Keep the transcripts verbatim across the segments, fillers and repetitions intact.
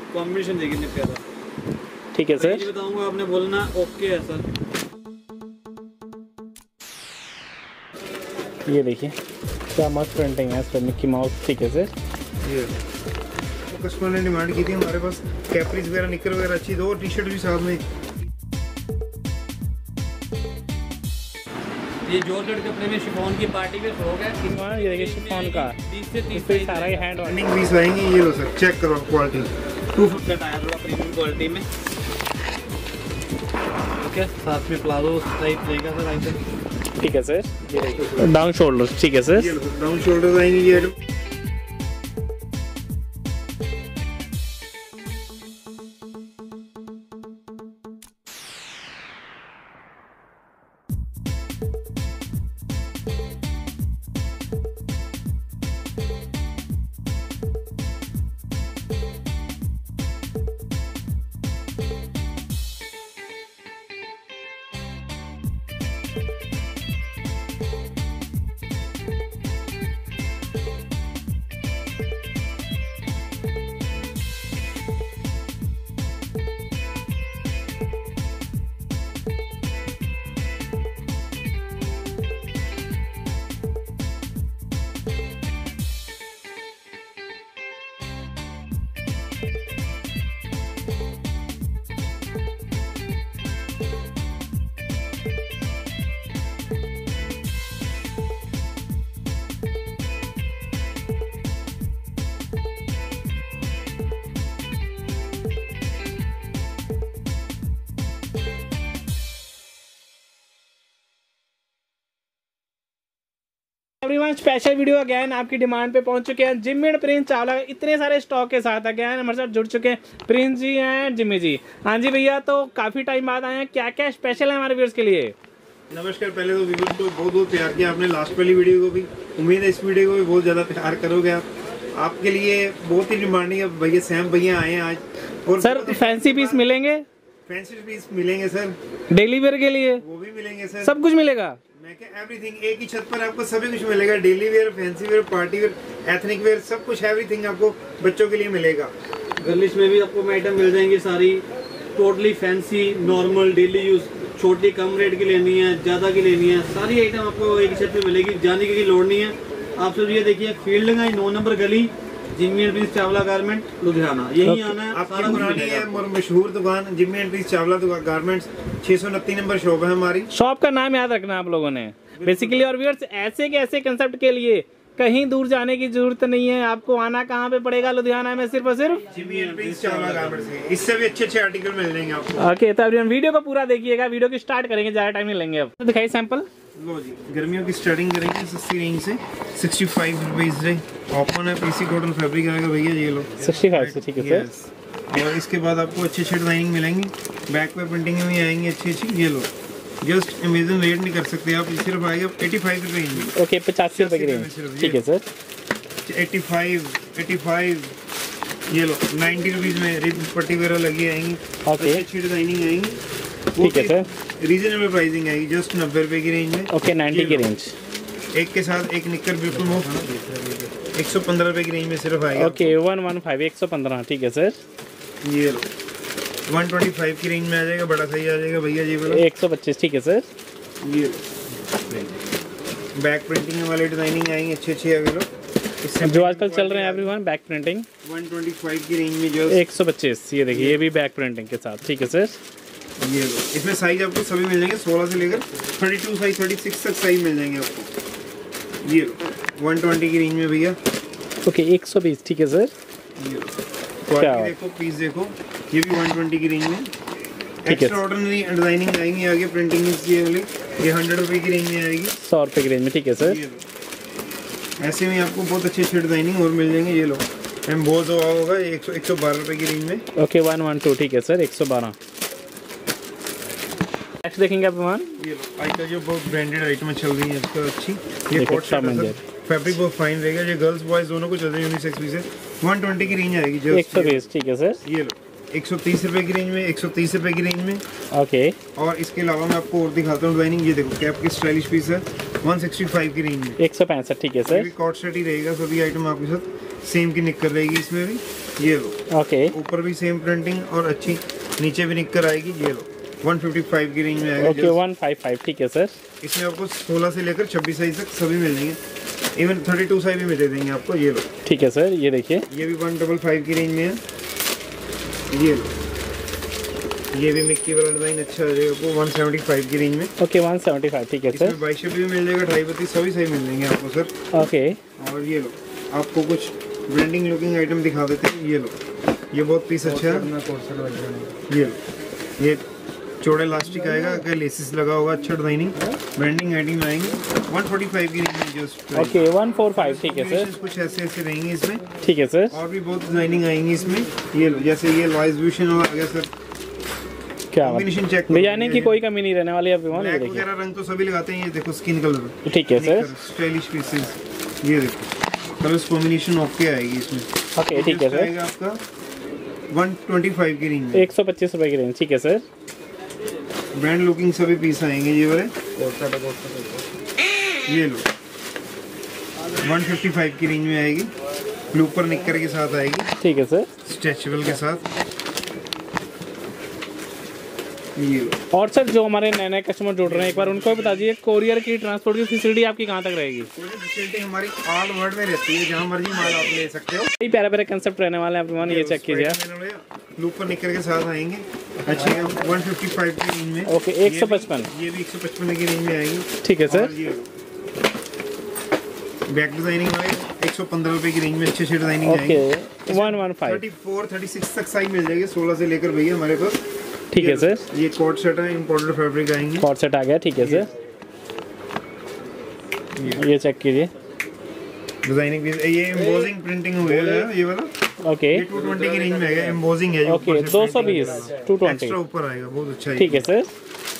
Combination देखिए कितने प्यारा। ठीक है सर, ये बताऊंगा आपने बोलना ओके है सर। ये देखिए क्या मस्त प्रिंटिंग है सर, मिक्की माउस। ठीक है सर, ये कस्टमर ने डिमांड की थी हमारे पास कैपरीज वगैरह निकर वगैरह अच्छी दो, टी शर्ट भी साथ में। ये जॉर्जेट कपड़े में शिफॉन की पार्टी वेयर फ्रॉक है। ये देखिए शिफॉन का बीस से तीस इसमें सारा ही हैंड रनिंग पीस आएंगे। ये लो सर, चेक करो क्वालिटी, टू फुट का टायर होगा प्रीमियम क्वालिटी में। ओके, साथ में प्लाजो टाइप रहेगा सर आइटम। ठीक है सर, ये देखिए डाउन शोल्डर। ठीक है सर, ये लो सर, डाउन शोल्डर आएंगे ये item. Everyone, special video again आपकी डिमांड पे पहुंच चुके हैं। जिम्मी एंड प्रिंस चावला इतने सारे स्टॉक के साथ अगेन हमारे साथ जुड़ चुके हैं प्रिंस जी हैं, जिम्मी जी। हाँ जी भैया, तो काफी टाइम बाद आए हैं, क्या क्या स्पेशल है हमारे व्यूअर्स के लिए? नमस्कार। पहले तो व्यूअर्स को बहुत बहुत प्यार किया आपने लास्ट वाली वीडियो को भी, उम्मीद है इस वीडियो को भी बहुत ज्यादा प्यार करोगे आप। आपके लिए बहुत ही डिमांडिंग है भैया, सैम भैया आए हैं आज। और सर फैंसी पीस मिलेंगे? फैंसी पीस मिलेंगे सर, डेली वेयर के लिए वो भी मिलेंगे सर, सब कुछ मिलेगा। मैं क्या एवरीथिंग एक ही छत पर आपको सभी कुछ मिलेगा। Daily wear, fancy wear, party wear, ethnic wear, सब कुछ एवरीथिंग आपको बच्चों के लिए मिलेगा। गर्लिश में भी आपको आइटम मिल जाएंगी सारी, totally fancy, normal, daily use, छोटी कम रेट की लेनी है, ज्यादा की लेनी है, सारी आइटम आपको एक छत पे मिलेगी, जाने की लोड़ नहीं है। आप सब ये देखिए फील्ड गई नौ नंबर गली, Jimmy and Prince Chawla garment, Ludhiana, यही आना है। आपकी पुरानी है और मशहूर दुकान Jimmy and Prince Chawla garments, छह सौ उनतीस नंबर शॉप है हमारी। शॉप का नाम याद रखना आप लोगों ने बेसिकली। और व्यूअर्स, ऐसे के ऐसे कंसेप्ट के लिए कहीं दूर जाने की जरूरत नहीं है। आपको आना कहाँ पे पड़ेगा? लुधियाना में सिर्फ और सिर्फ Jimmy and Prince Chawla garments से। इससे भी अच्छे अच्छे आर्टिकल मिल जाएंगे आपको। ओके, तो एवरीवन वीडियो को पूरा देखिएगा। वीडियो की स्टार्ट करेंगे, ज्यादा टाइम नहीं लेंगे। अब तो दिखाइए सैंपल। लो जी, गर्मियों की स्टार्टिंग करेंगे सस्ती रेंज से, सिक्सटी फाइव रुपीज से ओपन है, पीसी कॉटन फैब्रिक आएगा भैया, ये लो सिक्सटी फाइव से। ठीक है सर। और इसके बाद आपको अच्छे अच्छे डिजाइनिंग मिलेंगे, बैक पे प्रिंटिंग में आएंगे अच्छी अच्छी। ये लो, जस्ट इमेजिन रेट नहीं कर सकते आप, सिर्फ आएगा एटी फाइव रुपये रेंज। ओके, पचासी रुपए की रेंज। ठीक है sir. Eighty five, eighty five, ये लो नाइन्टी रुपीज में रिब पट्टी वगैरह लगी आएंगी, ओके, अच्छी डिजाइनिंग आएंगी। ठीक है सर। रीजनेबल प्राइसिंग आएगी, जस्ट नब्बे रुपए की रेंज में। ओके, नाइन्टी की रेंज। एक के साथ एक निक्कर बिल्कुल मुफ्त, एक सौ पंद्रह रुपए की रेंज में सिर्फ आएगा। ओके, वन वन फाइव, एक सौ पंद्रह। ठीक है सर। ये लो वन ट्वेंटी फाइव की रेंज में आ जाएगा, बड़ा सही आ जाएगा भैया जी वाला, एक सौ पच्चीस। ठीक है सर। ये बैक प्रिंटिंग वाले डिजाइनिंग आएंगे अच्छे अच्छे अवेलो, जो आजकल चल रहे हैं everyone, back printing one twenty five की रेंज में जो एक सौ पच्चीस। ये देखिए, ये भी बैक प्रिंटिंग के साथ। ठीक है सर। ये लो, इसमें साइज आपको सभी मिल जाएंगे, सोलह से लेकर thirty two size, thirty six तक साइज मिल जाएंगे आपको। ये लो वन ट्वेंटी की रेंज में भैया। ओके, एक सौ बीस। ठीक है सर। ये लो क्वालिटी देखो, पीस देखो, ये भी वन ट्वेंटी की रेंज में। एक्स्ट्रा ऑर्डिनरी डिजाइनिंग आएंगी आगे, प्रिंटिंग ये वाली, ये हंड्रेड रुपए की रेंज में आएगी, सौ रुपए की रेंज में। ठीक है सर। ऐसे में आपको बहुत अच्छे अच्छे डिजाइनिंग और मिल जाएंगे। ये लो एम बहुत होगा, एक सौ एक सौ बारह रुपए की रेंज में। Okay, one one two. ठीक है सर, एक सौ बारह। नेक्स्ट देखेंगे आप वन। ये लो आजकल जो बहुत ब्रांडेड आइटम चल रही है इसका अच्छी, ये कोट फैब्रिक बहुत फाइन रहेगा, ये गर्ल्स बॉयज दोनों को चल रही है, यूनिसेक्स पीस है। वन ट्वेंटी की रेंज आएगी, जो एक सौ बीस। ठीक है सर। ये लो एक सौ तीस रुपए की रेंज में, एक सौ तीस रुपए की रेंज में। ओके, और इसके अलावा मैं आपको और दिखाता हूँ डिजाइनिंग। ये देखो कैप की स्टाइलिश पीस है, वन सिक्सटी फाइव की रेंज में, एक सौ पैंसठ। ठीक है सर। कॉट सेट ही रहेगा, सभी आइटम आपके साथ सेम की निकल रहेगी इसमें भी। ये लो। ओके ऊपर भी सेम प्रिंटिंग और अच्छी, नीचे भी निककर आएगी। ये लो वन फिफ्टी फाइव की रेंज में आएगा। ओके वन फाइव फाइव, ठीक है सर। इसमें आपको सोलह से लेकर छब्बीस साइज तक सभी मिल जाएंगे, इवन थर्टी टू साइज भी मिल देंगे आपको। ये लो, ठीक है सर। ये देखिए, ये भी वन डबल फाइव की रेंज में है। ये लो, ये भी मिक्की वाला डिजाइन अच्छा आ जाएगा आपको वन सेवेंटी फाइव की रेंज में। ओके वन सेवेंटी फाइव, ठीक है सर। इसमें बाइशेप भी मिल जाएगा, ढाई बत्तीस सभी सही मिल जाएंगे आपको सर। ओके, और ये लो, आपको कुछ ब्रांडिंग लुकिंग आइटम दिखा देते हैं। ये लो, ये बहुत पीस अच्छा है। ये लो, ये चौड़ा इलास्टिक आएगा, अगर लेसिस लगा होगा, अच्छा डिजाइनिंग ब्रांडिंग आइटम आएंगे वन फोर्टी फाइव की रेंज में। Just okay one four five, ठीक है सर। कुछ ऐसे ऐसे रहेंगे इसमें, ठीक है सर। और भी बहुत डिजाइनिंग आएंगी इसमें। ये लो, जैसे ये लॉइस ब्यूशन आ गया सर, क्या कॉम्बिनेशन चेक डिजाइनिंग की कोई कमी नहीं रहने वाली है। ब्लैक वगैरह रंग तो सभी लगाते हैं। ये देखो स्किन कलर, ठीक है सर। स्टाइलिश पीसेस, ये देखो कलर्स कॉम्बिनेशन ओके आएगी इसमें। ओके, ठीक है सर। आएगा आपका वन ट्वेंटी फाइव की रेंज में, एक सौ पच्चीस रुपए की रेंज, ठीक है सर। ब्रांड लुकिंग सभी पीस आएंगे ये वाले। ये लो वन फिफ्टी फाइव की रेंज में आएगी, ब्लूपर निक्कर के साथ आएगी, ठीक है सर। स्ट्रेचेबल के साथ। ये लो। और सर जो हमारे नए नए कस्टमर जुड़ रहे हैं, एक बार उनको भी बता दीजिए, कोरियर की ट्रांसपोर्ट की फैसिलिटी आपकी कहाँ तक रहेगी? फैसिलिटी हमारी ऑल वर्ल्ड में रहती है, जहाँ मर्जी माल आप ले सकते हो। कई प्यारे प्यारे कंसेप्ट रहने वाले हैं एवरीवन, ये चेक कीजिए। ब्लूपर निक्कर के साथ आएंगे, अच्छे वन फिफ्टी फाइव की रेंज में। ओके, एक सौ पचपन, ये भी एक सौ पचपन की रेंज में आएंगी, ठीक है सर। बैक डिजाइनिंग वाले एक सौ पंद्रह रुपए की रेंज में अच्छे अच्छे डिजाइनिंग आएंगे। Okay one one five, thirty four thirty six तक साइज मिल जाएगी, सोलह से लेकर भैया हमारे पास। ठीक है सर। ये कोट सेट है, इम्पोर्टेड फैब्रिक आएंगे। कोट सेट आ गया, ठीक है सर। ये चेक कीजिए, डिजाइनिंग भी ये एम्बोजिंग प्रिंटिंग हुई है ये वाला। ओके, ये टू ट्वेंटी की रेंज में आएगा, एम्बोजिंग है। ओके दो सौ बीस, टू ट्वेंटी एक्स्ट्रा ऊपर आएगा, बहुत अच्छा है। ठीक है सर।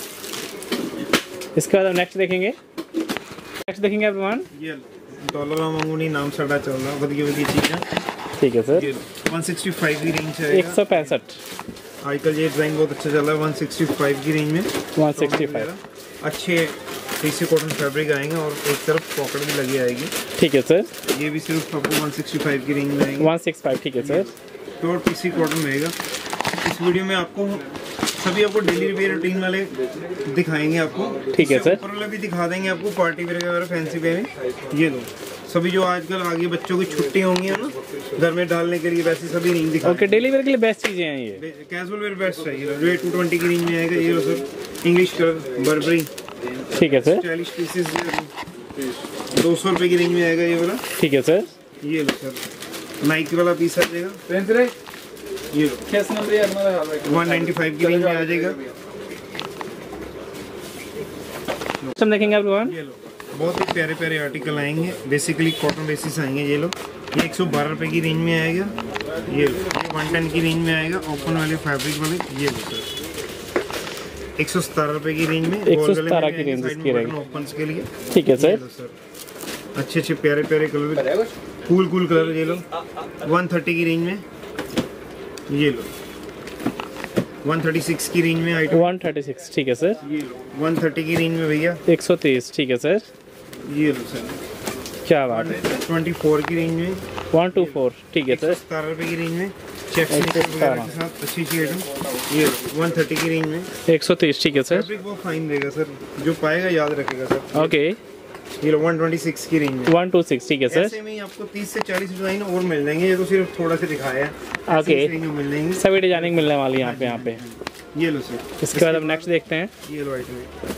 इसके बाद नेक्स्ट देखेंगे, नेक्स्ट देखेंगे एवरीवन। ये डॉलर मंगूनी नाम साडा चल रहा, वधिया वधिया चीज़ है। ठीक है सर। वन सिक्सटी फाइव की रेंज है, एक सौ पैंसठ। आजकल ये डिज़ाइन बहुत अच्छा चल रहा है, वन सिक्सटी फाइव की रेंज में। वन सिक्सटी फाइव, अच्छे पीसी कॉटन फैब्रिक आएंगे और एक तरफ पॉकेट भी लगी आएगी। ठीक है सर। ये भी सिर्फ आपको वन सिक्सटी फाइव की रेंज में आएंगे, वन सिक्स फाइव, ठीक है सर। प्योर पीसी कॉटन रहेगा। इस वीडियो में आपको सभी आपको डेली वेयर रूटीन वाले दिखाएंगे आपको, ठीक है सर। ऊपर वाले भी दिखा देंगे आपको, पार्टी वेयर वगैरह फैंसी वेयर में। ये लो, सभी जो आजकल आगे बच्चों की छुट्टी होंगी है ना, घर में डालने के लिए, वैसे सभी नहीं दिखा। ओके, डेली वेयर के लिए बेस्ट चीजें हैं ये। कैजुअल वेयर बेस्ट है ये, टू ट्वेंटी की रेंज में आएगा। ये लो सर, इंग्लिश कलर बर्बरी, ठीक है सर। स्टाइलिश पीसेस दो सौ रुपए की रेंज में आएगा ये वाला। ठीक है सर। ये लो सर, नाइकी वाला पीस आ जाएगा। ये लो वन नाइन्टी फाइव की रेंज में आ जाएगा। हम देखेंगे एवरीवन। ये लो, बहुत ही प्यारे प्यारे आर्टिकल आएंगे, बेसिकली कॉटन बेसिस आएंगे। ये लो, ये एक सौ बारह रुपए की रेंज में आएगा। ये लो, ये वन टेन की रेंज में आएगा, ओपन वाले फैब्रिक वाले। ये लो सर, एक सौ सतारह रुपए की रेंज में, एक सौ सतारह की रेंज की रहेगी ओपन के लिए। ठीक है सर। सर अच्छे अच्छे प्यारे प्यारे कलर, कूल कूल कलर। ये लो वन थर्टी की रेंज में। ये लो वन थर्टी सिक्स की रेंज में आइटम, वन थर्टी सिक्स, ठीक है सर। ये लो वन थर्टी की रेंज में भैया, एक सौ तीस, ठीक है सर। ये लो सर, क्या बात है, ट्वेंटी फोर की रेंज में, वन टू फोर, ठीक है सर। सतारह रुपए की रेंज में, चेक्स वगैरह के साथ अच्छी अच्छी आइटम। ये वन थर्टी की रेंज में, एक सौ तीस, ठीक है सर। फैब्रिक बहुत फाइन रहेगा सर, जो पाएगा याद रखेगा सर। ओके, ये लो वन ट्वेंटी सिक्स की रेंज में, वन टू सिक्स, ठीक है सर। ऐसे में ही आपको तीस से चालीस डिजाइन और मिल जाएंगे, ये तो सिर्फ थोड़ा सा दिखाया है। ओके, ऐसे ही मिल जाएंगे, सभी डिजाइनिंग मिलने वाली है यहाँ पे, यहाँ पे। ये लो सर। इसके बाद अब नेक्स्ट देखते हैं। ये लो आइटम,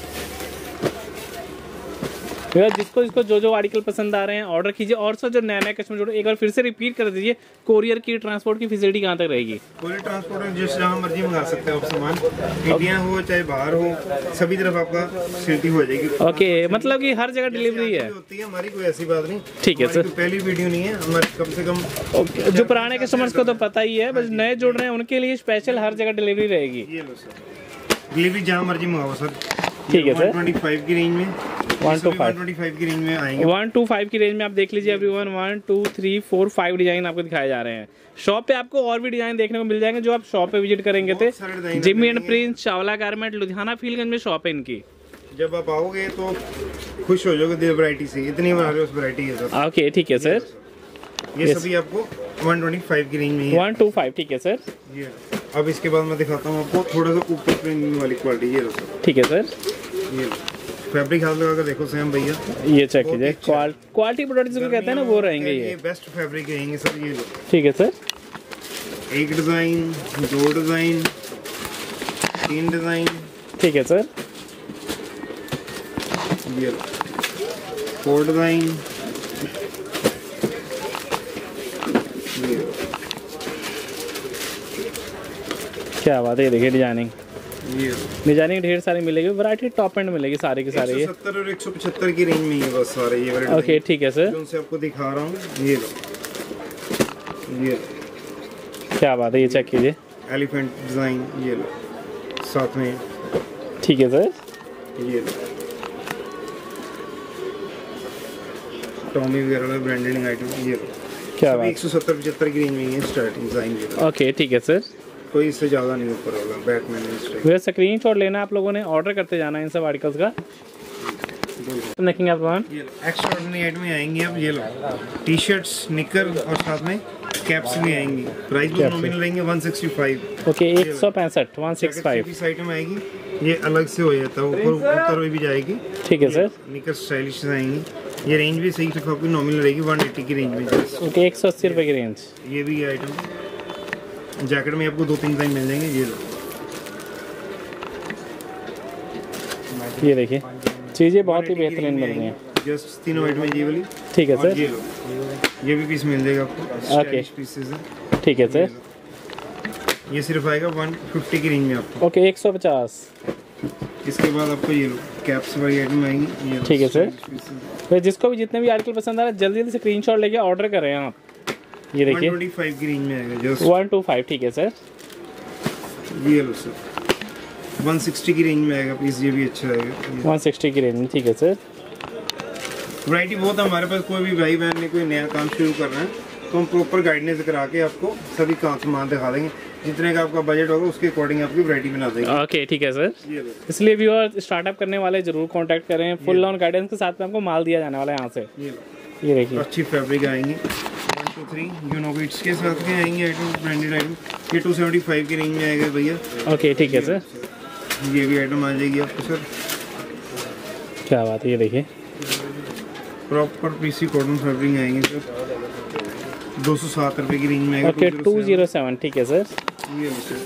भैया जिसको जिसको जो जो आर्टिकल पसंद आ रहे हैं ऑर्डर कीजिए। और सर जो नया नया कस्टमर जोड़ो, एक बार फिर से रिपीट कर दीजिए, कोरियर की ट्रांसपोर्ट की फैसिलिटी कहाँ तक रहेगी? कोरियर ट्रांसपोर्ट जिस जहाँ मर्जी मंगा सकते हो आप सामान, इंडिया हो चाहे बाहर हो, सभी तरफ आपका फैसिलिटी हो जाएगी। ओके, मतलब कि हर जगह डिलीवरी है। होती है हमारी, कोई ऐसी बात नहीं। ठीक है सर। पहली वीडियो नहीं है हमारी, कम से कम ओके, जो पुराने कस्टमर्स को तो पता ही है, बस नए जुड़ रहे हैं उनके लिए स्पेशल हर जगह डिलीवरी रहेगी। ये लो सर, डिलीवरी जहाँ मर्जी मंगाओ सर। ठीक है सर। वन ट्वेंटी फाइव की रेंज में, one two five, one twenty five की रेंज में आएंगे। वन टू फाइव की रेंज में आप देख लीजिए everyone, one two three four five design आपको दिखाए जा रहे हैं। शॉप पे आपको और भी डिजाइन देखने को मिल जाएंगे जो आप शॉप पे विजिट करेंगे थे। Jimmy and Prince, Chawla garment, Ludhiana Fieldganj में शॉप है इनकी। जब आप आओगे तो खुश हो जाओगे वैरायटी से, इतनी वैरायटी है सर। ओके, ठीक है सर। ये Yes. सभी आपको वन ट्वेंटी फाइव की रेंज में ही है। वन टू फाइव ठीक है सर। ये अब इसके बाद मैं दिखाता हूँ आपको थोड़ा सा ऊपर प्रीमियम वाली क्वालिटी। ये लो सर, ठीक है सर। ये फैब्रिक हाथ लगा कर देखो सैम भैया, ये चेक बहुत कीजिए, ही अच्छा है। क्वालिटी प्रोडक्ट जिसको कहते हैं ना वो रहेंगे ये ये। बेस्ट फैब्रिक रहेंगे सर। ये लो, ठीक है सर। एक डिज़ाइन, दो डिज़ाइन, तीन डिज़ाइन, ठीक है सर। ये लो, फोर डिज़ाइन, ये लो, क्या बात है, ये देखिए डिजाइनिंग ये लो। डिजाइनिंग ढेर सारी मिलेगी, वैरायटी टॉप एंड मिलेगी सारे के सारे ये। एक सौ सत्तर और एक सौ पचहत्तर की रेंज में ही है बस सारे ये वाले ओके ठीक है सर। जो उनसे आपको दिखा रहा हूँ। ये लो, ये लो, क्या बात है, ये चेक कीजिए। एलिफेंट डिज़ाइन, ये लो साथ में, ठीक है सर। ये लो टॉमी वगैरह में ब्रांडेड आइटम। ये लो, क्या सभी बात, एक सौ सत्तर पचहत्तर की रेंज में ही है स्टार्टिंग डिज़ाइन। ये लो, ओके ठीक है सर। कोई इससे ज़्यादा नहीं ऊपर होगा। Batman style. वैसे स्क्रीन शॉट लेना आप लोगों ने, ऑर्डर करते जाना है इन सब आर्टिकल्स का। देखेंगे आप वन ये लो एक्स्ट्रा ऑर्डिनरी आइटम में आएंगी अब। ये लो टी शर्ट्स, निकर और साथ में कैप्स भी आएंगी। प्राइस भी नॉमिनल रहेंगे वन सिक्सटी फाइव। ओके एक सौ पैंसठ one six five piece item आएगी, ये अलग से हो जाता है, ऊपर ऊपर हुई भी जाएगी। ठीक है सर। निकर स्टाइलिश आएंगी। ये रेंज भी सही से आपकी नॉमिनल रहेगी वन एट्टी की रेंज में। ओके एक सौ अस्सी रुपये की रेंज। ये भी आइटम जैकेट में आपको दो तीन डिज़ाइन मिल जाएंगे। ये लो, ये देखिए चीज़ें बहुत ही बेहतरीन मिल रही हैं। जस्ट तीनों आइटम है ये वाली। ठीक है और सर। ये लो, ये भी पीस मिल जाएगा आपको, स्टाइलिश पीसेस है। ठीक है सर। ये सिर्फ आएगा वन फिफ्टी की रेंज में आपको। ओके एक सौ पचास। इसके बाद आपको ये लो कैप्स वाली आइटम आएंगी। ये लो, ठीक है सर। stylish pieces। तो जिसको भी जितने भी आर्टिकल पसंद आ रहा है जल्दी जल्दी स्क्रीन शॉट लेके ऑर्डर करें आप। ये देखिए वन ट्वेंटी फाइव की रेंज में आएगा जस्ट। वन टू फाइव ठीक है सर। ये लो सर, वन सिक्सटी की रेंज में आएगा पीस। ये भी अच्छा आएगा। वन सिक्सटी की रेंज में ठीक है सर। वैरायटी बहुत है हमारे पास। कोई भी भाई बहन ने कोई नया काम शुरू कर रहे हैं तो हम प्रॉपर गाइडेंस करा के आपको सभी काम सामान दिखा देंगे। जितने का आपका बजट होगा उसके अकॉर्डिंग आपकी वैरायटी बना देंगे। ओके ठीक है सर। ये लो, इसलिए व्यूअर स्टार्टअप करने वाले जरूर कांटेक्ट करें। फुल ऑन गाइडेंस के साथ में आपको माल दिया जाने वाला है यहाँ से। ये लो ये देखिए अच्छी फैब्रिक आएंगी। वन टू थ्री यूनोविट्स के साथ में आएंगे आइटम, ब्रांडेड आइटम। ये टू सेवेंटी फाइव की रेंज में आएगा भैया। ओके ठीक है सर। ये भी आइटम आ जाएगी आपको सर। क्या बात है, ये देखिए प्रॉपर पीसी कॉटन फैब्रिक आएंगे सर। दो सौ सात रुपये की रेंज में आएगा। ओके टू जीरो सेवन ठीक है सर। ये लो सर,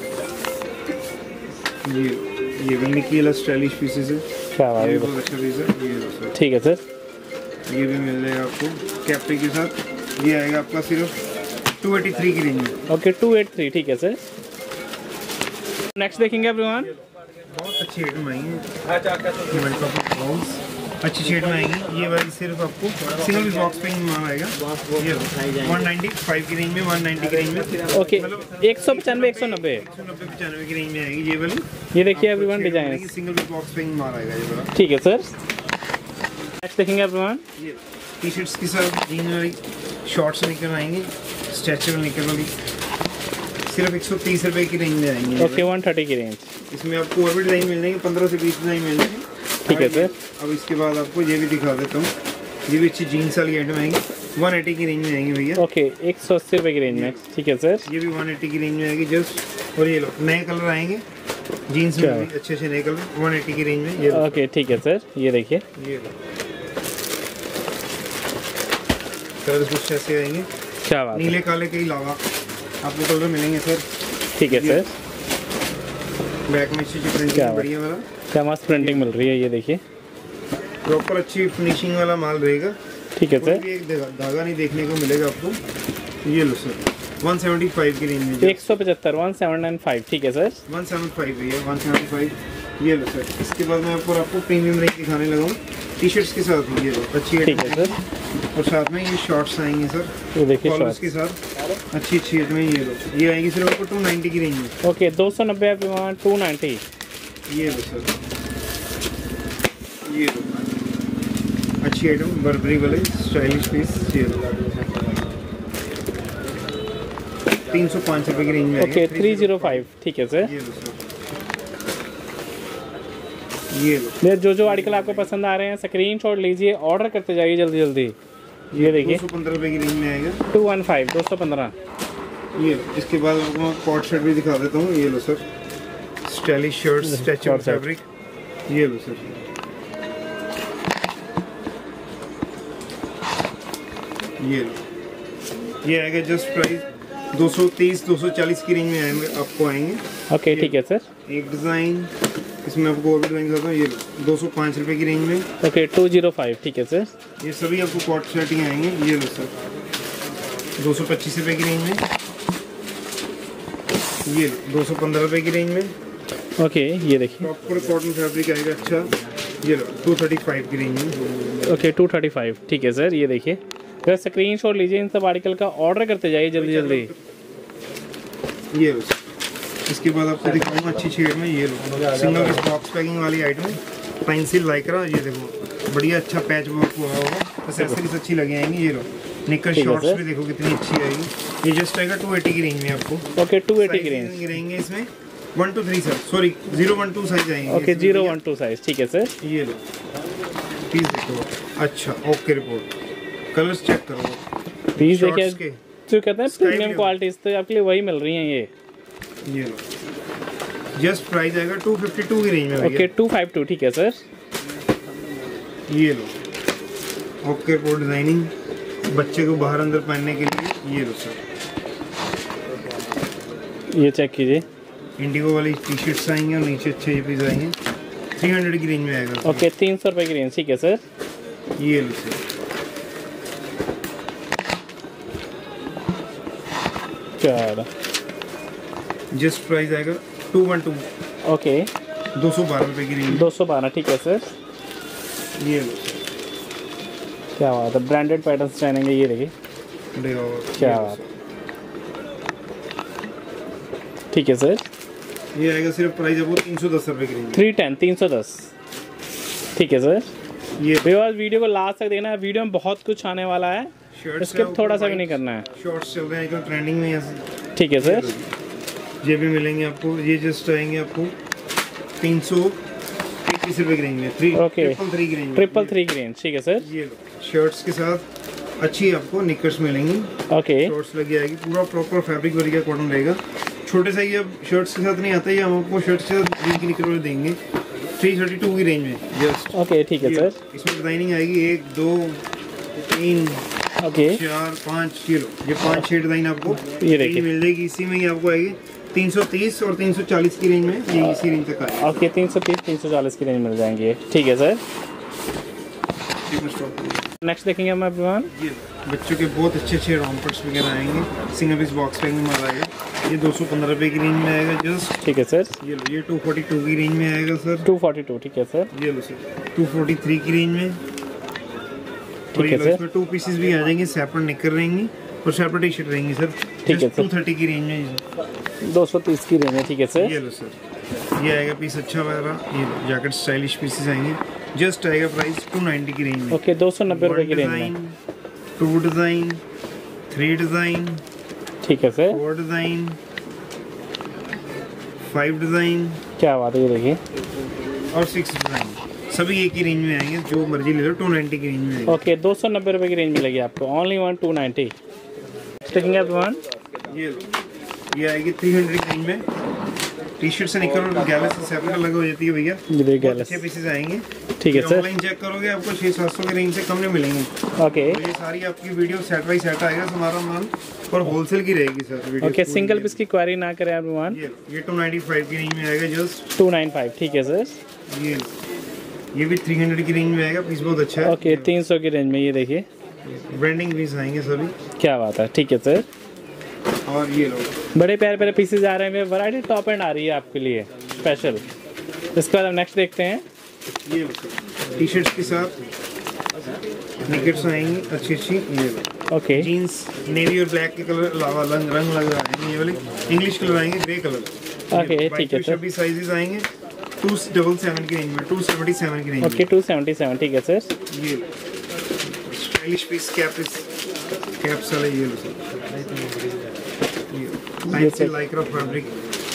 ये ये भी निकी वाला स्टाइलिश पीसेस है। क्या बात ये है, बहुत अच्छा पीस है। ये लो सर, ठीक है सर। ये भी मिल जाएगा आपको कैप्री के साथ। ये आएगा आपका सिर्फ टू एटी थ्री की रेंज में। ओके टू एट थ्री ठीक है सर। नेक्स्ट देखेंगे एवरीवन। बहुत अच्छी आइटम आएंगी। अच्छी शेड में आएंगी। ये वाली सिर्फ आपको सिंगल बॉक्स पे ही माल आएगा। ये वन नाइन्टी फाइव की रेंज में, वन नाइन्टी की रेंज में। ओके एक सौ पचानवे एक सौ नब्बे एक सौ नब्बे पचानवे की रेंज में आएगी ये वाली। ये देखिए एवरीवन डिजाइन। सिंगल बॉक्स पे ही माल आएगा ये वाला। ठीक है सर। नेक्स्ट देखेंगे एवरीवन। ये टी शर्ट्स के साथ जीन वाली शॉर्ट्स निकल आएंगे, स्ट्रेचेबल निकल वाली। सिर्फ एक सौ तीस रुपये की रेंज में आएंगे। ओके वन थर्टी की रेंज। इसमें आपको और भी डिज़ाइन मिल जाएंगे, पंद्रह से बीस डिज़ाइन मिल जाएंगे। ठीक है सर। अब इसके बाद आपको ये भी दिखा देता हूँ। ये भी अच्छी जीन्स वाली आइटम आएंगी, वन एटी की रेंज में आएंगे भैया। ओके एक सौ अस्सी रुपये की रेंज में। ठीक है सर। ये भी वन एटी की रेंज में आएगी जस्ट। और ये लो नए कलर आएंगे जीन्स में भी अच्छे अच्छे नए कलर वन एटी की रेंज में। ये ओके ठीक है सर। ये देखिए ये लो कलर कुछ ऐसे आएंगे, क्या बात है। नीले काले के अलावा आपको कलर मिलेंगे सर। ठीक है सर। बैक में अच्छी अच्छी क्या प्रिंटिंग बढ़िया वाला, क्या मस्त प्रिंटिंग मिल रही है। ये देखिए प्रॉपर अच्छी फिनिशिंग वाला माल रहेगा। ठीक है कोई सर। भी एक धागा धागा नहीं देखने को मिलेगा आपको। ये लो सर, वन सेवेंटी फाइव की रेंज में। एक सौ पचहत्तर वन सेवन नाइन फाइव ठीक है सर। वन सेवन फाइव है, वन सेवेंटी फाइव। ये लो सर। इसके बाद मैं आपको आपको प्रीमियम रेंज दिखाने लगा हूँ टी शर्ट्स के साथ। ये लो अच्छी ठीक है सर। और साथ में ये शॉर्ट्स आएंगे सर, ये देखिए कॉलर्स शॉर्ट। के साथ अच्छी अच्छी आइटम है। ये लो ये आएंगी सिर्फ आपको टू नाइन्टी की रेंज में। ओके दो सौ नब्बे एवरीवन टू नाइन्टी। ये लो सर, ये लो अच्छी आइटम बर्बरी वाले स्टाइलिश पीस। ये लो तीन सौ पाँच रुपये की रेंज में। ओके थ्री जीरो फाइव ठीक है सर। ये लो सर, ये लो ये जो जो आर्टिकल आपको पसंद आ रहे हैं स्क्रीन शॉट लीजिए, ऑर्डर करते जाइए जल्दी जल्दी। ये देखिए दो सौ पंद्रह रुपए की रेंज में आएगा। टू वन फाइव दो सौ पंद्रह। ये लो, इसके बाद आपको मैं कॉट शर्ट भी दिखा देता हूँ। ये लो sir, stylish shirt, stretchable fabric. ये लो सर, ये लो, ये आएगा जस्ट प्राइस दो सौ तीस दो सौ चालीस की रेंज में आएंगे आपको आएंगे। ओके ठीक है सर। एक डिज़ाइन इसमें आपको और भी डिज़ाइन दिखाता हूँ। ये लो, दो सौ पाँच रुपये की रेंज में। ओके टू जीरो फाइव ठीक है सर। ये सभी आपको कॉट शर्ट ही आएंगे। ये लो सर, दो सौ पच्चीस रुपये की रेंज में। ये लो, दो सौ पंद्रह रुपये की रेंज में। ओके ये देखिए प्रॉपर कॉटन फैब्रिक आएगा अच्छा। ये लो, टू थर्टी फाइव की रेंज में। ओके टू थर्टी फाइव ठीक है सर। ये देखिए अगर स्क्रीन शॉट लीजिए इन सब आर्टिकल का, ऑर्डर करते जाइए जल्दी जल्दी। ये लो, इसके बाद आपको दिखाऊंगा अच्छी शेड में। ये लो, सिंगल पीस बॉक्स पैकिंग वाली आइटम, पेंसिल लाइक्रा। ये देखो बढ़िया अच्छा पैच वर्क हुआ होगा, एक्सेसरीज अच्छी लगी आएंगी। ये लो, निकर शॉर्ट्स भी देखो कितनी अच्छी आएगी। ये जस्ट आएगा टू एटी की रेंज में आपको। ओके टू एटी की रेंज रहेंगे इसमें। One two three sir, sorry zero one two size आएंगे। Okay zero one two size ठीक है सर। ये लो, पीस देखो अच्छा, ओके रिपोर्ट, कलर्स चेक करो। पीस शॉर्ट्स देखिए के जो कहते हैं Sky प्रीमियम blue। क्वालिटी तो आपके लिए वही मिल रही हैं ये। ये लो, जस्ट प्राइस आएगा टू फिफ्टी टू की रेंज में भैया। ओके टू फाइव टू ठीक है सर। ये लो, ओके रिपोर्ट डिजाइनिंग, बच्चे को बाहर अंदर पहनने के लिए। ये लो सर, ये चेक कीजिए। इंडिगो वाली टी शर्ट्स आएंगे और नीचे अच्छे ये पीस आएंगे। थ्री हंड्रेड की रेंज में आएगा। ओके तीन सौ रुपये की रेंज ठीक है सर। ये लो सर, चलो जस्ट प्राइस आएगा टू वन टू। ओके दो सौ बारह रुपये की रेंज। दो सौ बारह ठीक है सर। ये लो सर, क्या बात है, ब्रांडेड पैटर्न्स रहेंगे। ये देखिए क्या बात, ठीक है सर। ये आएगा सिर्फ प्राइस आपको तीन सौ दस रुपये की रेंज। थ्री टेन तीन सौ दस ठीक है सर। ये व्यूअर्स वीडियो को लास्ट तक देखना है, वीडियो में बहुत कुछ आने वाला है, स्किप थोड़ा सा भी नहीं करना है। शॉर्ट्स चल रहे हैं आजकल ट्रेंडिंग में यहाँ। ठीक है सर। ये भी मिलेंगे आपको। ये जस्ट आएंगे आपको तीन सौ इक्कीस रुपये की रेंज में। थ्री ओके ट्रिपल थ्री की रेंज में। ट्रिपल थ्री की रेंज ठीक है सर। ये लो, शर्ट्स के साथ अच्छी आपको निकर्स मिलेंगी। ओके शॉर्ट्स लगी आएगी, पूरा प्रॉपर फैब्रिक वर्क का कॉटन रहेगा। छोटे सा ये अब शर्ट्स के साथ नहीं आता, ये हम आपको शर्ट्स के साथ जीन की निकर देंगे थ्री थर्टी टू की रेंज में जस्ट। ओके ठीक है सर। इसमें डिजाइनिंग आएगी एक दो तीन ओके चार पाँच। ये लो, ये पाँच छह डिजाइन आपको ये देखिए मिल जाएगी। इसी में ही आपको आएगी तीन सौ तीस और तीन सौ चालीस की रेंज में। ये इसी रेंज तक आएगा। ओके तीन सौ तीस तीन सौ चालीस की रेंज मिल जाएंगे ठीक है सर। नेक्स्ट देखेंगे हम एवरीवन। ये बच्चों के बहुत अच्छे अच्छे रॉम्पर्स वगैरह आएंगे। सिंगल पीस बॉक्स पैकिंग में माल आएगा। ये दो सौ पंद्रह रुपये की रेंज में आएगा जस्ट। ठीक है सर। ये लो, ये टू फोर्टी टू की रेंज में आएगा सर। टू फोर्टी टू ठीक है सर। ये लो सर, टू फोर्टी थ्री की रेंज में। ठीक है सर। इसमें टू पीसेस भी आ जाएंगे, सेपरेट निकर रहेंगी और सेपरेट टी शर्ट रहेंगी सर। ठीक है सर। टू थर्टी की रेंज में दो सौ तीस की रेंज है ठीक है सर। ये लो सर, ये आएगा पीस अच्छा वाला। ये लो, जैकेट स्टाइलिश पीसेस आएंगे। जस्ट आएगा प्राइस टू नाइन्टी की रेंज में। ओके दो सौ नब्बे रुपये की रेंज में। टू डिज़ाइन, थ्री डिज़ाइन, ठीक है sir. Four design, five design क्या बात है, ये देखिए और सिक्स डिज़ाइन, सभी एक ही रेंज में आएंगे। जो मर्जी ले लो, टू नाइन्टी की रेंज में आएंगे। ओके दो सौ नब्बे रुपये की रेंज मिलेगी आपको, only one two ninety. Taking up one. ये लो, ये आएगी थ्री हंड्रेड की रेंज में। टी शर्ट से निकल गैलस से सेपरेट अलग हो जाती है भैया। ये देखिए गैलस। अच्छे पीसेस आएंगे। ठीक है सर। ऑनलाइन चेक करोगे आपको छः सात सौ की रेंज से कम नहीं मिलेंगे। ओके तो ये सारी आपकी वीडियो सेट बाई सेट आएगा हमारा माल, और होलसेल की रहेगी sir video. Okay single piece की क्वारी ना करें आप वन। ये ये टू नाइन्टी फाइव की रेंज में आएगा जस्ट। टू नाइन फाइव ठीक है सर। ये ये भी थ्री हंड्रेड की रेंज में आएगा। पीस बहुत अच्छा है। ओके तीन सौ की रेंज में, ये देखिए ब्रांडिंग पीस आएंगे सभी। क्या बात है, ठीक है सर। और ये लो, बड़े प्यारे प्यारे पीसेज आ रहे हैं, वैरायटी टॉप एंड आ रही है आपके लिए स्पेशल। इसके बाद हम नेक्स्ट देखते हैं। ये लो टी शर्ट्स के साथ निकर्स आएंगी अच्छी अच्छी। ये लो ओके जीन्स नेवी और ब्लैक के कलर अलावा रंग रंग लग आएंगे। ये वाले इंग्लिश कलर आएंगे, ग्रे कलर। ओके ठीक है सर। सभी साइजेस आएंगे टू डबल सेवन की रेंज में, टू सेवेंटी सेवन की रेंज में। ओके टू सेवेंटी सेवन ठीक है सर। ये स्टाइलिश पीस कैप कैप्स वाले। ये लो सर, ये लाइक्रा फैब्रिक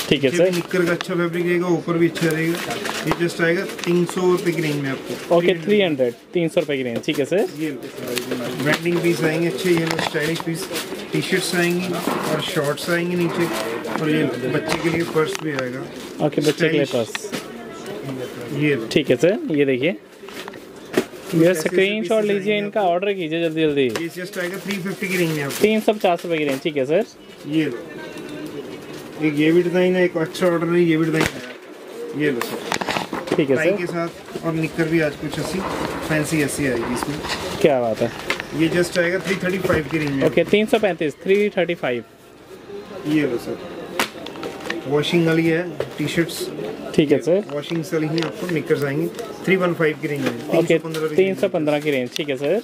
ठीक है ये सर। भी निक्कर का अच्छा फैब्रिक रहेगा, ऊपर भी अच्छा रहेगा। ये जस्ट आएगा तीन सौ रुपये की रेंज में आपको। ओके थ्री हंड्रेड तीन सौ रुपये की रेंज, ठीक है सर। ये ब्रांडिंग पीस आएंगे अच्छे, ये लो स्टाइलिश पीस। टी शर्ट्स आएंगी और शॉर्ट्स आएंगे नीचे, और ये बच्चे के लिए पर्स भी आएगा। ओके बच्चे के लिए पर्स, ये ठीक है सर। ये देखिए, ये स्क्रीनशॉट लीजिए, इनका ऑर्डर कीजिए जल्दी जल्दी। ये जस्ट आएगा थ्री फिफ्टी की रेंज में आपको। तीन सौ पचास रुपये की रेंज, ठीक है सर। ये लो, एक ये भी डिज़ाइन है, एक अच्छा ऑर्डर है, ये भी डिज़ाइन है। ये लो सर, ठीक है टाई सर। के साथ, और निक्कर भी आज कुछ ऐसी फैंसी ऐसी आएगी इसमें। क्या बात है। ये जस्ट आएगा थ्री थर्टी फाइव की रेंज में। ओके तीन सौ पैंतीस थ्री थर्टी फाइव। ये लो सर, वॉशिंग वाली है टी शर्ट्स, ठीक है सर। वॉशिंग वाली ही आपको निक्कर्स आएंगी थ्री वन फाइव की रेंज में। ओके तीन सौ पंद्रह की रेंज, ठीक है सर।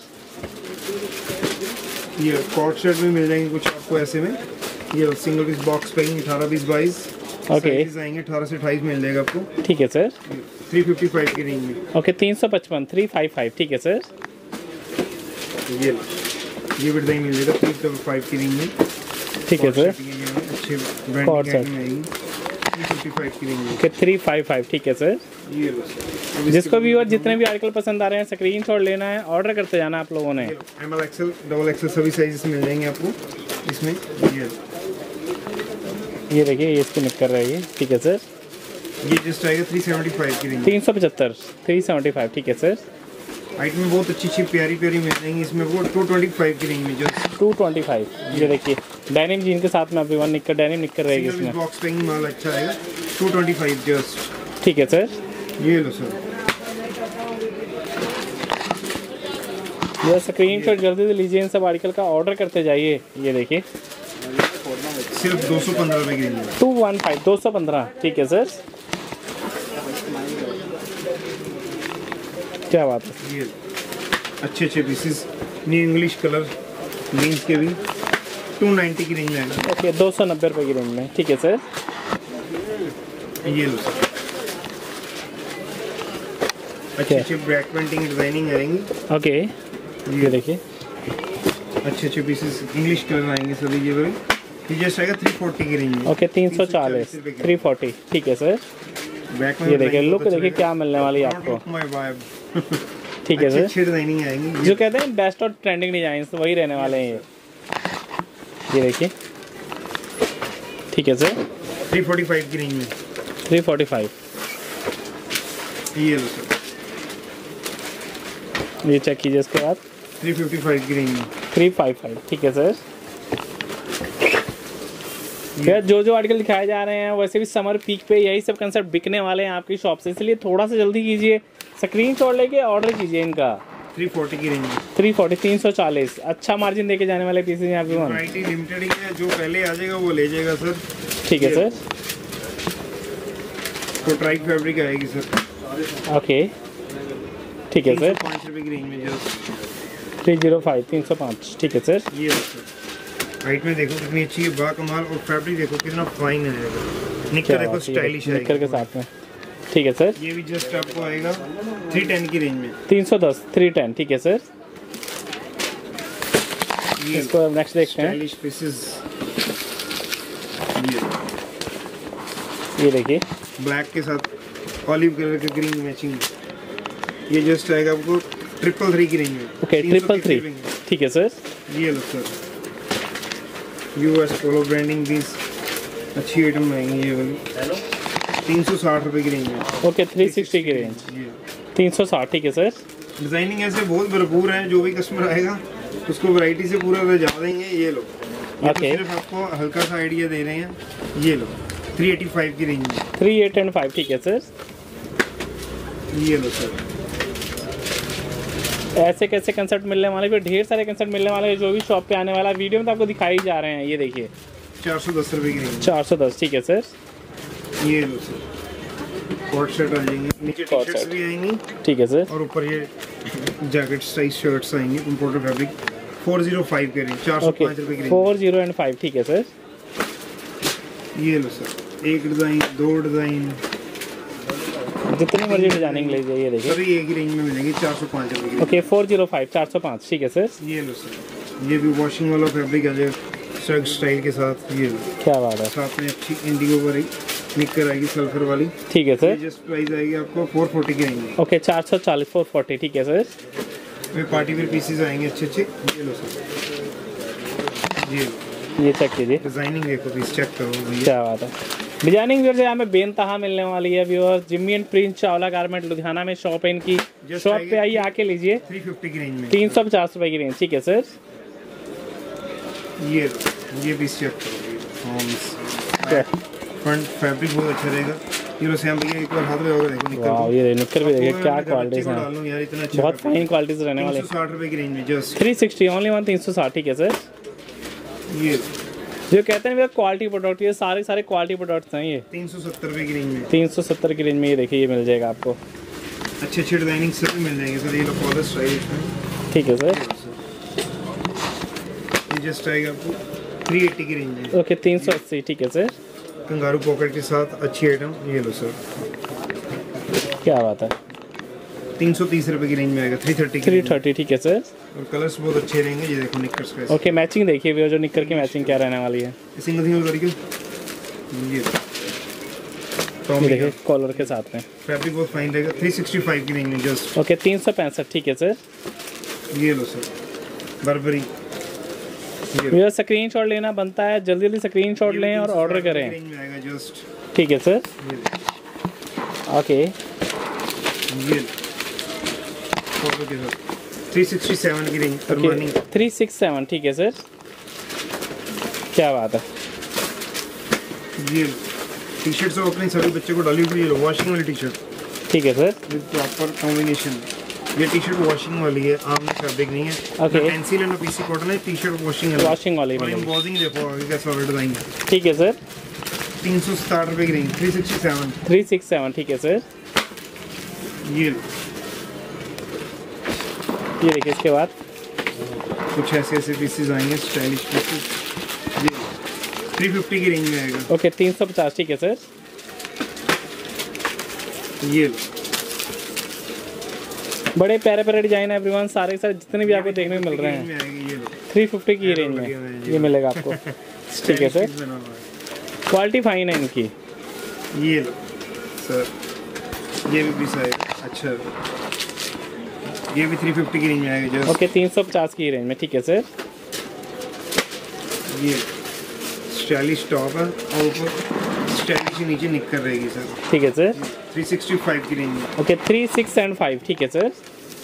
ये कॉट शर्ट भी मिल जाएंगे कुछ आपको ऐसे में। ये सिंगल पीस बॉक्स पैकिंग अठारह बीस बाईस ओके आएंगे, अठारह से अट्ठाईस मिल जाएगा आपको, ठीक है सर। थ्री फिफ्टी फाइव की रेंज में। ओके तीन सौ पचपन थ्री फाइव फाइव, ठीक है सर। ये लो, ये भी डिजाइन मिल जाएगा थ्री डबल फाइव की रेंज में, ठीक है सर। अच्छे कॉट ब्रांडिंग शर्ट में आएगी थ्री फिफ्टी फाइव की रेंज में। ओके थ्री फाइव फाइव, ठीक है सर। ये लो सर, जिसको भी और जितने भी आर्टिकल पसंद आ रहे हैं स्क्रीनशॉट लेना है, ऑर्डर करते जाना आप लोगों ने। M L XL double XL सभी साइजेस मिल जाएंगे आपको इसमें। ये ये देखिए, ये इसकी निक्कर रहेगी, ठीक है सर। ये जस्ट आएगा थ्री सेवेंटी फाइव की रेंज। तीन सौ पचहत्तर थ्री सेवेंटी फाइव, ठीक है सर। आइटम में बहुत अच्छी अच्छी प्यारी प्यारी मिल जाएंगी इसमें, वो टू ट्वेंटी फाइव की रेंज में जो टू ट्वेंटी फाइव। ये देखिए डेनिम जीन के साथ में अभी वन निक्कर डेनिम निक्कर रहेगी सिंगल इसमें, बॉक्स पैकिंग माल अच्छा आएगा टू ट्वेंटी फाइव जस्ट, ठीक है सर। ये लो सर। ये स्क्रीनशॉट जल्दी से लीजिए, इन सब आर्टिकल का ऑर्डर करते जाइए। ये देखिए सिर्फ दो सौ पंद्रह रुपये की रेंज में। टू वन फाइव दो सौ पंद्रह, ठीक है सर। क्या बात है। ये अच्छे अच्छे pieces new English colour jeans के भी टू नाइन्टी की रेंज में आएगा। ओके दो सौ नब्बे रुपये की रेंज में, ठीक है सर। ये लो सर, अच्छे अच्छे ब्रैक पेंटिंग डिजाइनिंग आएंगी। ओके ये देखिए, अच्छे अच्छे पीसेस इंग्लिश कलर आएंगे सभी। ये वाले ये जस्ट आएगा थ्री फोर्टी की रेंज में। ओके तीन सौ चालीस थ्री फोर्टी, ठीक है सर। बैक ये देखिए लुक देखिए क्या मिलने वाली है आपको, ठीक है सर। अच्छे डिजाइनिंग आएंगी, जो कहते हैं बेस्ट और ट्रेंडिंग डिजाइन वही रहने वाले हैं ये। ये देखिए, ठीक है सर। थ्री फोर्टी फाइव की रेंज में। Three forty five. ये लो सर, ये चेक कीजिए इसके बाद। थ्री फिफ्टी फाइव की रेंज में। थ्री फाइव फाइव, ठीक है सर। यार जो जो आर्टिकल दिखाए जा रहे हैं वैसे भी समर पीक पे यही सब कंसेप्ट बिकने वाले हैं आपकी शॉप से, इसलिए थोड़ा सा जल्दी कीजिए, स्क्रीनशॉट लेके ऑर्डर कीजिए इनका। थ्री फोर्टी की रेंज में। थ्री फोर्टी तीन सौ चालीस, अच्छा मार्जिन देके जाने वाले पीसेज यहाँ पे। वैरायटी लिमिटेड ही है, जो पहले आ जाएगा वो ले जाएगा सर, ठीक है सर। तो ट्राइक फैब्रिक आएगी सर। ओके ठीक है सर। पाँच रुपये की रेंज में जो थ्री जीरो फाइव तीन सौ पाँच, ठीक है सर। ये हाइट में देखो कितनी अच्छी है, बाकमाल, और फैब्रिक देखो कितना फाइन है। निक्कर देखो स्टाइलिश है निक्कर के साथ में, ठीक है सर। ये भी जस्ट आपको आएगा थ्री टेन की रेंज में। तीन सौ दस थ्री टेन, ठीक है सर। ये इसको नेक्स्ट देखते हैं। स्टाइलिश पीसेस, ये ये देखिए ब्लैक के साथ ऑलिव कलर का ग्रीन मैचिंग, ये जस्ट आएगा आपको ट्रिपल थ्री की रेंज में। ओके ट्रिपल थ्री, ठीक है सर। ये लो सर, यूएस पोलो ब्रांडिंग भी अच्छी आइटम आएंगी ये वाली, तीन सौ साठ रुपये की रेंज में। ओके थ्री सिक्सटी की रेंज, तीन सौ साठ, ठीक है सर। डिजाइनिंग ऐसे बहुत भरपूर है, जो भी कस्टमर आएगा उसको वैरायटी से पूरा रजा देंगे। ये लो, ये तो सिर्फ आपको हल्का सा आइडिया दे रहे हैं। ये लो थ्री एटी फाइव की रेंज में। थ्री एट एंड फाइव, ठीक है सर। ये लो सर, ऐसे कैसे कंसेप्ट मिलने वाले, फिर ढेर सारे कंसेप्ट मिलने वाले हैं जो भी शॉप पे आने वाला वीडियो में तो आपको दिखाई जा रहे हैं। ये देखिए चार सौ दस रुपये की रेंज, चार सौ दस, ठीक है सर। ये लो सर, कोट शर्ट आ जाएंगे, नीचे टी शर्ट्स भी आएंगी, ठीक है सर। और ऊपर ये जैकेट साइज शर्ट्स आएंगे imported fabric, four zero five के रेंज, चार सौ पाँच रुपये की range. Four zero and five, ठीक है सर। ये लो सर, एक डिज़ाइन दो डिज़ाइन जितनी मर्जी डिजाइनिंग ले जाइए, देखिए सभी एक ही रेंज में मिलेंगे, चार सौ पाँच रुपये की। ओके फोर जीरो फाइव चार सौ पाँच, ठीक है सर। ये लो सर, ये भी वॉशिंग वाला फैब्रिक आ जाएगा, स्ट्रग स्टाइल के साथ ये लो। क्या बात है, साथ में अच्छी इंडिगो पर निकर आएगी सल्फर वाली। ठीक है सर। जस्ट प्राइस आएगी आपको फोर फोर्टी की आएंगी। ओके चार सौ चालीस फोर फोर्टी, ठीक है सर। में पार्टी वेयर पीसेस आएंगे अच्छे अच्छे। ये लो सर, ये लो, ये चेक कीजिए, डिजाइनिंग देखो पीस चेक करो भैया। क्या बात है। डिजाइनिंग व्यूअर्स यहाँ पे बेनतहा मिलने वाली है viewers. Jimmy and Prince Chawla garment Ludhiana में शॉप है इनकी। शॉप पे आइए, आके लीजिए। थ्री फिफ्टी की रेंज में, तीन सौ पचास रुपए की रेंज, ठीक है सर। ये ये पीस चेक करो। फ्रंट फैब्रिक बहुत अच्छा रहेगा। ये लो सैम भैया, एक बार हाथ में होगा देखो निकर वाह, ये निकर भी देखिए क्या क्वालिटीज हैं, डाल लूं यार, इतना अच्छा बहुत फाइन क्वालिटीज रहने वाले। तीन सौ साठ रुपए की रेंज में just three sixty only one तीन सौ साठ, ठीक है सर। ये जो कहते हैं भैया क्वालिटी प्रोडक्ट, ये सारे सारे क्वालिटी प्रोडक्ट्स हैं। ये तीन सौ सत्तर रुपए की रेंज में, तीन सौ सत्तर की रेंज में ये देखिए, ये मिल जाएगा आपको। अच्छे अच्छे डिजाइनिंग सब मिल जाएंगे सर। ये लो कॉलर स्टाइल इसमें, ठीक है सर। ये जस्ट आएगा आपको थ्री एट्टी की रेंज में। ओके तीन सौ अस्सी, ठीक है सर। कंगारू पॉकेट के साथ अच्छी आइटम। ये लो सर, क्या बात है, तीन सौ तीस रुपए की रेंज में आएगा। थ्री थर्टी थ्री थर्टी, ठीक है सर। और कलर्स बहुत अच्छे रहेंगे। ये देखो निकर्स का ओके मैचिंग देखिए भैया, जो निकर की मैचिंग क्या रहने वाली है। सिंगल सिंगल करके ये ये देखिए कॉलर के साथ में, फैब्रिक बहुत फाइन रहेगा। थ्री सिक्सटी फाइव की रेंज में जस्ट। ओके तीन सौ पैंसठ, ठीक है सर। ये लो सर, बर्बरी। भैया स्क्रीन शॉट लेना बनता है, जल्दी जल्दी स्क्रीन शॉट लें और ऑर्डर करें, रेंज में आएगा जस्ट। ठीक है सर। ओके ये फोटो के साथ थ्री सिक्सटी सेवन की range. Armani three six seven, ठीक है सर। क्या बात है, ये टी शर्ट सब अपने सभी बच्चे को डाली हुई। ये लो वॉशिंग वाली टी शर्ट, ठीक है सर। With proper combination. ये टी शर्ट वॉशिंग वाली है, आम फैब्रिक नहीं है। Okay. ना पेंसिल है ना पीसी कॉटन है। टी शर्ट वॉशिंग है, वॉशिंग वाली और मिलेगी, एम्बॉसिंग देखो आगे कैसा वाला डिजाइन है। ठीक है सर। तीन सौ साठ रुपए की range, three sixty seven. Three six seven, ठीक है सर। ये लो, ये देखिए इसके बाद कुछ ऐसे ऐसे पीसेस आएंगे, स्टाइलिश पीसेस। ये थ्री फिफ्टी की रेंज में आएगा। ओके तीन सौ पचास, ठीक है सर। ये लो, बड़े प्यारे प्यारे डिजाइन है एवरीवन, सारे सारे जितने भी आपको देखने को मिल रहे हैं। में आएगी। ये लो, थ्री फिफ्टी की रेंज में ये मिलेगा आपको, ठीक है सर। बना हुआ है। क्वालिटी फाइन है इनकी। ये लो सर, ये भी पीस आएगा अच्छा। ये भी थ्री फिफ्टी की रेंज में आएगा जस्ट। ओके तीन सौ पचास की रेंज में, ठीक है सर। ये स्टाइलिश टॉप है और ऊपर स्टाइलिश नीचे निक्कर रहेगी सर। ठीक है सर। थ्री सिक्सटी फाइव की रेंज में। Okay three six and five, ठीक है सर।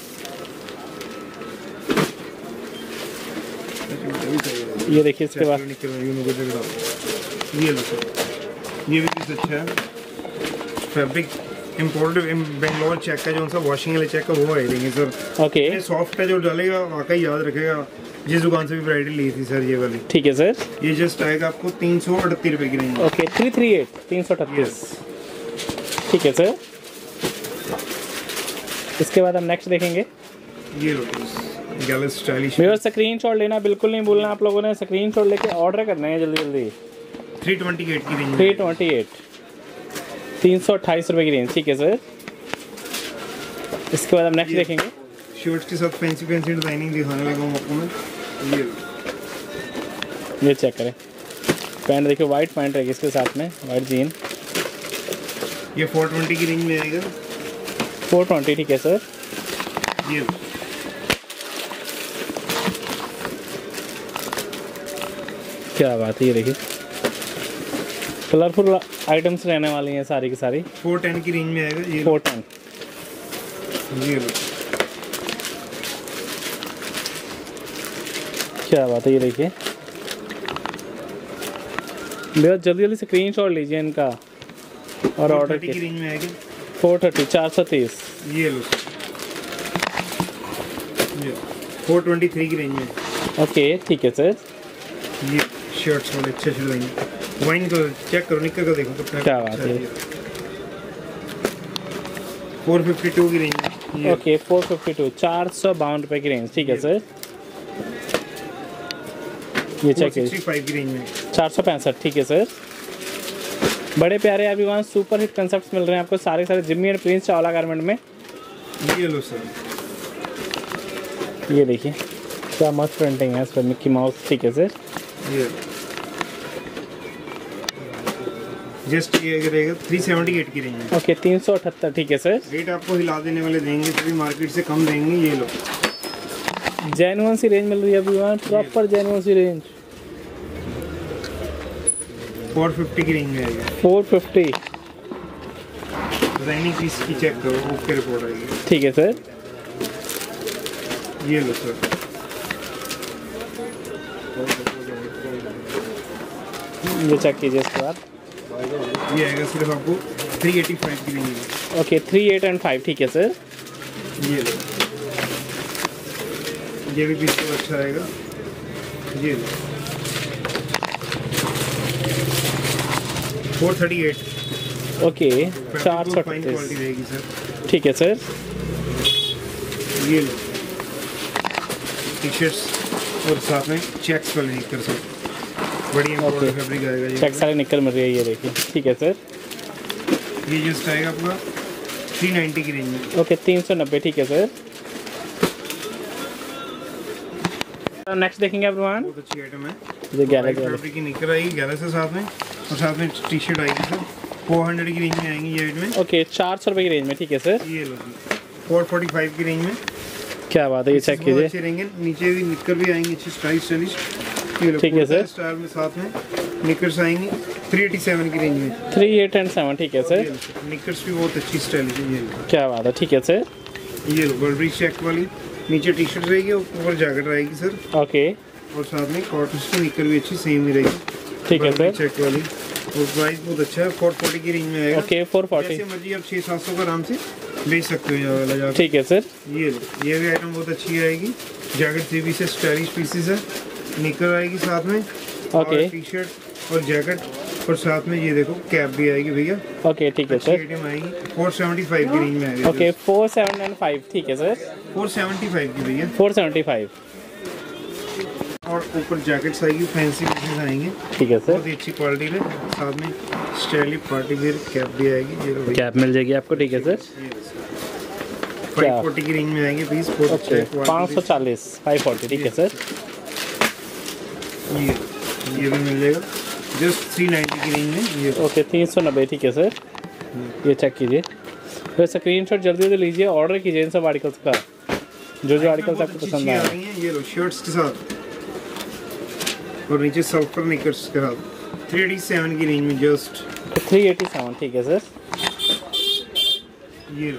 ये देखिए इसके बाद ये लो सर, ये भी पीस अच्छा है। फैब्रिक इम्पोर्टेड बेंगलोर चेक का, जो उनका वॉशिंग वाले चेक का वो है देंगे सर। ओके ये सॉफ्ट है, जो डालेगा वाकई याद रखेगा। जिस दुकान से भी वैरायटी ली थी सर ये वाली। ठीक है सर। ये जस्ट आएगा आपको तीन सौ अड़तीस रुपये की range. Okay three three eight, तीन सौ अड़तीस, ठीक है सर। इसके बाद हम नेक्स्ट देखेंगे। ये लो गैलस स्टाइलिश। मेरा स्क्रीनशॉट लेना बिल्कुल नहीं भूलना आप लोगों ने, स्क्रीनशॉट लेके ऑर्डर करना है जल्दी जल्दी। थ्री ट्वेंटी एट की रेंज। थ्री ट्वेंटी एट, तीन सौ अट्ठाईस रुपये की रेंज, ठीक है सर। इसके बाद हम नेक्स्ट देखेंगे। शर्ट्स के साथ फैंसी फैंसी डिजाइनिंग दिखाने लगा हूँ आपको मैं। ये लो, ये चेक करें, पैंट देखिए वाइट पैंट रहेगी इसके साथ में, वाइट जीन। ये फोर ट्वेंटी की रेंज में आएगा। फोर ट्वेंटी, ठीक है सर। ये लो, क्या बात है, ये देखिए कलरफुल आइटम्स रहने वाली हैं सारी की सारी। फोर टेन की रेंज में आएगा। ये फोर टेन, ये लो, क्या बात है, ये देखिए भैया जल्दी जल्दी स्क्रीनशॉट लीजिए इनका और ऑर्डर की कीजिए। रेंज में आएगा। फोर थर्टी, चार सौ तीस। ये लो, ये फोर ट्वेंटी थ्री की रेंज में। ओके ठीक है सर। ये शर्ट्स वाले अच्छे अच्छे डिजाइन। वाइन को चेक करो, निक्कर का देखो कितना क्या बात है। फोर फिफ्टी टू की रेंज में। ओके फोर फिफ्टी टू, चार सौ बावन रुपये की रेंज, ठीक है सर। ये चेक कीजिए, फाइव की रेंज में। चार सौ पैंसठ, ठीक है सर। बड़े प्यारे अभी वहाँ सुपर हिट कंसेप्ट मिल रहे हैं आपको सारे सारे Jimmy and Prince Chawla garment में। ये लो सर, ये देखिए क्या मस्त प्रिंटिंग है इस पर, मिक्की माउस, ठीक है सर। ये जस्ट ये रहेगा थ्री सेवेंटी एट की रेंज में। ओके तीन सौ अठहत्तर ठीक है सर। रेट आपको हिला देने वाले देंगे, सभी मार्केट से कम देंगे। ये लो जेन्युइन सी रेंज मिल रही है एवरीवन, प्रॉपर जेन्युइन सी रेंज। फोर फिफ्टी की रेंज में आएगा। फोर फिफ्टी डिजाइनिंग पीस की चेक करो, ओके रिपोर्ट आएगी। ठीक है सर। ये लो सर, ये चेक कीजिए इसके बाद। ये आएगा सिर्फ आपको थ्री एटी फाइव की रेंज में। Okay three eight and five ठीक है सर। ये लो, ये भी पीस तो अच्छा आएगा। ये लो फोर थर्टी एट। ओके चार सौ फाइन क्वालिटी रहेगी सर। ठीक है सर। ये लो टी शर्ट्स और साथ में चेक्स वाले निकर सर, बढ़िया Okay. फैब्रिक आएगा। ये चेक सारे निकल मिल रही है, ये देखिए ठीक है सर। ये जस्ट आएगा आपका थ्री नाइन्टी की रेंज में। ओके तीन सौ नब्बे ठीक है सर। नेक्स्ट देखेंगे एवरीवन, बहुत अच्छी आइटम है। ये ग्यारह फैब्रिक की निकर आएगी ग्यारह से साथ में, और साथ में टी शर्ट आएगी सर। फोर हंड्रेड की रेंज में आएंगी ये आइटम। ओके चार सौ रुपये की रेंज में ठीक है सर। ये लो जी फोर फोर्टी फाइव की रेंज में। क्या बात है, ये चेक कीजिए। अच्छे रहेंगे, नीचे भी निकर भी आएंगी अच्छी स्टाइलिश स्टाइलिश। ठीक है सर। स्टाइल में साथ में निकर्स आएंगी थ्री एटी सेवन की रेंज में। थ्री एट एंड सेवन ठीक है सर। निकर्स भी बहुत अच्छी स्टाइलिश है। ये लो, क्या बात है, ठीक है सर। ये लो बर्बरी चेक वाली, नीचे टी शर्ट रहेगी, ऊपर जैकेट रहेगी सर, ओके और साथ में कॉटन की निकर भी अच्छी सेम ही रहेगी। ठीक है सर। चेक वाली, और प्राइस बहुत अच्छा है, फोर फोर्टी की रेंज में आएगा। ओके फोर फोर्टी जैसे मर्जी आप छः सात सौ का आराम से बेच सकते हो ये वाला जाकर। ठीक है सर। ये लो, ये भी आइटम बहुत अच्छी आएगी। Jacket three piece stylish pieces है, निकर आएगी साथ में, ओके टी शर्ट और जैकेट, और साथ में ये देखो कैप भी आएगी भैया। ओके ठीक है अच्छी सर। आइटम आएगी, फोर सेवेंटी फाइव की रेंज में आएगी। Okay four seven and five ठीक है सर। फोर सेवेंटी फाइव की भैया, फोर सेवेंटी फाइव और ऊपर जैकेट्स आएगी, फैंसी पीसेस आएंगे, ठीक है सर। बहुत ही अच्छी क्वालिटी में, साथ में स्टाइलिश पार्टी वेयर कैप भी आएगी। ये लो भैया, कैप मिल जाएगी आपको, ठीक है सर। फाइव फोर्टी की रेंज में आएंगे पीस, बहुत अच्छे ओके पाँच सौ चालीस फाइव फोर्टी ठीक है सर। ये ये भी मिल जाएगा जस्ट थ्री नाइन्टी की रेंज में। ये ओके तीन सौ नब्बे ठीक है सर। ये चेक कीजिए, फिर स्क्रीनशॉट जल्दी जल्दी लीजिए, ऑर्डर कीजिए इन सब आर्टिकल्स का, जो जो आर्टिकल्स बहुत आपको अच्छी पसंद अच्छी आ आ रहे रही हैं। ये लो शर्ट्स के साथ, और नीचे सल्फर निकर्स के साथ थ्री एटी सेवन की रेंज में जस्ट। हैं। थ्री एटी सेवन ठीक है सर। ये लो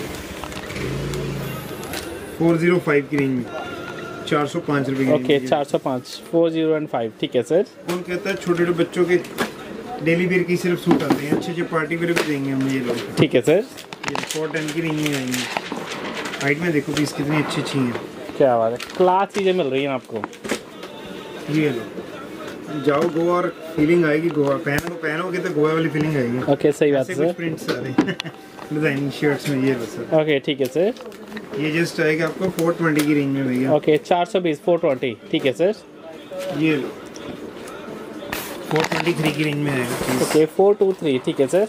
फोर जीरो फाइव की रेंज में, चार सौ पाँच रुपये की ओके रेंज में। चार सौ पाँच फोर जीरो एंड फाइव ठीक है सर। कौन कहता है छोटे छोटे बच्चों के डेली वेयर की सिर्फ सूट आते हैं, अच्छे अच्छे पार्टी वेयर भी देंगे हम। ये लोग ठीक है सर। ये फोर टेन की रेंज में आएंगे। हाइट में देखो पीस कितनी अच्छी अच्छी हैं। क्या बात है, क्लास चीज़ें मिल रही हैं आपको। ये लो, जाओ गोवा और फीलिंग आएगी, गोवा पहनो पहनोगे तो गोवा वाली फीलिंग आएगी। ओके सही बात ऐसे है कुछ सर। प्रिंट्स आ रहे हैं डिजाइनिंग शर्ट्स में। ये लो सर, ओके ठीक है सर। ये जस्ट आएगा आपको फोर ट्वेंटी की रेंज में भैया। ओके चार सौ बीस फोर ट्वेंटी ठीक है सर। ये लो फोर ट्वेंटी थ्री की रेंज में आएगा piece. Okay four two three ठीक है सर।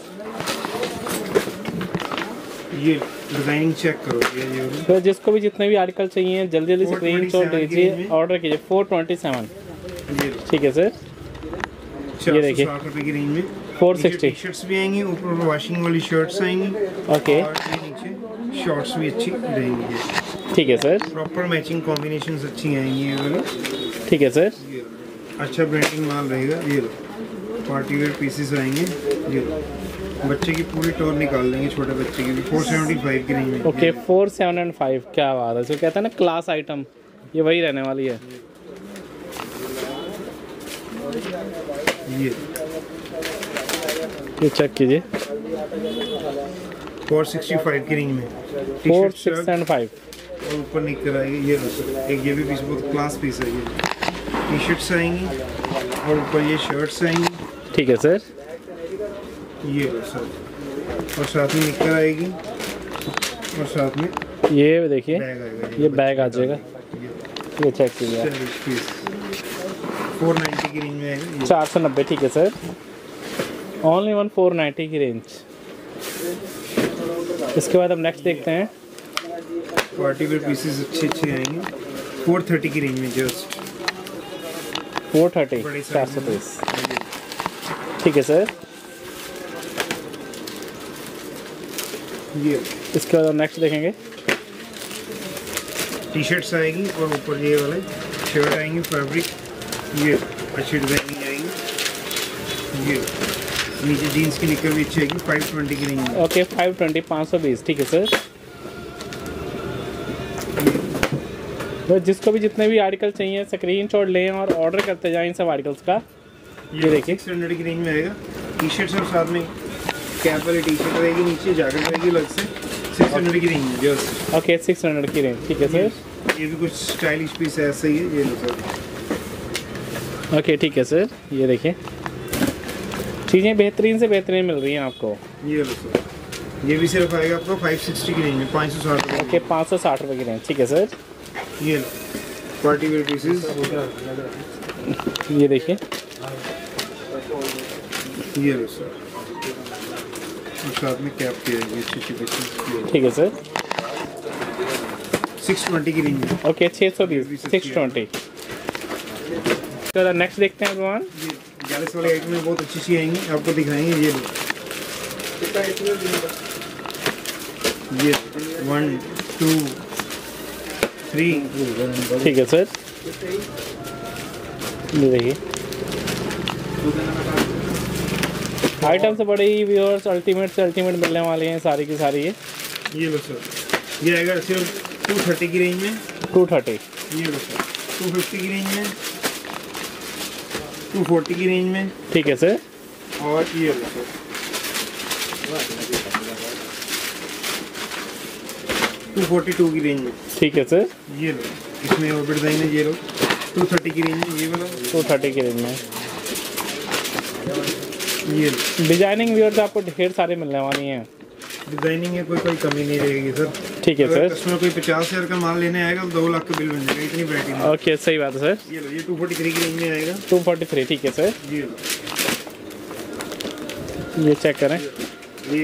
ये डिजाइनिंग चेक करो। ये ये लो। तो जिसको भी जितने भी आर्टिकल चाहिए जल्दी जल्दी four screenshot twenty seven की लीजिए, रेंज में। ऑर्डर कीजिए। फोर ट्वेंटी सेवन ये लो ठीक है सर। चार देखिए। सौ साठ रुपए की रेंज में फोर सिक्सटी टी शर्ट्स भी आएंगी, ऊपर वॉशिंग वाली शर्ट्स आएंगी, ओके और ये नीचे शॉर्ट्स भी अच्छी रहेंगी। ठीक है सर। प्रॉपर मैचिंग कॉम्बिनेशंस अच्छी आएंगी ये वाली। ठीक है सर। ये लो, अच्छा ब्रांडिंग माल रहेगा। ये लो पार्टी वेयर पीसेस आएंगे। ये लो बच्चे की पूरी टोर निकाल देंगे, छोटे बच्चे की भी। फोर सेवेंटी फाइव की रेंज में। Okay four seven and five क्या बात है, जो कहते हैं ना क्लास आइटम, ये वही रहने वाली है। ये ये चेक कीजिए। फोर सिक्सटी फाइव की रेंज में four T six shirt and five और ऊपर निकल आएगी। ये लो सर, एक ये भी पीस बहुत क्लास पीस है। ये टी शर्ट्स आएंगी, और ऊपर ये शर्ट्स आएंगी। ठीक है सर। ये लो सर, और साथ में निकल आएगी, और साथ में ये देखिए, बैग आएगा। ये बैग आ जाएगा। ये चेक कीजिए, फोर नाइन्टी की रेंज में आएगा। चार सौ नब्बे ठीक है sir. Only one four ninety की रेंज। इसके बाद हम नेक्स्ट देखते हैं। पार्टी वेयर पीसेस अच्छे अच्छे आएंगे, फोर थर्टी की रेंज में जस्ट। फोर थर्टी बड़ी चार size सौ में। तीस ठीक है सर। ये इसके बाद नेक्स्ट देखेंगे। टी शर्ट्स आएगी और ऊपर ये वाले शर्ट आएंगी फैब्रिक, ये अच्छी डिजाइनिंग आएंगी। ये नीचे जीन्स की निकल भी अच्छी आएगी, फाइव ट्वेंटी की रेंज में। ओके फाइव ट्वेंटी पाँच सौ बीस ठीक है सर। तो जिसको भी जितने भी आर्टिकल चाहिए स्क्रीनशॉट लें और ऑर्डर करते जाएं इन सब आर्टिकल्स का। ये देखिए सिक्स हंड्रेड की रेंज में आएगा। टी शर्ट्स और साथ में कैप वाली टी शर्ट रहेगी, नीचे जैकेट रहेगी अलग से, सिक्स हंड्रेड की रेंज में जस्ट। ओके सिक्स हंड्रेड की रेंज ठीक है सर। ये भी कुछ स्टाइलिश पीस है, ऐसा ही है, ये लो सर। ओके ठीक है सर। ये देखिए चीज़ें बेहतरीन से बेहतरीन मिल रही हैं आपको। ये लो सर, ये भी सिर्फ आएगा आपको फाइव सिक्सटी की रेंज में, पाँच सौ साठ रुपये। ओके पाँच सौ साठ रुपये की रेंज ठीक है सर। ये लो पार्टी वेयर पीसेस, ये देखिए ये लो सर, और साथ में कैप की रहेगी अच्छी अच्छी पीसेस। ठीक है सर। सिक्स ट्वेंटी की रेंज में। ओके छः सौ बीस सिक्स ट्वेंटी। चलो नेक्स्ट देखते हैं भगवान। ये गैलेक्स वाले आइटम में बहुत अच्छी अच्छी आएंगी, आपको दिखाएंगे। ये लो, ये वन टू थ्री, ठीक है सर। ये देखिए आइटम से बड़े ही व्यूअर्स अल्टीमेट से अल्टीमेट मिलने वाले हैं सारी की सारी। ये ये लो सर, ये आएगा सिर्फ टू थर्टी की रेंज में। टू थर्टी ये लो सर, टू फिफ्टी की रेंज में, टू फोर्टी की रेंज में, ठीक है सर। और ये लो सर टू फोर्टी टू की रेंज में। ठीक है सर। ये लो, इसमें और डिज़ाइन है, ये लो टू थर्टी की रेंज में, ये वाला टू थर्टी की रेंज में। ये लो डिजाइनिंग व्यूअर्स आपको ढेर सारे मिलने वाली हैं। डिजाइनिंग है, कोई कोई कमी नहीं रहेगी सर। ठीक है अगर सर। कस्टमर कोई पचास हज़ार का माल लेने आएगा तो दो लाख का बिल बन जाएगा, इतनी वैरायटी में। ओके सही बात है सर। ये लो, ये टू फोर्टी थ्री की रेंज में आएगा। टू फोर्टी थ्री ठीक है सर। ये लो, ये चेक करें। ये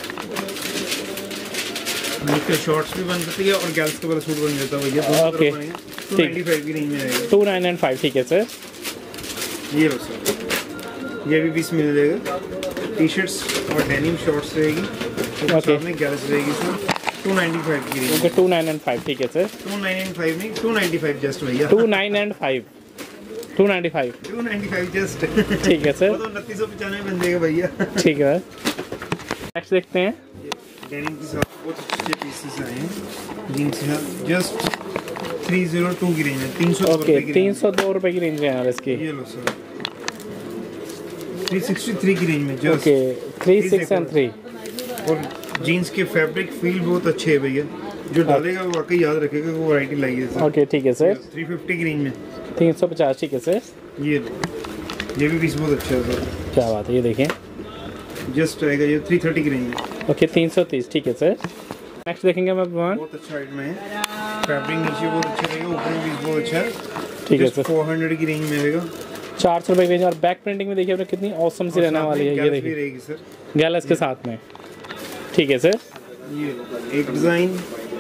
नीचे शॉर्ट्स भी बन सकती है और गर्ल्स का वाला सूट बन जाता है भैया। ओके, टू नाइन्टी फाइव की रेंज में आएगा। टू नाइन नाइन फाइव ठीक है सर। ये लो सर, ये भी पीस मिल जाएगा। टी शर्ट्स और डेनिम शॉर्ट्स रहेगी, और ओके। साथ में गर्ल्स रहेगी सर। टू नाइन्टी फाइव की range. Okay two nine nine five ठीक है सर। टू नाइन फाइव नहीं, टू नाइन्टी फाइव जस्ट भैया। Two nine nine five two ninety five two ninety five just. ठीक है सर। वो तो उनतीस सौ पचानवे बन जाएगा भैया। ठीक है नेक्स्ट देखते हैं। डेनिम के साथ बहुत अच्छे पीसेस आए हैं जीन्स के साथ, जस्ट थ्री जीरो टू की रेंज है, तीन सौ ओके तीन सौ दो रुपये की रेंज है यार इसकी। ये लो सर, थ्री सिक्सटी थ्री की रेंज में just. Okay three six and three. और जीन्स के फैब्रिक फील बहुत अच्छे है भैया, जो डालेगा वो वाकई याद रखेगा वो वैरायटी लाई है सर। ओके ठीक है सर। थ्री फिफ्टी की रेंज में। तीन सौ पचास ठीक है सर। ये लो, ये भी पीस बहुत अच्छा है सर। क्या बात है, ये देखें जस्ट आएगा ये थ्री थर्टी की रेंज में। ओके तीन सौ तीस ठीक है सर। नेक्स्ट देखेंगे मैं भगवान। बहुत अच्छा आइटम है, फैब्रिक नीचे बहुत अच्छा रहेगा, ऊपर में पीस बहुत अच्छा है। ठीक है सर। फोर हंड्रेड की रेंज में आएगा। चार सौ रुपये की रेंज और बैक प्रिंटिंग में देखिए आपने कितनी औसम सी रहने वाली है। ये भी देखिए रहेगी सर, गैलस के साथ में। ठीक है सर। ये एक डिज़ाइन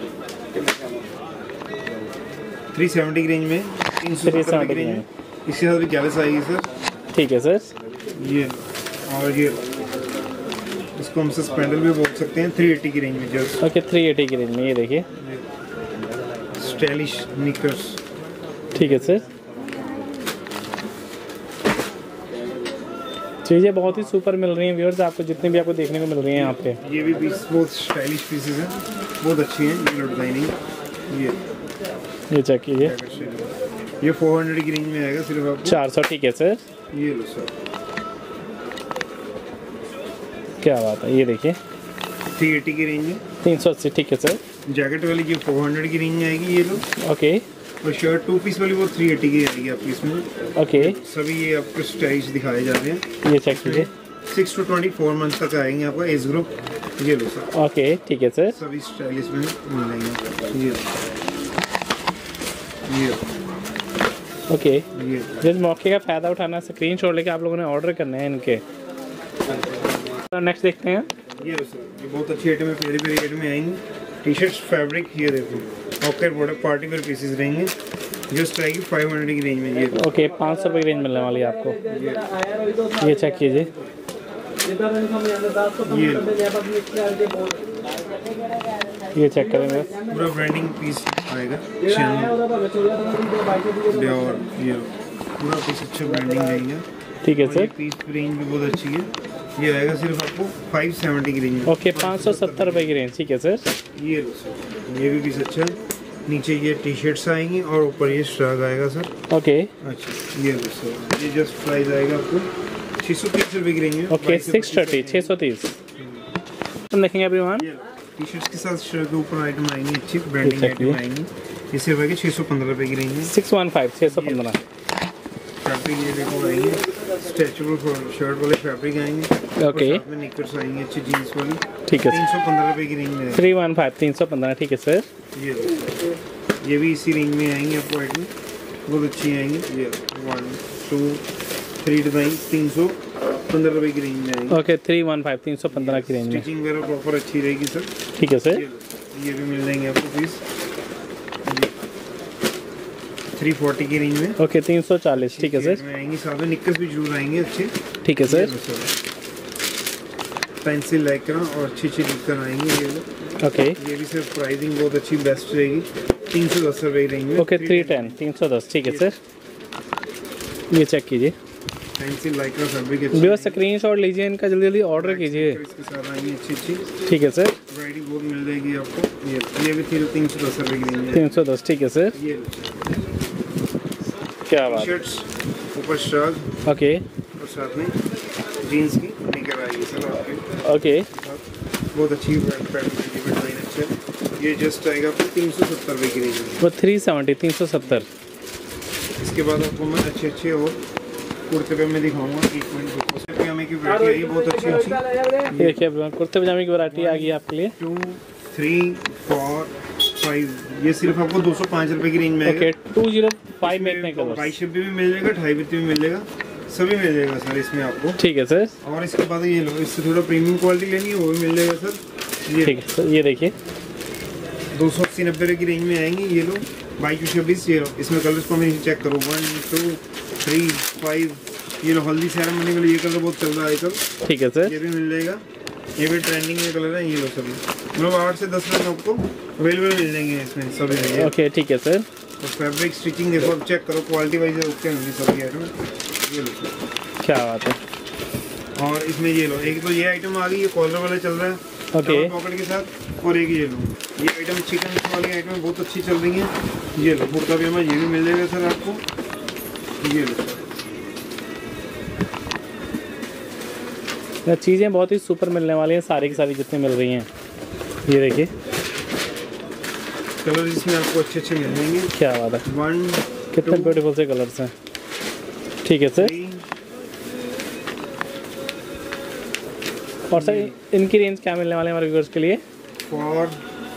थ्री सेवेंटी की रेंज में, तीन सौ सत्तर की रेंज में, इसके साथ भी गैलस आएगी सर। ठीक है सर। ये और ये इसको हम सस्पेंडर भी बोल सकते हैं, थ्री एटी की रेंज में जस्ट। ओके थ्री एटी की रेंज में। ये देखिए स्टाइलिश निकर्स। ठीक है सर। चीज़ें बहुत ही सुपर मिल रही हैं व्यूअर्स आपको, जितनी भी आपको देखने को मिल रही हैं यहाँ पे। ये भी पीस बहुत स्टाइलिश पीसेस हैं, बहुत अच्छी हैं। ये डिजाइनिंग, ये ये चेक कीजिए। ये फोर हंड्रेड की रेंज में आएगा सिर्फ आपको। चार सौ ठीक है सर। ये लो सर, क्या बात है, ये देखिए थ्री एटी की रेंज में। तीन सौ अस्सी ठीक है सर। जैकेट वाली ये फोर हंड्रेड की रेंज में आएगी। ये लो, ओके और शर्ट टू पीस वाली वो थ्री एटी की आएगी आपकी इसमें। ओके सभी ये आपको स्टाइलिश दिखाए जा रहे हैं। ये चेक कीजिए। Six two twenty four month तक आएंगे आपका एज ग्रुप। ये लो सर, ओके ठीक है सर। सभी स्टाइलिश में मिल जाएंगे। ये ये ओके ये जिस मौके का फ़ायदा उठाना, स्क्रीन शॉट लेके आप लोगों ने ऑर्डर करने हैं इनके। तो नेक्स्ट देखते हैं। ये लो सर, ये बहुत अच्छी आइटम है, प्यारी प्यारी आइटम में आएंगी। टी शर्ट्स फैब्रिक, ये देखो ochre border party wear pieces रहेंगे, जस्ट आएगी फाइव हंड्रेड की रेंज में। ये ओके पाँच सौ रुपये की रेंज मिलने वाली है आपको। ये चेक कीजिए। ये ये चेक करेंगे। पूरा ब्रांडिंग पीस आएगा। और ये पूरा पीस अच्छा ब्रांडिंग रहेगा। ठीक है सर। पीस रेंज भी बहुत अच्छी है। ये आएगा सिर्फ आपको पाँच सौ सत्तर की रेंज में। ओके, पाँच सौ सत्तर रुपए की रेंज। ठीक है सर। ये लो सर, ये भी पीस अच्छा है। नीचे ये टी शर्ट्स आएंगी और ऊपर ये स्ट्राग आएगा सर। ओके। अच्छा ये लो सर, ये जस्ट प्राइस आएगा आपको छः सौ तीस रुपये की रेंज में। ओके, सिक्स थर्टी छः सौ तीस। हम देखेंगे एवरीवन। टी शर्ट्स के साथ शर्ट के ऊपर आइटम आएंगी, अच्छी ब्रांडिंग आइटम आएंगी। ये सिर्फ आएगी छः सौ पंद्रह रुपये की रेंज में। सिक्स वन फाइव छः सौ पंद्रह। फैब्रिक ये देखो आएंगे, स्ट्रेचेबल शर्ट वाले फैब्रिक आएंगे। ओके। साथ में निकर्स आएंगी अच्छी जीन्स वाली। ठीक है। तीन सौ पंद्रह रुपये की रेंज में। थ्री वन फाइव तीन सौ पंद्रह। ठीक है सर। ये ये भी इसी रेंज में आएंगी आपको आइटम, बहुत अच्छी आएंगी। ये वन टू थ्री डिज़ाइन तीन सौ पंद्रह रुपये की रेंज में आएंगी। ओके, थ्री वन फाइव तीन सौ पंद्रह की रेंज में। स्टिचिंग वगैरह प्रॉपर अच्छी रहेगी सर। ठीक है सर। ये, ये भी मिल जाएंगे आपको पीस थ्री फोर्टी की रेंज में। ओके, तीन सौ चालीस। ठीक है सर। में आएंगी, साथ में निक्कर्स भी जरूर आएंगे अच्छे। ठीक है सर। पेंसिल लाइक्रा और अच्छी अच्छी निक्कर आएंगी। ये लो। ओके। ये भी सिर्फ प्राइसिंग बहुत अच्छी बेस्ट रहेगी, तीन सौ दस रुपये की रेंज में। ओके, थ्री टेन तीन सौ दस। ठीक है सर। ये चेक कीजिए। पेंसिल लाइक्रा फैब्रिक अच्छी। बस स्क्रीन शॉट लीजिए इनका, जल्दी जल्दी ऑर्डर कीजिए। इसके साथ आएंगी अच्छी अच्छी। ठीक है सर। वैरायटी बहुत मिल जाएगी आपको। ये ये भी थी तीन सौ दस रुपये की रेंज में। तीन सौ दस। ठीक है सर। ये क्या बात। शर्ट्स ऊपर स्ट्राग ओके। और साथ में जीन्स की निकर आएगी सर आपके। ओके। बहुत अच्छी डिज़ाइन अच्छा। ये जस्ट आएगा आपको तीन सौ सत्तर रुपये की रेंज में। वो थ्री सेवेंटी तीन सौ सत्तर। इसके बाद आपको मैं अच्छे अच्छे और कुर्ते पे मैं दिखाऊंगा। एक मिनट कुर्ते पजामे की वैरायटी आई है बहुत अच्छी अच्छी। देखिए कुर्ते पजामे की वैरायटी आ गई आपके लिए। टू थ्री फोर फाइव, ये सिर्फ आपको दो सौ पाँच रुपये की रेंज में आएगा। ओके, टू जीरो फाइव में इतने कलर। बाईस छब्बी भी मिल जाएगा, ढाई बित्ती भी मिल जाएगा, सभी मिल जाएगा सर इसमें आपको। ठीक है सर। और इसके बाद ये लो, इससे थोड़ा प्रीमियम क्वालिटी लेनी है वो भी मिल जाएगा सर। ये ठीक है सर। ये देखिए दो सौ अस्सी नब्बे रुपये की रेंज में आएंगी। ये लो बाईस छब्बीस। ये लो इसमें कलर्स कॉम्बिनेशन चेक करो, वन टू थ्री फाइव। ये लो हल्दी सेरेमनी वाले ये कलर बहुत चल रहा है आजकल। ठीक है सर। ये भी मिल जाएगा, ये भी ट्रेंडिंग में कलर है। ये लो सभी मतलब आठ से दस में आपको अवेलेबल मिल जाएंगे इसमें सभी। ओके ठीक है सर। तो फैब्रिक स्टिचिंग देखो, अब चेक करो क्वालिटी वाइज ओके होंगी सभी आइटम। ये लो क्या बात है। और इसमें ये लो, एक तो ये आइटम आ गई, ये कॉलर वाला चल रहा है ओके। पॉकेट के साथ। और एक ये लो, ये आइटम चिकन वाली आइटम बहुत अच्छी चल रही है। ये लो कुर्ता पजामा, ये भी मिल जाएगा सर आपको। ये लो चीज़ें बहुत ही सुपर मिलने वाली हैं, सारी की सारी जितनी मिल रही हैं। ये देखिए कलर इसमें आपको अच्छे अच्छे मिल जाएंगे। क्या बात है। वन कितने ब्यूटीफुल से कलर्स हैं। ठीक है सर। और सर इनकी रेंज क्या मिलने वाले हैं हमारे व्यूअर्स के लिए? Four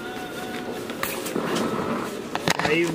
five.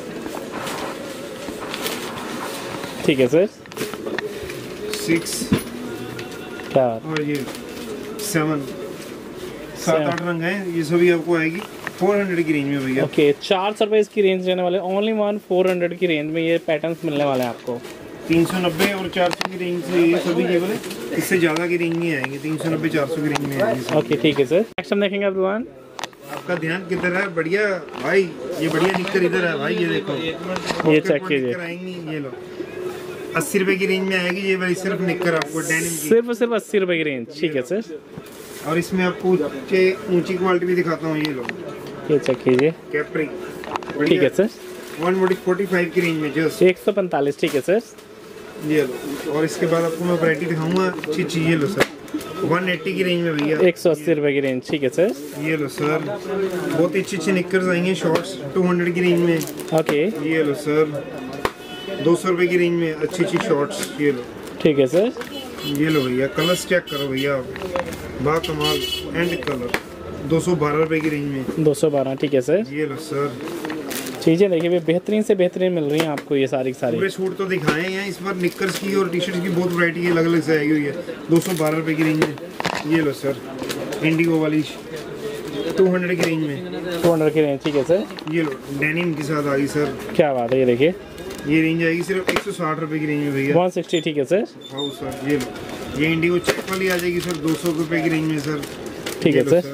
ठीक है सर। सिक्स। क्या बात। और ये सेवन, सात आठ रंग हैं, ये सभी आपको आएगी फोर हंड्रेड की रेंज में भैया। ओके, चार सौ रुपये इसकी रेंज रहने वाले, ओनली वन फोर हंड्रेड की रेंज में ये पैटर्न्स मिलने वाले हैं आपको। तीन सौ नब्बे और चार सौ की रेंज से ये सभी केवल है, इससे ज़्यादा की रेंज में आएंगे। तीन सौ नब्बे चार सौ की रेंज में आएंगे। ओके ठीक है सर। नेक्स्ट हम देखेंगे एवरीवन। आपका ध्यान किधर है? बढ़िया भाई, ये बढ़िया निककर इधर है भाई। ये देखो, ये चेक कीजिए। आएंगी ये लो अस्सी रुपए की रेंज में आएगी ये वाली सिर्फ निक्कर आपको डेनिम की। सिर्फ सिर्फ अस्सी रुपए की रेंज। ठीक है सर। और इसमें आपको ऊंची क्वालिटी भी दिखाता हूँ। ये लो, ये चेक कीजिए। कैप्री। ठीक है सर। वन फोर्टी फाइव की रेंज में जस्ट एक सौ पैंतालीस। ठीक है सर। ये लो, और इसके बाद आपको मैं वैरायटी दिखाऊंगा अच्छी अच्छी। ये लो सर, वन एट्टी की रेंज में भैया, एक सौ अस्सी रुपए की रेंज। ठीक है सर। ये लो सर, बहुत ही अच्छी अच्छी निक्कर्स आएंगे शॉर्ट्स टू हंड्रेड की रेंज में। ओके। ये लो सर, दो सौ रुपए की रेंज में अच्छी अच्छी शॉर्ट्स। ये लो। ठीक है सर। ये लो भैया, कलर्स चेक करो भैया, बा कमाल एंड कलर। दो सौ बारह रुपए की रेंज में। दो सौ बारह। ठीक है सर। ये लो सर, चीज़ें देखिए भी बेहतरीन से बेहतरीन मिल रही हैं आपको ये सारी की सारी। पूरे सूट तो दिखाए हैं, इस बार निक्कर्स की और टी शर्ट की बहुत वैरायटी अलग अलग से आई हुई है। दो सौ बारह रुपए की रेंज में। ये लो सर, इंडिगो वाली टू हंड्रेड की रेंज में। टू हंड्रेड की रेंज। ठीक है सर। ये लो डेनिम के साथ आ गई सर। क्या बात है। ये देखिए, ये रेंज आएगी सिर्फ एक सौ साठ रुपए की रेंज में भैया। One sixty. ठीक है सर। हाँ सर। ये लो, ये इंडिगो चेक वाली आ जाएगी सर दो सौ रुपए की रेंज में सर। ठीक है ये लो सर।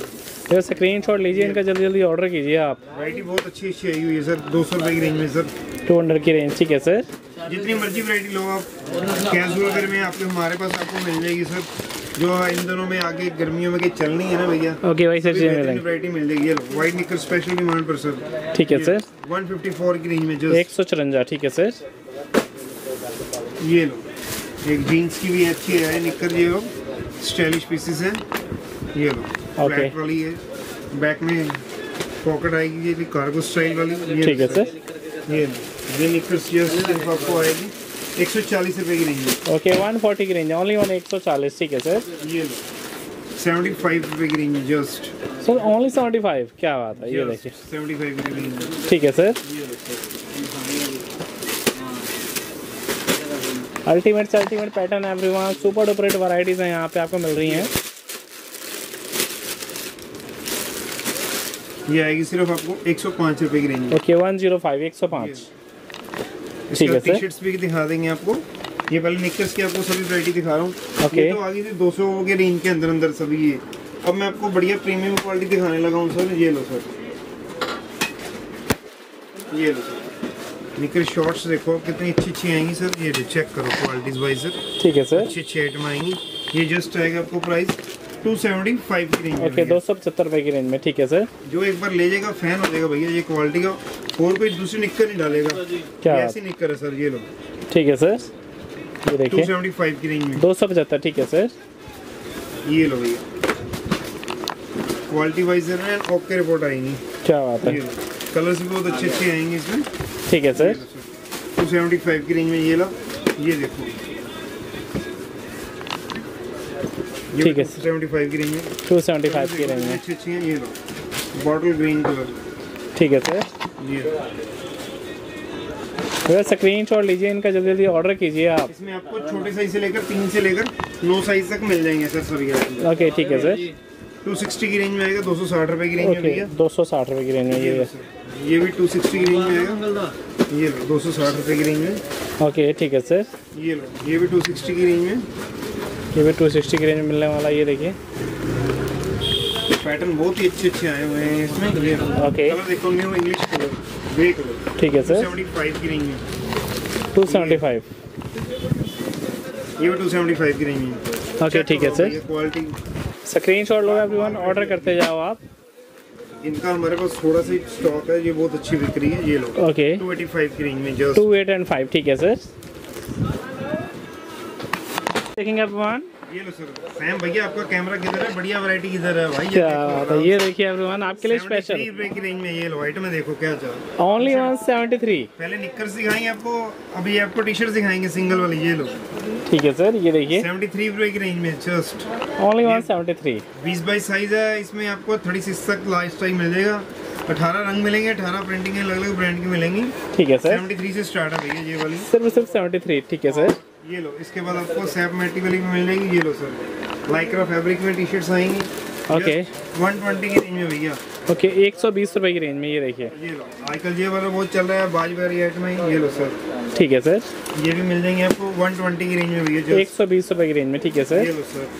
ये स्क्रीनशॉट लीजिए इनका, जल्दी जल्दी ऑर्डर कीजिए आप। वैरायटी बहुत अच्छी अच्छी आई हुई है सर, दो सौ रुपये की रेंज में सर, टू हंड्रेड की रेंज। ठीक है सर, जितनी मर्जी वैरायटी लो आप, कैजुअल वगैरह में आपके हमारे पास आपको मिल जाएगी सर, जो इन दिनों में आगे गर्मियों में की चलनी है ना भैया। ओके वही सर चीज़ें मिलेंगी, वैरायटी मिल जाएगी। ये व्हाइट निकर स्पेशल डिमांड पर सर। ठीक है सर, वन फिफ्टी फोर की रेंज में जस्ट एक सौ चौरंजा। ठीक है सर, ये लो एक जीन्स की भी अच्छी है निकर, ये लो स्टाइलिश पीसेस हैं। ये लो Okay. बैक वाली है, बैक में पॉकेट आएगी, ये कार्गो स्टाइल वाली। ये ठीक है लो सर, ये लो ये निकर सिर्फ आपको आएगी एक सौ चालीस रुपये की रेंज में। ओके वन फोर्टी की रेंज, ओनली वन एक सौ चालीस। ठीक है सर, ये लो सेवेंटी फाइव रुपये की रेंज में just sir, only seventy five. क्या बात है, ये देखिए सेवेंटी फाइव की रेंज में। ठीक है सर, ये लो सर, अल्टीमेट से ultimate pattern everyone, super duper varieties हैं यहाँ पे आपको मिल रही हैं। ये आएगी सिर्फ आपको एक सौ पाँच रुपये की रेंज में। ओके वन जीरो फाइव, एक सौ पाँच। ठीक इसके है टी सर, शर्ट्स भी दिखा देंगे आपको। ये पहले निकर्स की आपको सभी वैरायटी दिखा रहा हूँ। Okay. ये तो आ गई थी दो सौ के रेंज के अंदर अंदर सभी ये। अब मैं आपको बढ़िया प्रीमियम क्वालिटी दिखाने लगा हूँ सर। ये लो सर, ये लो सर निकर शॉर्ट्स देखो कितनी अच्छी अच्छी आएंगी सर। ये चेक करो क्वालिटीज वाइज सर, ठीक है सर, अच्छी अच्छी आइटम आएंगी। ये जस्ट आएगा आपको प्राइस टू सेवेंटी फाइव की रेंज में। ओके दो सौ पचहत्तर रुपये की रेंज में। ठीक है सर, जो एक बार ले जाएगा फैन हो जाएगा भैया ये क्वालिटी का, और कोई दूसरी निक्कर नहीं डालेगा। क्या ये बात? ऐसी निक्कर है सर। ये लो ठीक है सर, ये टू देखिए सेवेंटी फाइव की रेंज में दो सौ पचहत्तर। ठीक है सर, ये लो भैया क्वालिटी वाइज है, ओके रिपोर्ट आएंगी। क्या बात है, ये लो कलर्स भी बहुत अच्छे अच्छे आएंगे इसमें। ठीक है सर, टू सेवेंटी फाइव की रेंज में। ये लो ये देखो, ये ठीक है टू सेवेंटी फाइव की रेंज में, टू सेवेंटी फाइव की रेंज में। अच्छी अच्छी हैं। ये लो बॉटल ग्रीन कलर। ठीक है सर, ये लो तो स्क्रीन शॉट लीजिए इनका, जल्दी जल्दी ऑर्डर कीजिए आप। इसमें आपको छोटे साइज से लेकर तीन से लेकर नौ साइज तक मिल जाएंगे सर सभी आइटम। ओके ठीक है सर, टू सिक्सटी की रेंज में आएगा, दो सौ साठ रुपए की रेंज में ओके भैया। दो सौ साठ रुपये की रेंज में ये ये। लो सर, ये भी टू सिक्सटी की रेंज में आएगा। ये लो दो सौ साठ रुपए की रेंज में। ओके ठीक है सर, ये लो ये भी टू सिक्सटी की रेंज में। ये भी टू सिक्सटी की रेंज में मिलने वाला। ये देखिए पैटर्न बहुत ही अच्छे अच्छे आए हुए हैं इसमें। ये लो ओके कलर देखो, new English colour grey colour. ठीक है सर, सेवेंटी फाइव की रेंज में। Two seventy five. ये भी टू सेवेंटी फाइव की रेंज में। ओके ठीक है सर, क्वालिटी स्क्रीन शॉट लो एवरीवन, ऑर्डर करते जाओ आप। इनका हमारे पास थोड़ा सा स्टॉक है, ये बहुत अच्छी बिक रही है। ये लो ओके टू एटी फाइव की रेंज में just. Two eight and five. ठीक है सर, देखेंगे एवरीवन। ये लो सर, सैम भैया आपका कैमरा किधर है, बढ़िया वैरायटी किधर है भाई। क्या बात है, ये देखिए एवरीवन आपके लिए स्पेशल रुपए की रेंज में। ये लो आइटम में देखो क्या चल। Only one seventy three. पहले निक्कर्स दिखाएंगे आपको, अभी आपको टी शर्ट दिखाएंगे सिंगल वाली। ये लो ठीक है सर, ये देखिए सेवेंटी थ्री रुपए की रेंज में just. Only one seventy three. बीस बाईस साइज है, इसमें आपको थर्टी सिक्स तक लाइफ स्टाइल मिल जाएगा। अठारह रंग मिलेंगे, अठारह प्रिंटिंग अलग अलग ब्रांड की मिलेंगी। ठीक है सर, सेवेंटी थ्री से स्टार्ट है भैया ये वाली। सिर्फ सिर्फ सेवेंटी थ्री। ठीक है सर, ये लो इसके बाद आपको सैप मैटी वाली भी मिल जाएगी। ये लो सर लाइक्रा फैब्रिक में टी शर्ट्स आएंगी। ओके वन ट्वेंटी की रेंज में भैया। ओके एक सौ बीस रुपये की रेंज में। ये देखिए ये लो आजकल ये वाला बहुत चल रहा है, बाज वाली आइटम है। ये लो सर, ठीक है सर, ये भी मिल जाएंगे आपको वन ट्वेंटी की रेंज में भैया जो। एक सौ बीस रुपये की रेंज में। ठीक है ये सर, लो सर,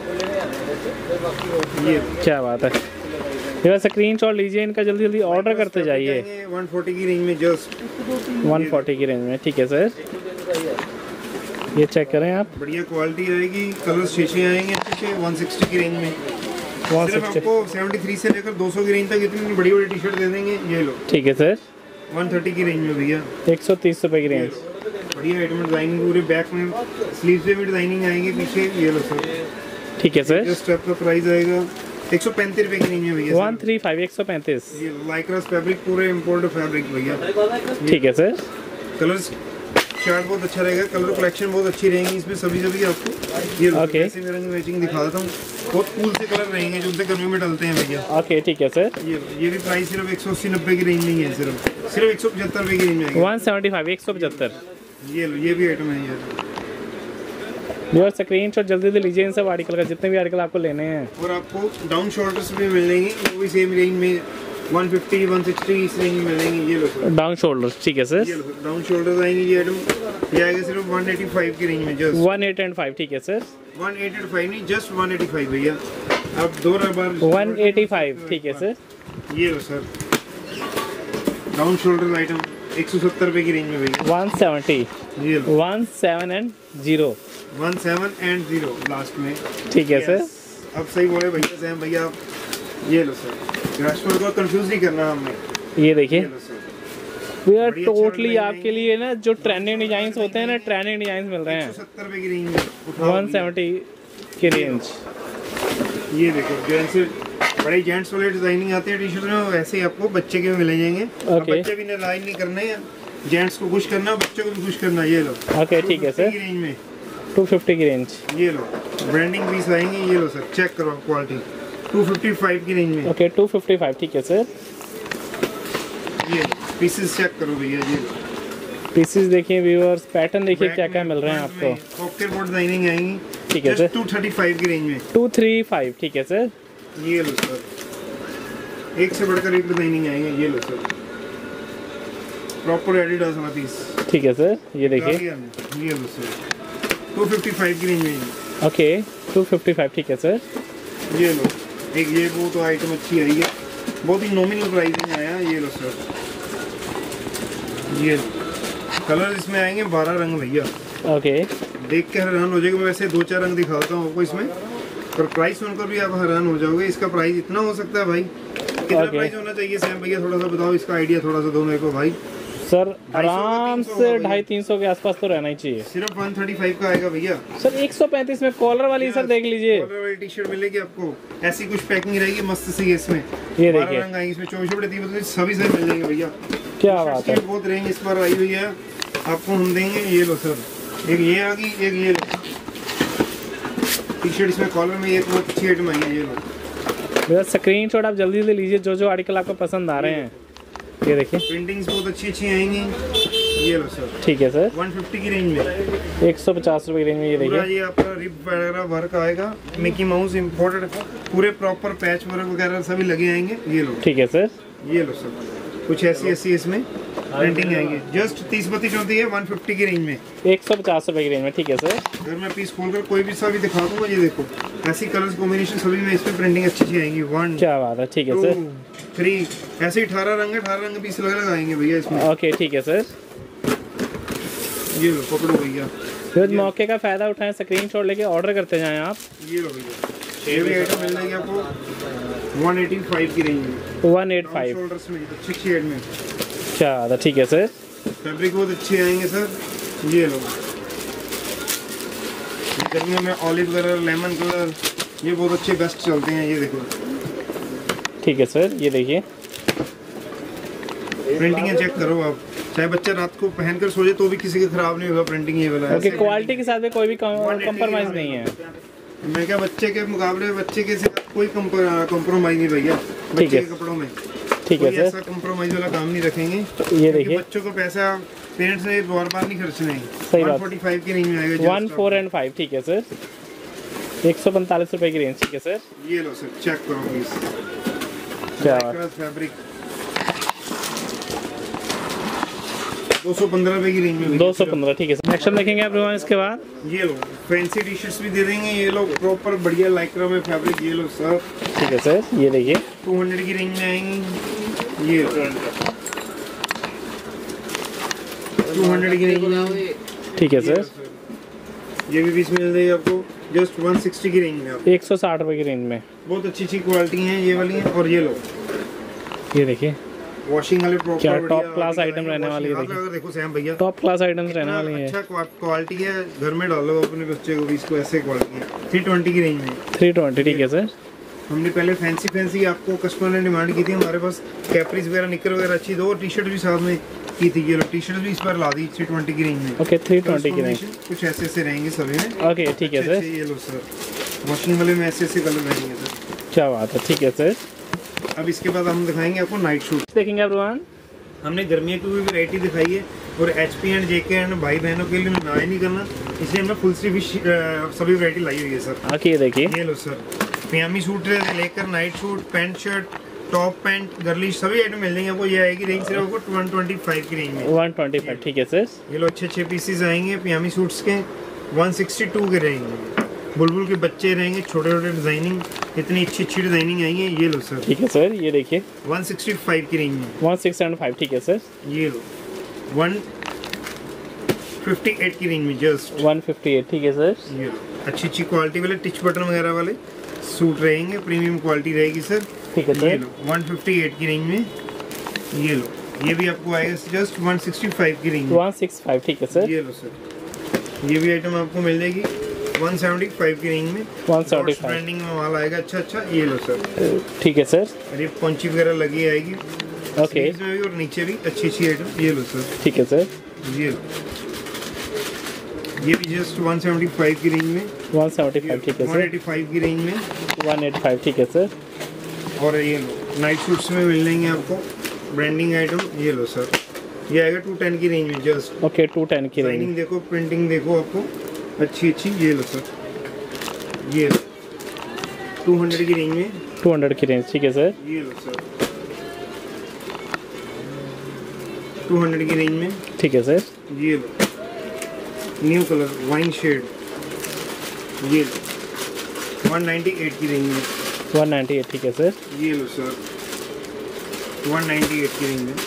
ये क्या बात है, ये स्क्रीन शॉट लीजिए इनका, जल्दी जल्दी ऑर्डर करते जाइए। वन फोर्टी की रेंज में जस्ट। वन फोर्टी की रेंज में। ठीक है सर, ये चेक करें आप। बढ़िया क्वालिटी आएगी, कलर शीशे आएंगे अच्छे। वन सिक्सटी की रेंज में वन सिर्फ सिक्सटी। आपको सेवेंटी थ्री से लेकर दो सौ की रेंज तक इतनी बड़ी बड़ी टी शर्ट दे देंगे। ये लो ठीक है सर, वन थर्टी की रेंज में भैया। एक सौ तीस रुपये की रेंज। बढ़िया आइटम डिजाइनिंग पूरे बैक में, स्लीव पे भी डिजाइनिंग आएंगे पीछे। ये लो सर, ठीक है सर, जस्ट आपका प्राइस आएगा एक सौ पैंतीस रुपये की रेंज में भैया। वन थ्री फाइव, एक सौ पैंतीस। ये लाइक्रा फैब्रिक पूरे इम्पोर्ट फैब्रिक भैया। ठीक है सर, कलर्स चार्ट बहुत अच्छा रहेगा, कलर कलेक्शन बहुत अच्छी रहेंगी इसमें सभी सभी आपको। ये Okay. ऐसे में रंग मैचिंग दिखा देता हूँ, बहुत कूल से कलर रहेंगे जो उनसे गर्मी में डलते हैं भैया। ओके ठीक है सर, ये ये भी प्राइस सिर्फ एक सौ अस्सी नब्बे की रेंज में ही है, सिर्फ सिर्फ एक सौ पचहत्तर रुपये की रेंज में आएगी। वन सेवेंटी फाइव, एक सौ पचहत्तर। ये लो ये भी आइटम है यार। व्यूअर स्क्रीन शॉट जल्दी से लीजिए इन सब आर्टिकल का, जितने भी आर्टिकल आपको लेने हैं। और आपको डाउन शोल्डर्स भी मिल जाएंगे, वो भी सेम रेंज में वन फिफ्टी, वन सिक्सटी इस रेंज में मिलेंगे। ये लो सर, डाउन शोल्डर। ठीक है सर, ये लो सर डाउन शोल्डर्स आएंगे। ये आइटम ये आएगा सिर्फ वन एटी फाइव की रेंज में just. One eight and five. ठीक है सर, वन एटी फाइव नहीं, जस्ट वन एटी फाइव भैया। अब दो बार वन एटी फाइव, ठीक है सर। ये लो सर, राउंड शोल्डर आइटम एक सौ सत्तर रुपए की रेंज में भैया। वन सेवेंटी, ये लो one seven and zero, one seven and zero last में, ठीक है सर। अब सही बोले भैया सैम भैया आप। ये लो सर, कस्टमर को कंफ्यूज नहीं करना हमने। ये देखिए ये लो सर, भैया बढ़िया टोटली चल रही आपके लिए ना जो ट्रेंडिंग डिजाइन होते हैं ना, ट्रेंडिंग डिजाइन मिल रहे हैं सत्तर रुपए की रेंज में। उठाओ वन सेवेंटी की रेंज। ये देखो जेंट्स, बड़े जेंट्स वाले डिजाइनिंग आते हैं टी शर्ट में, वैसे ही आपको बच्चे के भी मिल जाएंगे। अब Okay. बच्चे भी नाराज नहीं करने हैं, जेंट्स को खुश करना, बच्चों को भी खुश करना। ये लो ओके ठीक है सर, की रेंज में, टू फिफ्टी की रेंज। ये लो ब्रांडिंग पीस आएंगे। ये लो सर, चेक करो क्वालिटी, टू फिफ्टी फाइव की रेंज में। ओके टू फिफ्टी फाइव, ठीक है सर। ये पीसेस चेक करो भैया। ये लो पीसेस देखिए व्यूअर्स, पैटर्न देखिए क्या क्या मिल रहे हैं आपको। पॉकेट बोर्ड डिजाइनिंग आएंगी, ठीक है सर। टू थर्टी फाइव की रेंज में। टू थ्री फाइव, ठीक है सर। ये लो सर, एक से बढ़कर एक डिजाइनिंग आएंगे। ये लो सर, प्रॉपर एडिडास वाला पीस, ठीक है सर। ये देखिए ये लो सर, टू फिफ्टी फाइव की रेंज में। ओके टू फिफ्टी फाइव, ठीक है सर। ये लो एक ये वो तो आइटम अच्छी आई है, बहुत ही नॉमिनल प्राइस में आया। ये लो सर, ये कलर इसमें आएंगे बारह रंग भैया, ओके देख के हैरान हो जाएगा। मैं वैसे दो चार रंग दिखाता हूँ आपको इसमें, पर प्राइस सुनकर भी आप हैरान हो जाओगे। इसका प्राइस इतना हो सकता है भाई, कितना Okay. प्राइस होना चाहिए सैम भैया, थोड़ा सा बताओ, इसका आइडिया थोड़ा सा दो मेरे को भाई। सर आराम तीन सौ से होगा ढाई तीन सौ के आसपास तो रहना ही चाहिए सिर्फ वन थर्टी फाइव का आएगा भैया। सर। एक सौ पैंतीस में कॉलर वाली सर देख लीजिए, कॉलर वाली टी शर्ट मिलेगी आपको, ऐसी कुछ पैकिंग रहेगी मस्त सी इसमें। ये बारह देखिए रंग आएंगे इसमें, चौबीस बड़े तीन बत्तीस सभी से मिल जाएंगे भैया। क्या बात है। इसकी बहुत रेंज इस बार आई हुई है, आपको हम देंगे। ये लो सर, एक ये आ गई, एक ये लो टी शर्ट इसमें कॉलर में, एक बहुत अच्छी आइटम आई है। ये लो भैया स्क्रीन शॉट आप जल्दी से लीजिए जो जो आर्टिकल आपको पसंद आ रहे हैं। ये देखिए प्रिंटिंग्स बहुत अच्छी अच्छी आएंगी। ये लो सर, ठीक है सर। वन फिफ्टी की रेंज में, एक सौ पचास रुपए की रेंज में। ये पूरा देखिए ये आपका रिप वगैरह वर्क आएगा, मिकी माउस इम्पोर्टेड, पूरे प्रॉपर पैच वर्क वगैरह सभी लगे आएंगे। ये लो ठीक है सर। ये लो सर, कुछ ऐसी ऐसी इसमें प्रिंटिंग आएगी, जस्ट तीस बत्तीस होती है, वन फिफ्टी की रेंज में, एक सौ पचास रुपए की रेंज में, ठीक है सर। अगर मैं पीस खोलकर कोई भी सा भी दिखा दूंगा। ये देखो ऐसी कलर्स कॉम्बिनेशन सभी में इसमें प्रिंटिंग अच्छी अच्छी आएंगी। वन क्या बात है, ठीक है टू सर। थ्री, ऐसे ही अठारह रंग है, अठारह रंग पीस अलग अलग आएंगे भैया इसमें। ओके ठीक है सर। ये लो पकड़ो भैया, फिर मौके का फायदा उठाएं, स्क्रीन शॉट लेके ऑर्डर करते जाएं आप। ये लो भैया, ये भी आइटम मिल जाएगी आपको वन एटी फाइव की रेंज में, वन एट फाइव, शोल्डर्स में अच्छी अच्छी रेट में। क्या बात है, ठीक है सर। फैब्रिक बहुत अच्छे आएंगे सर। ये लो गर्मियों में ऑलिव कलर, लेमन कलर, ये बहुत अच्छे बेस्ट चलते हैं। ये देखो ठीक है सर। ये देखिए प्रिंटिंग चेक करो आप, चाहे बच्चा रात को पहनकर सो जाए तो भी किसी का खराब नहीं होगा। प्रिंटिंग ये वाला है। ओके क्वालिटी के साथ में कोई भी कॉम्प्रोमाइज नहीं है। मैं क्या बच्चे के मुकाबले बच्चे के साथ कोई कॉम्प्रोमाइज नहीं भैया, बच्चे है। के कपड़ों में ठीक है कोई सर। ऐसा कॉम्प्रोमाइज वाला काम नहीं रखेंगे। ये क्योंकि देखिए बच्चों को पैसा पेरेंट्स ने बार बार नहीं खर्चने। सही बात। वन फोर्टी फाइव की रेंज में आएगा, वन फोर एंड फाइव, ठीक है सर। एक सौ पैंतालीस रुपए की रेंज, ठीक है सर। ये लो सर, चेक करो प्लीज, क्या बात, फैब्रिक दो सौ पंद्रह रुपए की रेंज में, दो सौ पंद्रह, ठीक है सर। नेक्स्ट देखेंगे आप लोग इसके बाद। ये लो फैंसी टी शर्ट्स भी दे देंगे। ये लो प्रॉपर बढ़िया लाइक्रा में फैब्रिक। ये लो सर, ठीक है सर। ये देखिए टू हंड्रेड की रेंज में आएंगी। ये टू हंड्रेड की रेंज में, ठीक है सर। ये भी पीस मिल जाएगी आपको जस्ट वन सिक्सटी की रेंज में। आप एक सौ साठ रुपए की रेंज में, बहुत अच्छी अच्छी क्वालिटी हैं ये वाली हैं। और ये लो ये देखिए वॉशिंग वाले प्रॉपर क्या top class item रहने वाली है, देखिए। देखिए देखो सैम भैया, टॉप क्लास आइटम्स रहने वाली हैं। अच्छा क्वालिटी है, घर में डालो अपने बच्चे को भी, इसको ऐसे क्वालिटी है। थ्री ट्वेंटी की रेंज में, थ्री ट्वेंटी, ठीक है सर। हमने पहले फैंसी फैंसी आपको कस्टमर ने डिमांड की थी, हमारे पास कैपरीज वगैरह निकर वगैरह अच्छी दो, टी शर्ट भी साथ में की थी। ये लो टी शर्ट भी इस बार ला दी थ्री ट्वेंटी की रेंज में। ओके थ्री ट्वेंटी की रेंज, कुछ ऐसे ऐसे रहेंगे सभी में। ओके ठीक है सर। ये लो सर, वॉशिंग वाले में ऐसे ऐसे कलर रहेंगे सर। क्या बात है, ठीक है सर। अब इसके बाद हम दिखाएंगे आपको नाइट शूट। देखेंगे आप रोहन, हमने गर्मियों की भी वैरायटी दिखाई है, और एच पी एंड जे के एंड भाई बहनों के लिए ना ही नहीं करना, इसलिए हमने फुल स्लीव सभी वैरायटी लाई हुई है सर। आके ये देखिए ये लो सर, पजामी सूट से लेकर night suit, pant shirt, top pant, girly सभी आइटम मिल जाएंगे आपको। ये आएगी रेंज सिर्फ आपको वन ट्वेंटी फाइव की रेंज में। वन ट्वेंटी फाइव, ठीक है सर। ये लो अच्छे अच्छे पीसेस आएंगे पजामी सूट्स के, वन सिक्सटी टू के रहेंगे। बुलबुल के बच्चे रहेंगे, छोटे छोटे डिजाइनिंग, इतनी अच्छी अच्छी डिजाइनिंग आई है। ये लो सर, ठीक है सर, ये देखिए वन सिक्सटी फाइव की रेंज में, वन सिक्स सेवन फाइव, ठीक है सर। ये लो वन फिफ्टी एट की रेंज में जस्ट, वन फिफ्टी एट, ठीक है सर। ये लो अच्छी अच्छी क्वालिटी वाले टिच बटन वगैरह वाले सूट रहेंगे, प्रीमियम क्वालिटी रहेगी सर। ठीक है ये सर, लो वन फिफ्टी एट की रेंज में। ये लो ये भी आपको आएगा जस्ट वन सिक्सटी फाइव की रेंज में, वन सिक्स फाइव, ठीक है सर। ये लो सर, ये भी आइटम आपको मिल जाएगी वन सेवेंटी फाइव की रेंज में, वन सेवेंटी फाइव ब्रांडिंग में माल आएगा अच्छा अच्छा। ये लो सर, ठीक है सर। अरे पंची वगैरह लगी आएगी ओके, इसमें भी और नीचे भी अच्छी अच्छी आइटम। ये लो सर, ठीक है सर। ये लो ये भी जस्ट वन सेवेंटी फाइव की रेंज में, वन सेवेंटी फाइव, ठीक है वन सर। एटी फाइव की रेंज में। वन एटी फाइव, ठीक है सर। और ये लो नाइट सूट्स में मिल जाएंगे आपको ब्रांडिंग आइटम। ये लो सर, ये आएगा टू टेन की रेंज में जस्ट। ओके, टू टेन की रेंज, डिजाइनिंग देखो, प्रिंटिंग देखो आपको अच्छी अच्छी। ये लो सर, ये लो टू हंड्रेड की रेंज में, टू हंड्रेड की रेंज, ठीक है सर। ये लो सर टू हंड्रेड की रेंज में। ठीक है सर। ये लो न्यू कलर वाइन शेड, ये लो वन नाइन्टी एट की रेंज में, वन नाइन्टी एट, ठीक है सर। ये लो सर वन नाइन्टी एट की रेंज में।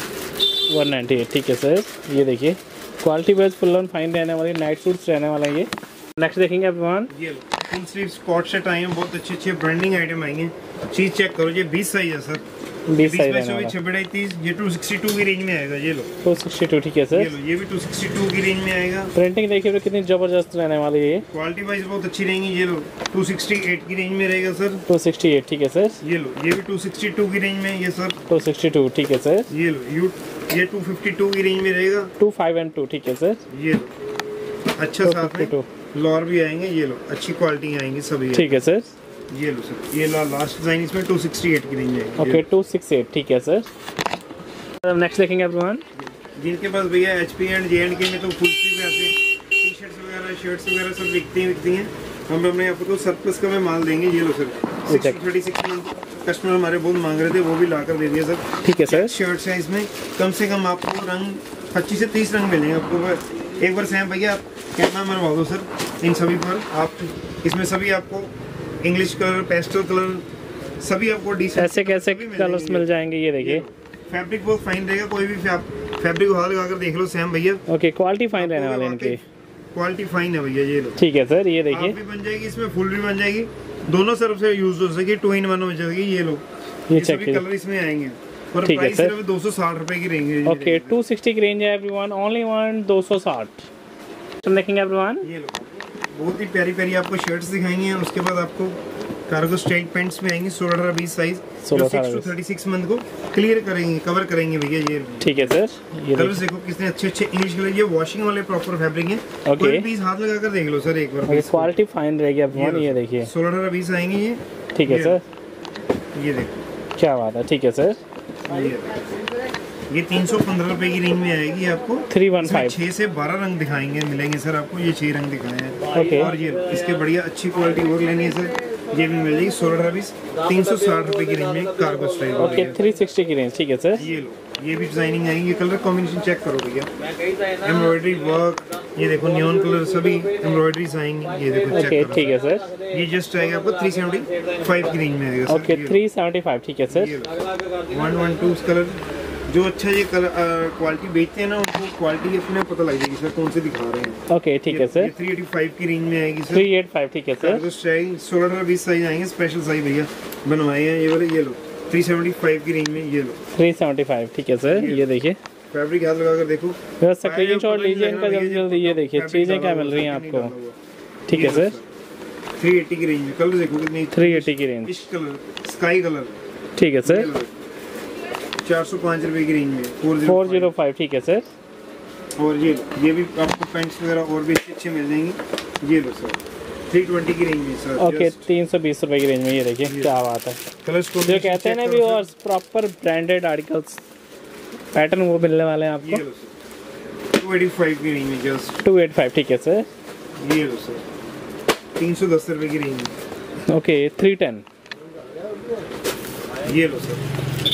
वन नाइन्टी एट, ठीक है सर। ये देखिए quality wise full on fine रहने वाली नाइट सूट्स रहने वाला है ये। नेक्स्ट देखेंगे एवरीवन, ये लो फुल स्लीव स्कॉट सेट आए हैं, बहुत अच्छे अच्छे ब्रांडिंग आइटम आएंगे। चीज चेक करो, ये बीस साइज है सर, बीस साइज रहने चौबीस वाला, छब्बीस तीस। ये टू सिक्सटी टू की रेंज में आएगा। ये लो टू सिक्सटी टू, ठीक है ये सर। लो ये भी टू सिक्सटी टू की रेंज में आएगा। प्रिंटिंग देखिए फिर कितनी जबरदस्त रहने वाली है ये, क्वालिटी वाइज बहुत अच्छी रहेंगी। ये लो टू सिक्सटी एट की रेंज में रहेगा सर। टू सिक्सटी एट, ठीक है सर। ये लो ये भी टू सिक्सटी टू की रेंज में। ये सर टू सिक्सटी टू, ठीक है सर। ये लो यू ये टू फिफ्टी टू की रेंज में रहेगा। टू फाइव एंड टू, ठीक है सर। ये लो अच्छा साथ में टू, लॉर भी आएंगे। ये लो अच्छी क्वालिटी आएंगी सभी। ठीक है सर। ये लो सर, ये ला लास्ट डिजाइन इसमें टू सिक्सटी एट की रेंज में। ओके, टू सिक्सटी एट, ठीक है सर। नेक्स्ट देखेंगे एवरीवन, जिनके पास भैया H P and J and K में तो फुल स्लीव ऐसे टी शर्ट्स वगैरह शर्ट्स वगैरह सब बिकती हैं बिकती हैं हम अपने आपको तो सरप्लस का में माल देंगे। ये लो sir thirty six month customer हमारे बहुत मांग रहे थे, वो भी ला कर दे दिया सर। ठीक है सर। शर्ट्स हैं इसमें कम से कम आपको रंग पच्चीस से तीस रंग मिलेंगे आपको। एक बार सैम भैया आप कैमरा मरवा दो सर इन सभी पर। आप इसमें सभी आपको इंग्लिश कलर, पेस्टल कलर सभी आपको डिसेंट ऐसे कैसे कलर्स मिल जाएंगे, ये देखिए। फैब्रिक बहुत फाइन रहेगा, कोई भी फैब्रिक हाथ लगा कर देख लो सैम भैया। ओके, क्वालिटी फाइन रहने वाले इनकी, क्वालिटी फाइन है भैया। ये लो ठीक है सर। ये हाफ देखिए भी बन जाएगी, इसमें फुल भी बन जाएगी, दोनों तरफ से यूज हो सकेगी, टू इन वन हो जाएगी। ये लो ये ये चेक सभी कीजिए। कलर इसमें आएंगे और ठीक है प्राइस सर। सिर्फ दो सौ साठ रुपए की रहेंगे। ओके, टू सिक्सटी की रेंज है एवरीवन, ओनली वन टू साठ। तो देखेंगे एवरीवन, ये लो बहुत ही प्यारी प्यारी आपको शर्ट्स दिखाएंगे। उसके बाद आपको कार्गो स्टाइल पैंट्स में आएंगी सोलह अठारह बीस साइज, जो six to thirty six month को क्लियर करेंगे, कवर करेंगे भैया। ये ठीक है सर। ये कलर्स देखो कितने अच्छे अच्छे इंग्लिश कलर, ये वॉशिंग वाले प्रॉपर फैब्रिक है। ओके। कोई पीस हाथ लगा कर देख लो सर एक बार। क्वालिटी फाइन रहेगी एवरीवन, ये देखिए। सोलह अठारह बीस आएंगे ये। ठीक है ये- सर, ये देखो क्या बात है। ठीक है सर। ये ये तीन सौ पंद्रह रुपए की रेंज में आएगी आपको। थ्री वन इसमें फाइव, छह से बारह रंग दिखाएंगे मिलेंगे सर आपको। ये छह रंग दिखाए हैं। ओके। और ये इसके बढ़िया अच्छी क्वालिटी और लेनी है सर, ये भी मिल जाएगी सोलह अठारह बीस तीन सौ साठ रुपए की रेंज में cargo style. Okay, three sixty की रेंज, ठीक है सर। ये लो ये भी डिजाइनिंग आएंगी। ये कलर कॉम्बिनेशन चेक करो भैया, एम्ब्रॉयडरी वर्क, ये देखो नियॉन कलर सभी एम्ब्रॉयडरीज आएंगी। ये देखो ओके, चेक ठीक करो। है सर। ये जस्ट आएगा आपको थ्री सेवेंटी फाइव की रेंज में आएगा sir. Okay, three seventy five, ठीक है sir. One one two colour जो अच्छा ये कलर क्वालिटी बेचते हैं ना, उनको क्वालिटी अपने पता लग जाएगी सर कौन से दिखा रहे हैं। ओके, ठीक है सर। थ्री एटी फाइव की रेंज में आएगी सर। थ्री एट फाइव, ठीक है सर। सोलह अठारह बीस साइज आएंगे, स्पेशल साइज भैया बनवाए हैं ये वाले। ये लो थ्री सेवेंटी फाइव की रेंज में। ये लो थ्री सेवेंटी फाइव, ठीक है सर। ये देखिए, फैब्रिक हाथ लगा कर देखो। बस स्क्रीन शॉट लीजिए इनका जल्दी जल्दी। ये देखिए चीज़ें क्या मिल रही हैं आपको। ठीक है सर। थ्री एटी की रेंज में कलर देखो कितनी। थ्री एटी की रेंज, इस कलर स्काई कलर। ठीक है सर। चार सौ पाँच रुपए की रेंज में फोर जीरो फाइव, ठीक है सर। और ये ये भी आपको पैंट्स वगैरह और भी अच्छे अच्छे मिल जाएंगी। ये लो सर थ्री ट्वेंटी की रेंज में सर। ओके, तीन सौ बीस रुपए की रेंज में। ये देखिए क्या बात है। कलर्स जो कहते हैं ना भी और प्रॉपर ब्रांडेड आर्टिकल्स पैटर्न वो मिलने वाले हैं ये आपको। लो सर टू एटी फाइव की रेंज में जस्ट। टू एट फाइव, ठीक है सर। ये लो सर तीन सौ दस रुपए की रेंज में। Okay, three ten. ये लो सर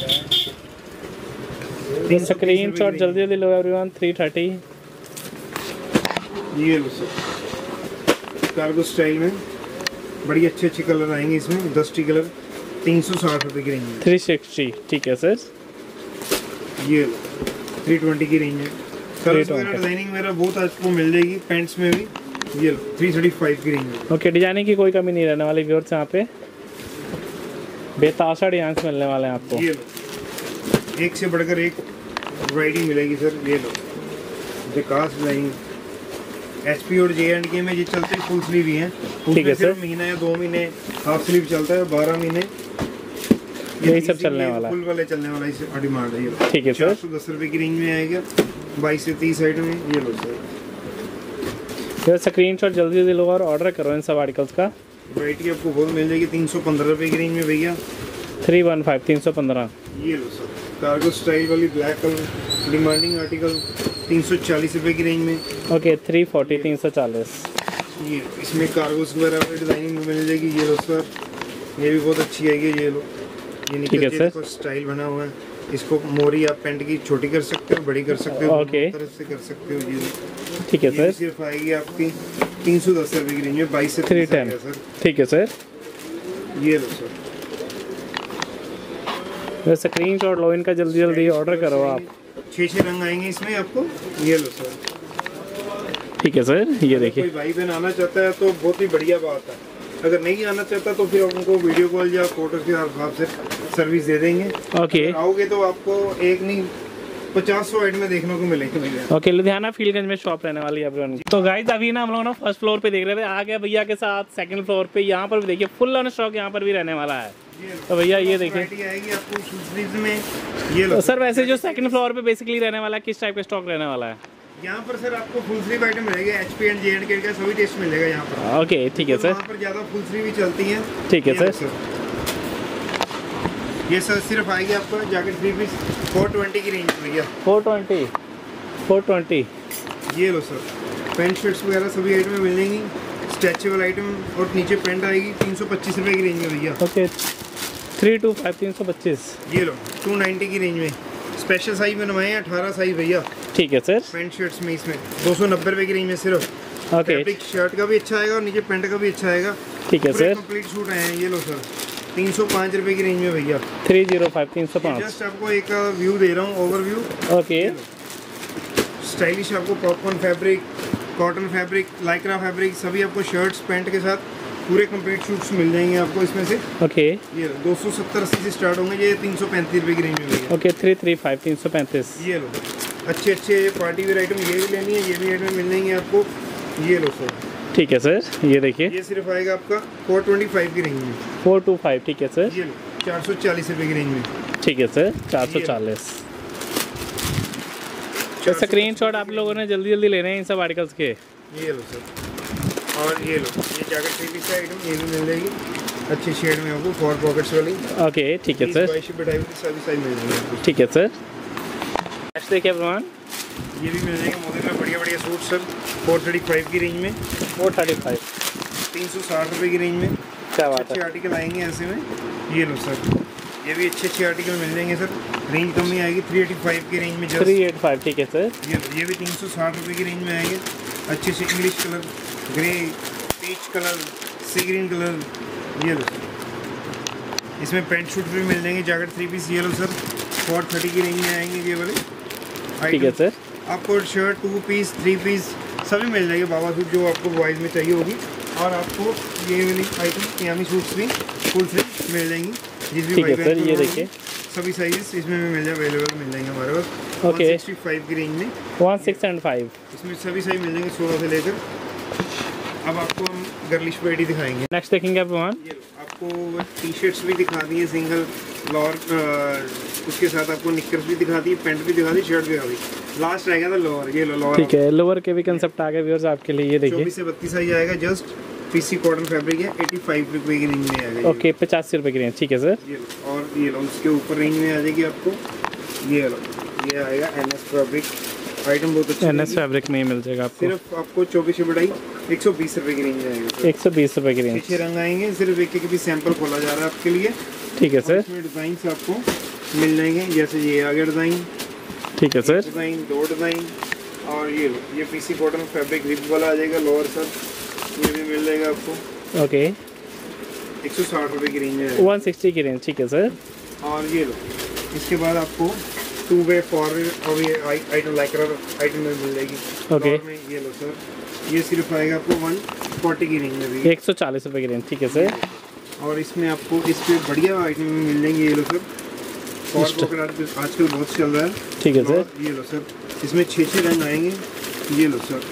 स्क्रीन शॉट जल्दी जल्दी लो एवरीवन। Three thirty. ये लो सर कार्गो स्टाइल में बड़ी अच्छे अच्छे कलर आएंगे इसमें, डस्टी कलर, तीन सौ साठ रुपये की रेंज में। थ्री सिक्सटी ठीक है सर। ये थ्री ट्वेंटी की रेंज है। कलर्स वगैरह डिजाइनिंग वगैरह बहुत आपको मिल जाएगी पैंट्स में भी। ये थ्री थर्टी फाइव की रेंज में। ओके, डिजाइनिंग की कोई कमी नहीं रहने वाली व्यूअर्स, यहाँ पे बेताशा डिजाइन मिलने वाले हैं आपको। ये लो, एक से बढ़कर एक वैरायटी मिलेगी सर। ये लो जकास डिजाइन, एचपी और जे एंड के में ये चलते फुल स्लीव ही हैं। ठीक है सर। महीना या दो महीने हाफ स्लीव चलता है, बारह महीने यही सब चलने वाला है। फुल वाले चलने वाला इस डिमांड है। ये ठीक है सर। चार सौ दस रुपये की रेंज में आएगा, बाईस से तीस आइटम में। ये लो सर, फिर स्क्रीनशॉट जल्दी जल्दी लो और ऑर्डर करो इन सब आर्टिकल्स का। वैरायटी आपको बहुत मिल जाएगी तीन सौ पंद्रह रुपये की रेंज में भैया। थ्री वन फाइव तीन सौ पंद्रह। ये लो सर, कार्गो स्टाइल वाली ब्लैक कलर डिमांडिंग आर्टिकल तीन सौ चालीस रुपये की रेंज में। ओके, थ्री फोर्टी तीन सौ चालीस। ये इसमें कार्गोस वगैरह डिजाइनिंग में मिल जाएगी। ये लो सर, ये भी बहुत अच्छी आएगी। ये लो, ये ठीक है सर। निकल स्टाइल बना हुआ है। इसको मोरी आप पेंट की छोटी कर सकते हो, बड़ी कर सकते हो, ओके। दोनों तरफ से कर सकते हो। ये ठीक है ये सर। सिर्फ आएगी आपकी तीन सौ दस रुपये की रेंज में, बाईस से थ्री तीस टेन आएगा सर। ठीक है सर। ये लो सर, वैसे स्क्रीनशॉट लो इनका, जल्दी जल्दी ऑर्डर करो आप। छः छः रंग आएंगे इसमें आपको। ये लो सर, ठीक है सर। ये देखिए, कोई भाई बहन आना चाहता है तो बहुत ही बढ़िया बात है। अगर नहीं आना चाहता तो फिर उनको वीडियो कॉल या फोटो के हिसाब से सर्विस दे देंगे। ओके आओगे तो आपको एक नहीं पचास सौ आइटम देखने को मिलेंगे भैया। ओके, लुधियाना फीलगंज में शॉप रहने वाली है एवरीवन। तो गाइस अभी ना हम लोग ना फर्स्ट फ्लोर पे देख रहे थे, आ गया भैया के साथ सेकंड फ्लोर पे। यहाँ पर भी देखिए फुल ऑन स्टॉक यहाँ पर भी रहने वाला है। तो भैया ये देखिए आएगी आपको स्लीव्स में। ये लो तो सर, वैसे जो सेकंड फ्लोर पे बेसिकली रहने वाला है, किस टाइप का स्टॉक रहने वाला है? यहाँ पर सर आपको फुल स्लीव आइटम मिलेगा, HP and J and K का सभी टेस्ट मिलेगा यहाँ पर। ओके ठीक है सर। यहाँ पर ज्यादा फुल स्लीव ही चलती है। ठीक है ये सर। ये सर सिर्फ आएगी आपको jacket three piece four twenty की रेंज में भैया। फोर ट्वेंटी फोर ट्वेंटी ये लो सर, पैंट शर्ट्स वगैरह सभी आइटम में मिल जाएंगी, स्ट्रेचेबल आइटम। और नीचे पैंट आएगी तीन सौ पच्चीस रुपये की रेंज में भैया। ओके, थ्री टू फाइव तीन सौ पच्चीस। ये लो टू नाइन्टी की रेंज में, स्पेशल साइज बनवाए हैं अठारह साइज भैया। ठीक है सर। पैंट शर्ट्स में इसमें दो सौ नब्बे रुपये की रेंज में सिर्फ। ओके फैब्रिक शर्ट का भी अच्छा आएगा और नीचे पैंट का भी अच्छा आएगा। ठीक है सर। कंप्लीट सूट आए हैं। ये लो सर, तीन सौ पाँच रुपये की रेंज में भैया। थ्री जीरो फाइव तीन सौ पाँच। जस्ट आपको एक व्यू दे रहा हूँ, ओवरव्यू। ओके, स्टाइलिश आपको popcorn fabric, cotton fabric, lycra fabric सभी आपको शर्ट्स पैंट के साथ पूरे कंप्लीट शूट्स मिल जाएंगे आपको इसमें से। ओके ये दो सौ सत्तर अस्सी से स्टार्ट होंगे, ये तीन सौ पैंतीस रुपये की रेंज में भैया। ओके, थ्री थ्री फाइव तीन सौ पैंतीस। ये लो अच्छे अच्छे पार्टी वेयर आइटम, ये भी लेनी है, ये भी आइटम मिल जाएंगे आपको। ये लो सर, ठीक है सर। ये देखिए ये सिर्फ आएगा आपका फोर ट्वेंटी फाइव की रेंज में। फोर टू फाइव ठीक है सर। ये लो चार सौ चालीस रुपये की रेंज में। ठीक है सर, चार सौ चालीस। तो स्क्रीनशॉट आप लोगों ने जल्दी जल्दी लेने हैं इन सब आर्टिकल्स के। ये लो सर, और ये लो ये जैकेट थ्री पीस का आइटम, ये भी मिल जाएगी अच्छी शेड में आपको, फोर पॉकेट्स वाली। ओके ठीक है सर। सभी साइज मिल जाएंगे। ठीक है सर। नेक्स्ट देखिए भगवान, ये भी मिल जाएंगे मोदी में बढ़िया बढ़िया suit sir, four thirty five की रेंज में, फोर थर्टी फाइव तीन सौ साठ रुपये की रेंज में। क्या बात अच्छे है। आर्टिकल आएंगे ऐसे में। ये लो सर, ये भी अच्छे अच्छे आर्टिकल मिल जाएंगे सर, रेंज कम ही आएगी, थ्री एटी फाइव की रेंज में जस्ट। थ्री एट फाइव ठीक है सर। ये लो ये भी तीन सौ साठ रुपये की रेंज में आएंगे, अच्छे से English colour, grey, peach colour, sea green colour. ये लो सर, इसमें पैंट शूट भी मिल जाएंगे, जैकेट थ्री पीस। ये लो सर, फोर थर्टी की रेंज में आएंगे ये वाले। ठीक है सर। आपको shirt two piece three piece सभी मिल जाएगी, बाबा सूट जो आपको बॉयज़ में चाहिए होगी। और आपको ये वाली आइटम पजामी सूट्स भी फुल स्लीव मिल जाएंगी, जिस भी ठीक है भाई सर। बहन को ये होगी, देखिए सभी साइजेस इसमें भी मिल जाए, अवेलेबल मिल जाएंगे हमारे पास। ओके। वन सिक्सटी फाइव की रेंज में, वन सिक्स एंड फाइव इसमें सभी साइज मिल जाएंगे सोलह से लेकर। अब आपको हम गर्लिश पेटी दिखाएंगे। नेक्स्ट देखेंगे भगवान। ये लो, आपको टी शर्ट्स भी दिखा दी है सिंगल, लोअर, उसके साथ आपको निकर्स भी दिखा दी, पैंट भी दिखा दी, शर्ट भी दिखा दी। लास्ट आएगा था लोअर। ये लो लोअर, ठीक है, लोअर के भी कंसेप्ट आ गए व्यूअर्स आपके लिए। ये देखिए चौबीस से बत्तीस साइज आएगा, जस्ट पीसी कॉटन फैब्रिक है, एटी फाइव रुपये की रेंज में आएगा। ओके, पचासी रुपये की रेंज। ठीक है सर। ये लो, और ये लो उसके ऊपर रेंज में आ जाएगी आपको। ये लो ये आएगा एनएस फैब्रिक, आइटम बहुत अच्छा एन एस फैब्रिक में ही मिल जाएगा आपको। सिर्फ आपको चौबीस से बढ़ाई एक सौ बीस रुपये की रेंज में आएगा। एक सौ बीस रुपये की रेंज। पीछे रंग आएंगे, सिर्फ एक एक भी सैंपल खोला जा रहा है आपके लिए। ठीक है सर। इसमें डिज़ाइन आपको मिल जाएंगे, जैसे ये आ गया डिज़ाइन, ठीक है सर। डिज़ाइन दो डिज़ाइन। और ये लो ये पीसी कॉटन फैब्रिक रिप वाला आ जाएगा लोअर सर, ये भी मिल जाएगा आपको। ओके, एक सौ साठ रुपए की रेंज में है। वन सिक्सटी की रेंज, ठीक है सर। और ये लो, इसके बाद आपको टू वे फॉर और ये आइटम लाइक्रा आइटम में मिल जाएगी। ओके। में ये लो सर, ये सिर्फ आएगा आपको वन फोर्टी की रेंज में भी। एक सौ चालीस रुपए की रेंज, ठीक है सर। और इसमें आपको इस पे बढ़िया आइटम में मिल जाएंगे। ये लो सर, और पॉकेट आजकल बहुत चल रहा है, ठीक है सर। ये लो सर, इसमें छः छः रंग आएंगे। ये लो सर,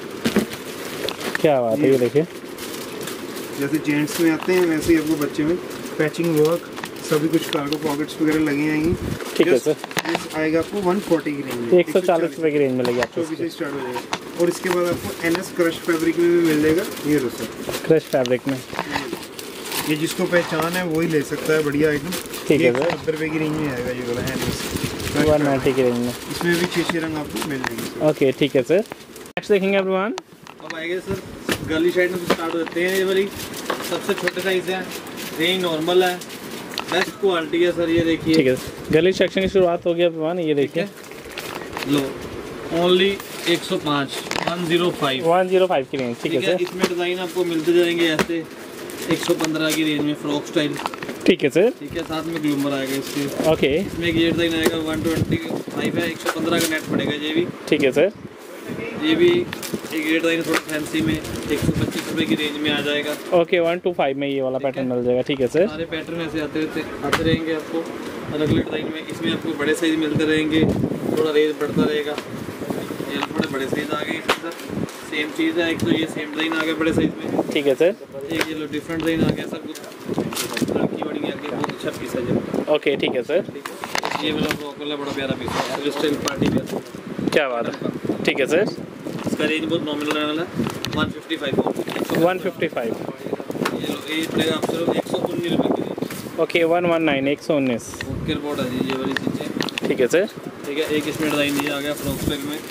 क्या बात है, ये देखिए जैसे जेंट्स में आते हैं वैसे ही आपको बच्चे में पैचिंग वर्क सभी कुछ कार्गो पॉकेट्स वगैरह लगी आएंगी। ठीक है सर। इस आएगा आपको वन फोर्टी की रेंज में, एक सौ चालीस रुपए की रेंज मिलेगी आपको। चौबीस से स्टार्ट हो जाएगा। और इसके बाद आपको एन एस क्रश फैब्रिक में भी मिल जाएगा। ये लो सर, क्रश फैब्रिक में, ये जिसको पहचान है वही ले सकता है, बढ़िया आइटम। ठीक है सर। सत्तर रुपये की रेंज में आएगा ये वाला एन एस वन नाइन्टी की रेंज में। इसमें भी छः छः रंग आपको मिल जाएंगे। ओके, ठीक है सर। नेक्स्ट देखेंगे एवरीवन। अब आएंगे सर गर्ली साइड में स्टार्ट होते हैं। ये वाली सबसे छोटे साइज है, रेंज नॉर्मल है, बेस्ट क्वालिटी है सर। ये देखिए, ठीक है, गली सेक्शन की शुरुआत हो गई एवरीवन। ये देखिए लो, ओनली एक सौ पाँच, one zero five one zero five की रेंज, ठीक है सर। इसमें डिज़ाइन आपको मिलते जाएंगे ऐसे एक सौ पंद्रह की रेंज में, फ्रॉक स्टाइल, ठीक है सर। ठीक है। साथ में ग्लूमर आएगा इसके। ओके, इसमें एक ये डिज़ाइन आएगा वन ट्वेंटी फाइव है, एक सौ पंद्रह का नेट पड़ेगा। ये भी, ठीक है सर। ये भी एक ये डिज़ाइन थोड़ा फैंसी में एक सौ पच्चीस रुपये की रेंज में आ जाएगा। ओके, वन टू फाइव में ये वाला पैटर्न मिल जाएगा, ठीक है सर। सारे पैटर्न ऐसे आते रहते आते रहेंगे आपको अलग अलग डिज़ाइन में। इसमें आपको बड़े साइज मिलते रहेंगे, थोड़ा रेंज बढ़ता रहेगा। ये थोड़े बड़े साइज आ गए इसमें सर, सेम चीज़ है। एक तो ये सेम डिज़ाइन आ गया बड़े साइज में, ठीक है सर। एक ये लो डिफरेंट डिज़ाइन आ गया सर, कुछ लड़की बड़ी आ गई, बहुत अच्छा पीस है ये। ओके, ठीक है सर। ठीक है, ये वाला फ्रॉक वाला बड़ा प्यारा पीस है, स्टाइल पार्टी वेयर, क्या बात है, ठीक है सर। इसका रेंज बहुत नॉमिनल रहने वाला है, one fifty five one fifty five. ये लो, ये पड़ेगा आपसे एक सौ उन्नीस रुपये की range. Okay, one one nine, एक सौ उन्नीस। ओके रिपोर्ट है जी, ये वाली चीज़ें, ठीक है सर। ठीक है। एक इसमें डिज़ाइन ये आ गया फ्रॉक स्टाइल में,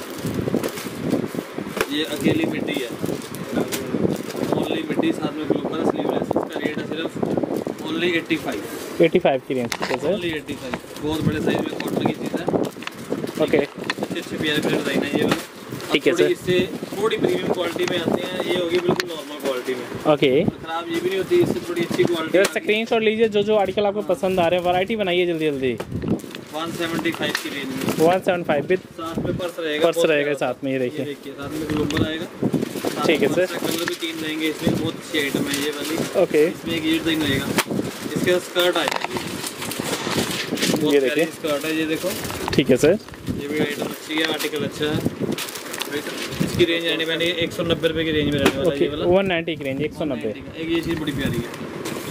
ये अकेली मिट्टी है, ओनली मिट्टी, साथ में ग्लूमर स्लीवलेस। इसका रेट है सिर्फ only eighty five eighty five की रेंज, ठीक है सर। Only eighty five. बहुत बड़े साइज में कॉटन की चीज़ है। ओके, अच्छे अच्छे प्यारे प्यारे डिज़ाइन है ये वाले, ठीक है सर। इससे थोड़ी प्रीमियम क्वालिटी में आते हैं, ये होगी बिल्कुल नॉर्मल क्वालिटी में। ओके, खराब ये भी नहीं होती, इससे थोड़ी अच्छी क्वालिटी। यार स्क्रीन शॉट लीजिए, जो जो आर्टिकल आपको पसंद आ रहे हैं, वैरायटी बनाइए जल्दी जल्दी। वन सेवेंटी फाइव की रेंज में, वन सेवन फाइव विद साथ में पर्स रहेगा, पर्स बहुत रहेगा प्यारा साथ में, ये सा। ये देखिए। देखिए साथ में ग्लोबल आएगा, साथ ठीक है में सर। पर्स का कलर भी तीन रहेंगे इसमें, बहुत अच्छी आइटम है ये वाली। ओके, इसमें एक ये डिज़ाइन रहेगा, इसके साथ स्कर्ट आ जाएगी, बहुत ये प्यारी देखिए। स्कर्ट है, ये देखो, ठीक है सर। ये भी आइटम अच्छी है, आर्टिकल अच्छा है। इसकी रेंज रहने वाली है एक सौ नब्बे रुपये की रेंज में रहने वाला है ओके, ये वाला, वन नाइन्टी की रेंज, एक सौ नब्बे। एक ये चीज़ बड़ी प्यारी है,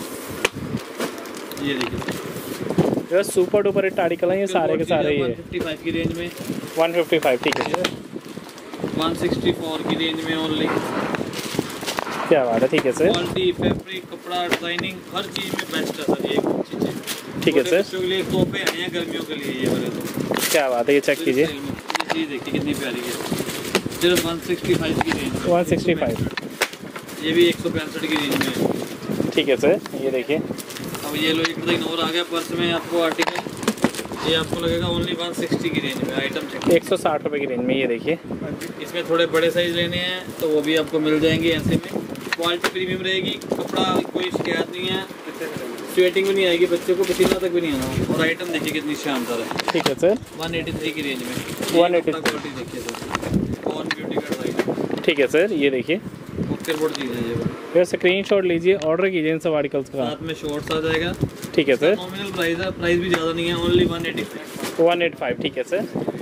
ये देखिए यार सुपर डुपर हिट आर्टिकल है ये सारे के सारे ही है। वन फिफ्टी फाइव की रेंज में, वन फिफ्टी फाइव, ठीक है सर। वन सिक्सटी फोर की रेंज में ओनली। क्या बात है, ठीक है सर। क्वालिटी, फैब्रिक, कपड़ा, डिजाइनिंग, हर चीज़ में बेस्ट है सर ये चीज़ें। ठीक है सर। बच्चों के लिए तोहफे आए हैं गर्मियों के लिए ये वाले तो। क्या बात है, ये चेक कीजिए, ये चीज़ देखिए कितनी प्यारी है, सिर्फ वन सिक्सटी फाइव की रेंज में। वन सिक्सटी फाइव, ये भी एक सौ पैंसठ की रेंज में है। ठीक है सर। ये देखिए, अब ये लो एक डिज़ाइन और आ गया पर्स में आपको आर्टिकल, ये आपको लगेगा ओनली वन सिक्सटी की रेंज में आइटम चेक। एक सौ साठ रुपये की रेंज में, ये देखिए। इसमें थोड़े बड़े साइज लेने हैं तो वो भी आपको मिल जाएंगे ऐसे में, क्वालिटी प्रीमियम रहेगी, कपड़ा कोई शिकायत नहीं है, स्वेटिंग भी नहीं आएगी, बच्चे को पसीना तक भी नहीं आना। और आइटम देखिए कितनी शानदार है, ठीक है सर। वन एटी थ्री की रेंज में, वन एटी क्वालिटी देखिए सर, कॉर्न ब्यूटी का डिज़ाइन, ठीक है सर। ये देखिए, ओके बोर्ड चीज़ है ये वाली। फिर स्क्रीन शॉट लीजिए, ऑर्डर कीजिए इन सब आर्टिकल्स का। साथ में शॉर्ट्स आ जाएगा, ठीक है सर। नॉमिनल प्राइस है, प्राइस भी ज़्यादा नहीं है, only one eighty five. One eight five, ठीक है सर।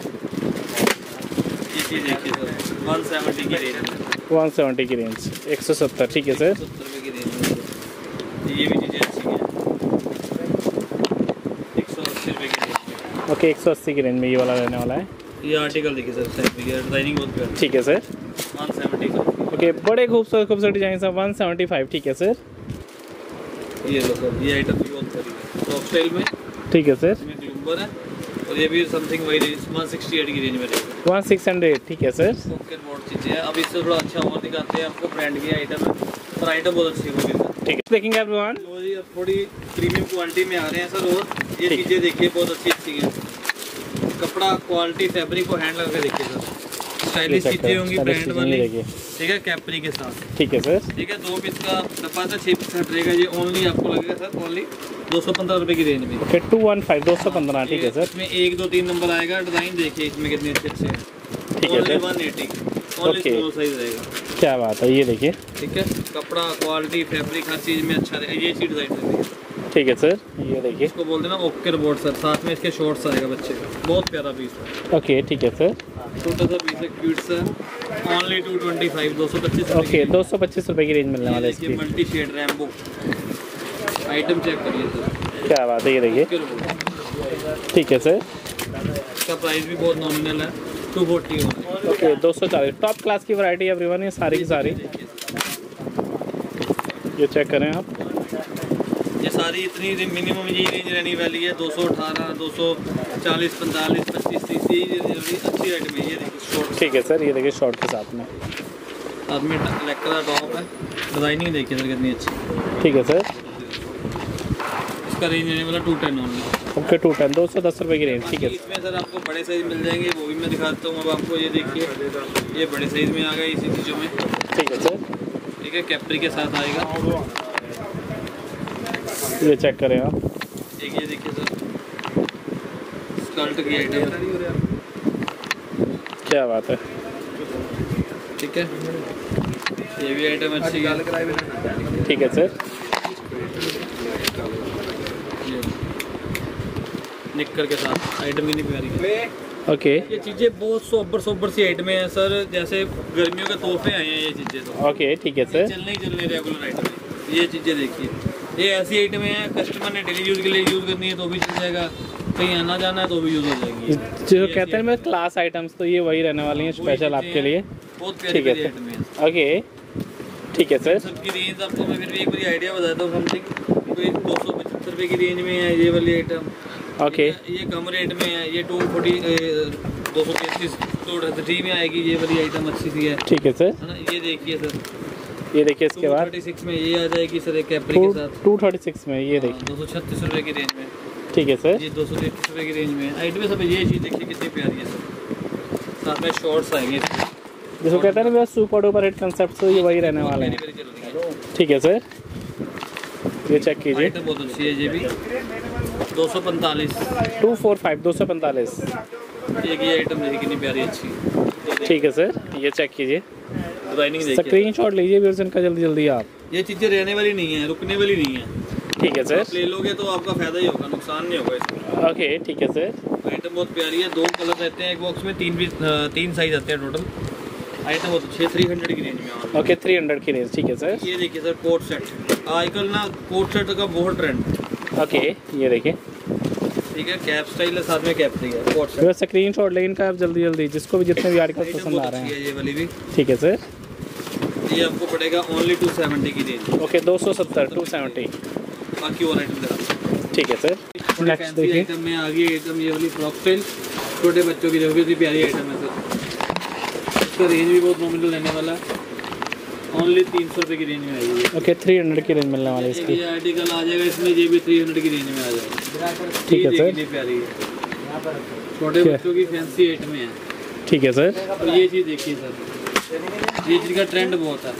ये चीज़ देखिए सर, वन सेवेंटी की रेंज में, वन सेवेंटी की रेंज, एक सौ सत्तर, ठीक है सर। सत्तर रुपये की रेंज में। ये भी चीज़ें अच्छी हैं, एक सौ अस्सी रुपये की रेंज में। ओके, एक सौ अस्सी की रेंज में ये वाला रहने वाला है, ये आर्टिकल देखिए सर, फैब्रिक है, डिज़ाइनिंग बहुत प्यारी, ठीक है sir. One seventy five. Okay, बड़े खूबसूरत खूबसूरत डिजाइन सब वन सेवेंटी फाइव, ठीक है सर। ये लो सर, ये आइटम भी बहुत प्यारी है, टॉप स्टाइल में, ठीक है सर। इसमें ग्लूमर है, और ये भी समथिंग वही रेंज वन सिक्सटी एट की रेंज में रहेगा। वन सिक्स हंड्रेड, ठीक है सर। ओके बोर्ड चीज़ें हैं। अब इससे थोड़ा अच्छा और दिखाते हैं आपको, ब्रांड की आइटम है, पर आइटम बहुत अच्छी होगी सर। ठीक है, देखेंगे एवरीवन। लो जी, अब थोड़ी प्रीमियम क्वालिटी में आ रहे हैं सर, और ये ठीक। चीज़ें देखिए बहुत अच्छी अच्छी हैं, कपड़ा, क्वालिटी, फैब्रिक को हैंड लगा के देखिए सर, स्टाइलिश check चीजें करें, होंगी stylish ब्रांड चीजें, वाली, ये देखिए। ठीक है, कैपरी के साथ, ठीक है सर। ठीक है। दो पीस का डब्बा था, छः पीस का रहेगा ये, ओनली आपको लगेगा सर ओनली दो सौ पंद्रह रुपये की रेंज में। ओके टू वन फाइव दो सौ पंद्रह ठीक है सर। इसमें एक दो तीन नंबर आएगा, डिज़ाइन देखिए इसमें कितने अच्छे अच्छे हैं। ठीक है sir. One eighty only Okay. Small size रहेगा, क्या बात है, ये देखिए। ठीक है। कपड़ा क्वालिटी फैब्रिक हर चीज़ में अच्छा रहेगा, ये चीज़ डिज़ाइन रहेगी। ठीक है सर, ये देखिए। इसको बोलते हैं ना ओके बोर्ड सर, साथ में इसके शॉर्ट्स आएगा बच्चे का, बहुत प्यारा पीस है। ओके ठीक है सर। छोटा सा पीस है, क्यूट सा, ओनली टू ट्वेंटी फाइव दो सौ पच्चीस ओके दो सौ पच्चीस रुपये की रेंज मिलने वाला है इसकी। इसकी। Multi shade rainbow item check करिए सर, क्या बात है, ये देखिए। ठीक है सर। इसका प्राइस भी बहुत नॉमिनल है, टू फोर्टी ओनली। ओके दो सौ चालीस टॉप क्लास की वैरायटी एवरीवन, ये सारी की सारी। ये चेक करें आप, ये सारी इतनी मिनिमम यही रेंज रहने वाली है, दो सौ अठारह दो सौ चालीस पैंतालीस पच्चीस तीस, यही अच्छी आइटम है। ये देखिए शॉर्ट, ठीक है सर, ये देखिए शॉर्ट के साथ में। साथ में ब्लैक कलर टॉप है, डिज़ाइनिंग देखिए सर कितनी अच्छी। ठीक है सर। इसका रेंज रहने वाला two ten only. Okay two ten दो सौ दस रुपये की रेंज, ठीक है। इसमें सर आपको बड़े साइज मिल जाएंगे, वो भी मैं दिखाता हूँ अब आपको। ये देखिए, ये बड़े साइज में आ गए इसी चीज़ों में, ठीक है सर। ठीक है। कैपरी के साथ आएगा, ये चेक करें आप। एक ये देखिए सर स्कर्ट की आइटम है, क्या बात है, ठीक है। ये भी आइटम अच्छी है, ठीक है सर। ये निक्कर के साथ आइटम कितनी प्यारी है। ओके ये चीज़ें बहुत सोबर सोबर सी आइटमें हैं सर, जैसे गर्मियों के तोहफे आए हैं ये चीज़ें तो। ओके ठीक है सर। चलने ही चलने रेगुलर आइटम है ये चीज़ें। देखिए ये ऐसी आइटमें हैं, कस्टमर ने डेली यूज़ के लिए यूज़ करनी है तो भी चल जाएगा, कहीं आना जाना है तो भी यूज़ हो जाएगी। जो कहते हैं मैं क्लास आइटम्स, तो ये वही रहने वाली हैं स्पेशल आपके लिए। बहुत प्यारी ठीक है प्यारी सर। आइटमें हैं। ओके ठीक है सर। सबकी रेंज आपको मैं फिर भी एक बार आइडिया बताता हूँ, समथिंग कोई दो सौ पचहत्तर रुपये की रेंज में है ये वाली आइटम। ओके ये कम रेट में है, ये टू फोर्टी दो सौ तैंतीस टू थर्टी में आएगी ये वाली आइटम, अच्छी सी है, ठीक है सर। है ना। ये देखिए सर, ये देखिए इसके बाद थर्टी सिक्स में ये आ जाएगी सर, एक कैपरी के साथ टू थर्टी सिक्स में, ये देखिए। दो सौ छत्तीस रुपये की रेंज में, ठीक है सर। ये दो सौ तैंतीस रुपये की रेंज में आइटम सब। ये चीज़ देखिए कितनी प्यारी है सर, साथ में शॉर्ट्स आएंगे इसके। जिसको कहते हैं ना सुपर डुपर हिट कंसेप्ट, तो ये वही रहने वाले हैं। मेरी मेरी चल रही है। ठीक है सर, ये चेक कीजिए। आइटम बहुत अच्छी है ये भी, दो सौ पैंतालीस टू फोर फाइव दो सौ पैंतालीस एक ये आइटम देखिए कितनी प्यारी अच्छी। ठीक है सर, ये चेक कीजिए। डिजाइनिंग देखिए, स्क्रीन शॉट लीजिए वर्जन का जल्दी जल्दी आप। ये चीज़ें रहने वाली नहीं है, रुकने वाली नहीं है। ठीक है सर। आप ले लोगे तो आपका फायदा ही होगा, नुकसान नहीं होगा इसमें। ओके ठीक है सर। आइटम बहुत प्यारी है, दो कलर रहते हैं एक बॉक्स में, तीन पीस तीन साइज आते हैं टोटल। आइटम बहुत अच्छी है, थ्री हंड्रेड की रेंज में आ ओके थ्री हंड्रेड की रेंज, ठीक है सर। ये देखिए सर कोट सेट, आजकल ना कोट सेट का बहुत ट्रेंड। ओके ये देखिए, ठीक है। कैप स्टाइल है, साथ में कैपरी है, कोट सेट। बस स्क्रीन शॉट लेकिन का आप जल्दी जल्दी, जिसको भी जितने भी आर्टिकल आइटम पसंद आ बहुत रहे अच्छी हैं। है ये वाली भी, ठीक है सर। ये आपको पड़ेगा ओनली टू सेवेंटी की रेंज। ओके दो सौ सत्तर टू सेवेंटी बाकी और आइटम दिखाते ठीक है सर। हैं। नेक्स्ट फैंसी देखिए। आइटम में आ गई आइटम ये वाली फ्रॉक स्टाइल, छोटे बच्चों की देखोगे, इतनी प्यारी आइटम है सर। इसका रेंज भी बहुत नॉमिनल रहने वाला है, ओनली तीन सौ रुपये की रेंज में आएगी। ओके थ्री हंड्रेड की रेंज मिलने वाली है एक इसकी। ये आर्टिकल आ जाएगा इसमें, ये भी थ्री हंड्रेड की रेंज में आ जाएगा। ठीक है ये सर। कितनी प्यारी है, छोटे क्या? बच्चों की फैंसी आइटम है। ठीक है सर। और ये चीज़ देखिए सर, ये चीज़ का ट्रेंड बहुत है।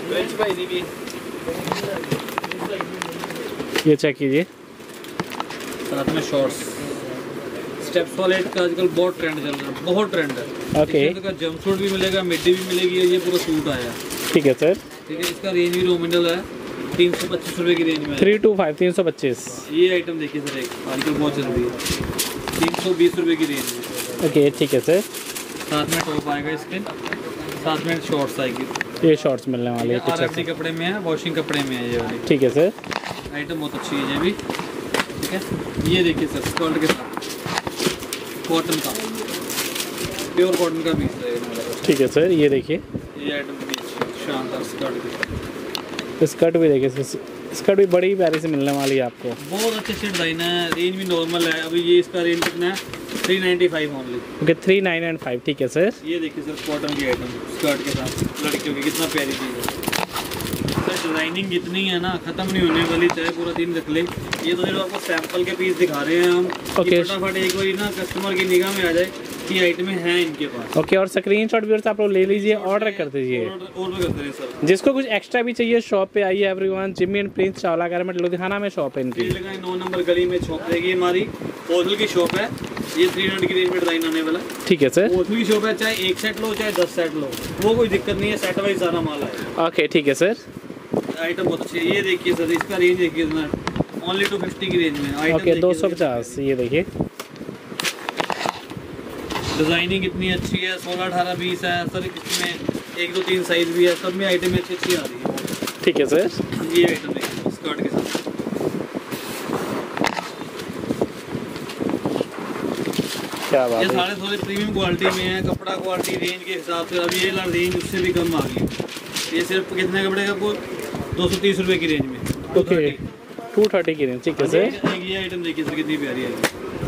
ये चेक कीजिए। साथ में शॉर्ट्स स्टेप्स वाले का आजकल बहुत ट्रेंड चल रहा है, बहुत ट्रेंड है। ओके इसका जंप सूट भी मिलेगा, मिड्डी भी मिलेगी, ये पूरा सूट आया। ठीक है सर। ठीक है। इसका रेंज भी नॉमिनल है, तीन सौ पच्चीस रुपये की रेंज में है। थ्री टू फाइव तीन सौ पच्चीस ये आइटम देखिए सर, एक आजकल बहुत चल रही है, तीन सौ बीस रुपये की रेंज में। ओके ठीक है सर। साथ में टॉप आएगा इसके, साथ में शॉर्ट्स आएगी। ये शॉर्ट्स मिलने वाले हैं आर एफ कुछ डी कपड़े में है, वॉशिंग कपड़े में है ये वाली। ठीक है सर। आइटम बहुत अच्छी है ये भी, ठीक है। ये देखिए सर स्कर्ट के साथ कॉटन का, प्योर कॉटन का पीस है। ठीक है सर, ये देखिए ये आइटम भी अच्छी है, शानदार स्कर्ट की। स्कर्ट भी देखिए, स्कर्ट भी बड़ी प्यारी से मिलने वाली है आपको। बहुत अच्छे अच्छे डिज़ाइन है, रेंज भी नॉर्मल है। अभी ये इसका रेंज कितना है, three ninety five only. Okay three nine and five ठीक है सर। ये देखिए सर कॉटन की आइटम स्कर्ट के साथ लड़कियों की, कितना प्यारी चीज़ है सर। डिज़ाइनिंग जितनी है ना, ख़त्म नहीं होने वाली, चाहे पूरा दिन रख ले। ये तो सिर्फ आपको सैंपल के पीस दिखा रहे हैं हम। Okay. ये फटाफट एक बार ना कस्टमर की निगाह में आ जाए बाकी आइटमें हैं इनके पास। ओके, और स्क्रीनशॉट व्यूअर्स आप लोग ले लीजिए, ऑर्डर कर दीजिए। ऑर्डर कर दे सर। जिसको कुछ एक्स्ट्रा भी चाहिए शॉप पे आइए everyone. Jimmy and Prince Chawla garment Ludhiana में शॉप है इनकी। नौ नंबर गली में शॉप रहेगी हमारी, होलसेल की शॉप है। ये थ्री हंड्रेड की रेंज में डिजाइन आने वाला। ठीक है सर। होलसेल की शॉप है, चाहे एक सेट लो चाहे दस सेट लो, वो कोई दिक्कत नहीं है, सेट वाइज सारा माल है। ओके ठीक है सर। आइटम बहुत अच्छी है। ये देखिए सर, इसका रेंज देखिए ओनली टू फिफ्टी की रेंज में। आइटम ओके दो सौ पचास। ये देखिए डिजाइनिंग कितनी अच्छी है, सोलह अठारह बीस है सर। इसमें एक दो तीन साइज भी है, सब में आइटम अच्छी अच्छी आ रही है। ठीक है सर। ये आइटम देखिए स्कर्ट के साथ, क्या बात ये है। सारे थोड़े प्रीमियम क्वालिटी में है, कपड़ा क्वालिटी रेंज के हिसाब से। अब ये रेंज उससे भी कम आ गई। ये सिर्फ कितने कपड़े का आपको दो सौ तीस रुपये की रेंज में। ओके टू थर्टी की रेंज। ठीक है सर। ये आइटम देखिए सर कितनी प्यारी है,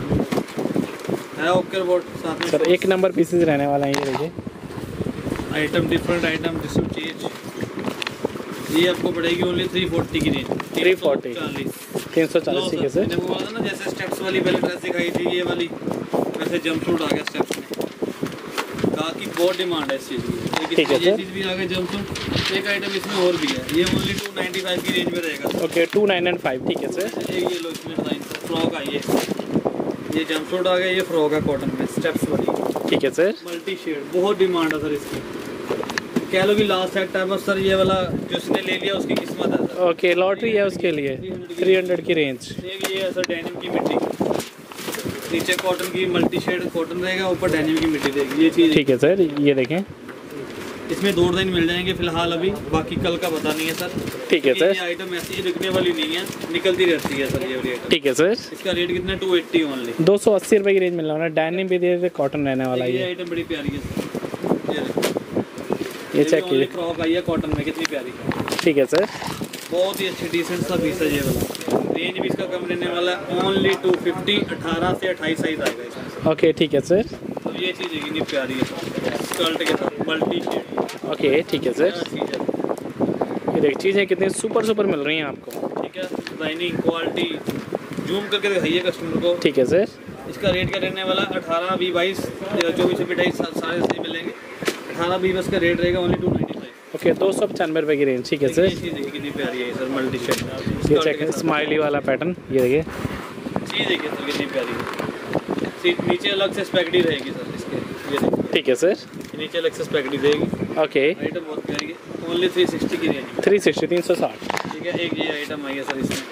है ओके बोट साथ में सर एक नंबर पीसेस रहने वाला है। ये देखिए आइटम डिफरेंट आइटम डिफरेंट चीज। ये आपको पड़ेगी ओनली थ्री फोर्टी की रेंज। थ्री फोर्टी चालीस तीन सौ चालीस। ठीक है सर। मैंने वो बोला था ना, जैसे स्टेप्स वाली पहले ड्रेस दिखाई थी ये वाली, वैसे जंप सूट आ गया स्टेप्स में। कहा कि बहुत डिमांड है इस चीज़ की। ठीक है ये सर। चीज़ भी आ गया जंप सूट। एक आइटम इसमें और भी है, ये ओनली टू नाइन्टी फाइव की रेंज में रहेगा। Okay two nine and five. ठीक है सर। एक ये लो, इसमें डिजाइन फ्रॉक आई है। ये जंप सूट आ गया, ये फ्रॉक है कॉटन में स्टेप्स वाली। ठीक है सर। मल्टी शेड, बहुत डिमांड है सर इसकी। कह लो कि लास्ट सेट है बस सर, ये वाला जिसने ले लिया उसकी किस्मत है सर। ओके लॉटरी है उसके लिए। थ्री हंड्रेड की रेंज। एक ये है सर डेनिम की मिट्टी, नीचे कॉटन की मल्टी शेड कॉटन रहेगा, ऊपर डेनिम की मिट्टी रहेगी। ये चीज़ ठीक है सर। ये देखें इसमें दो दिन मिल जाएंगे फिलहाल अभी, बाकी कल का पता नहीं है सर। ठीक है सर। ये आइटम ऐसी ही बिकने वाली नहीं है, निकलती रहती है सर ये वाली आइटम। ठीक है सर। इसका रेट कितना है? Two eighty only. दो सौ अस्सी रुपये की रेंज मिलने वाला है। डायनिम भी दे कॉटन रहने वाला है। ये ये आइटम बड़ी प्यारी है सर। ये देखो, ये चेक कीजिए। फ्रॉक आई है कॉटन में, कितनी प्यारी। ठीक है सर। बहुत ही अच्छी डिसेंट सा पीस है ये वाला। रेंज भी इसका कम रहने वाला है, ओनली टू फिफ्टी। अठारह से अट्ठाईस साइज आएगा इसमें। ओके ठीक है सर। तो ये चीज़ है कितनी प्यारी है स्कर्ट के साथ मल्टी शेड। ओके ठीक है सर। चीज़ है, ये देख चीज़ें कितनी सुपर सुपर मिल रही हैं आपको। ठीक है। डिजाइनिंग क्वालिटी जूम करके दिखाइए कस्टमर को। ठीक है सर। इसका रेट क्या रहने वाला है? अठारह बीस बाईस चौबीस से अट्ठाईस सारे सही मिलेंगे। अठारह बीस बस का रेट रहेगा only two ninety five. Okay दो सौ पचानवे रुपये की रेंज। ठीक है सर। ये चीज़ देखिए कितनी प्यारी है सर, मल्टी शेड। ये चेक स्माइली वाला पैटर्न। ये देखिए चीज़ देखिए सर कितनी प्यारी है। सीट नीचे अलग से स्पेगडी रहेगी सर इसके। ये देखिए ठीक है सर। नीचे अलग से स्पेगडी रहेगी। ओके आइटम बहुत प्यारी है, ओनली थ्री सिक्सटी की रेंज में। थ्री सिक्सटी तीन सौ साठ। ठीक है। एक ये आइटम आई है सर इसमें।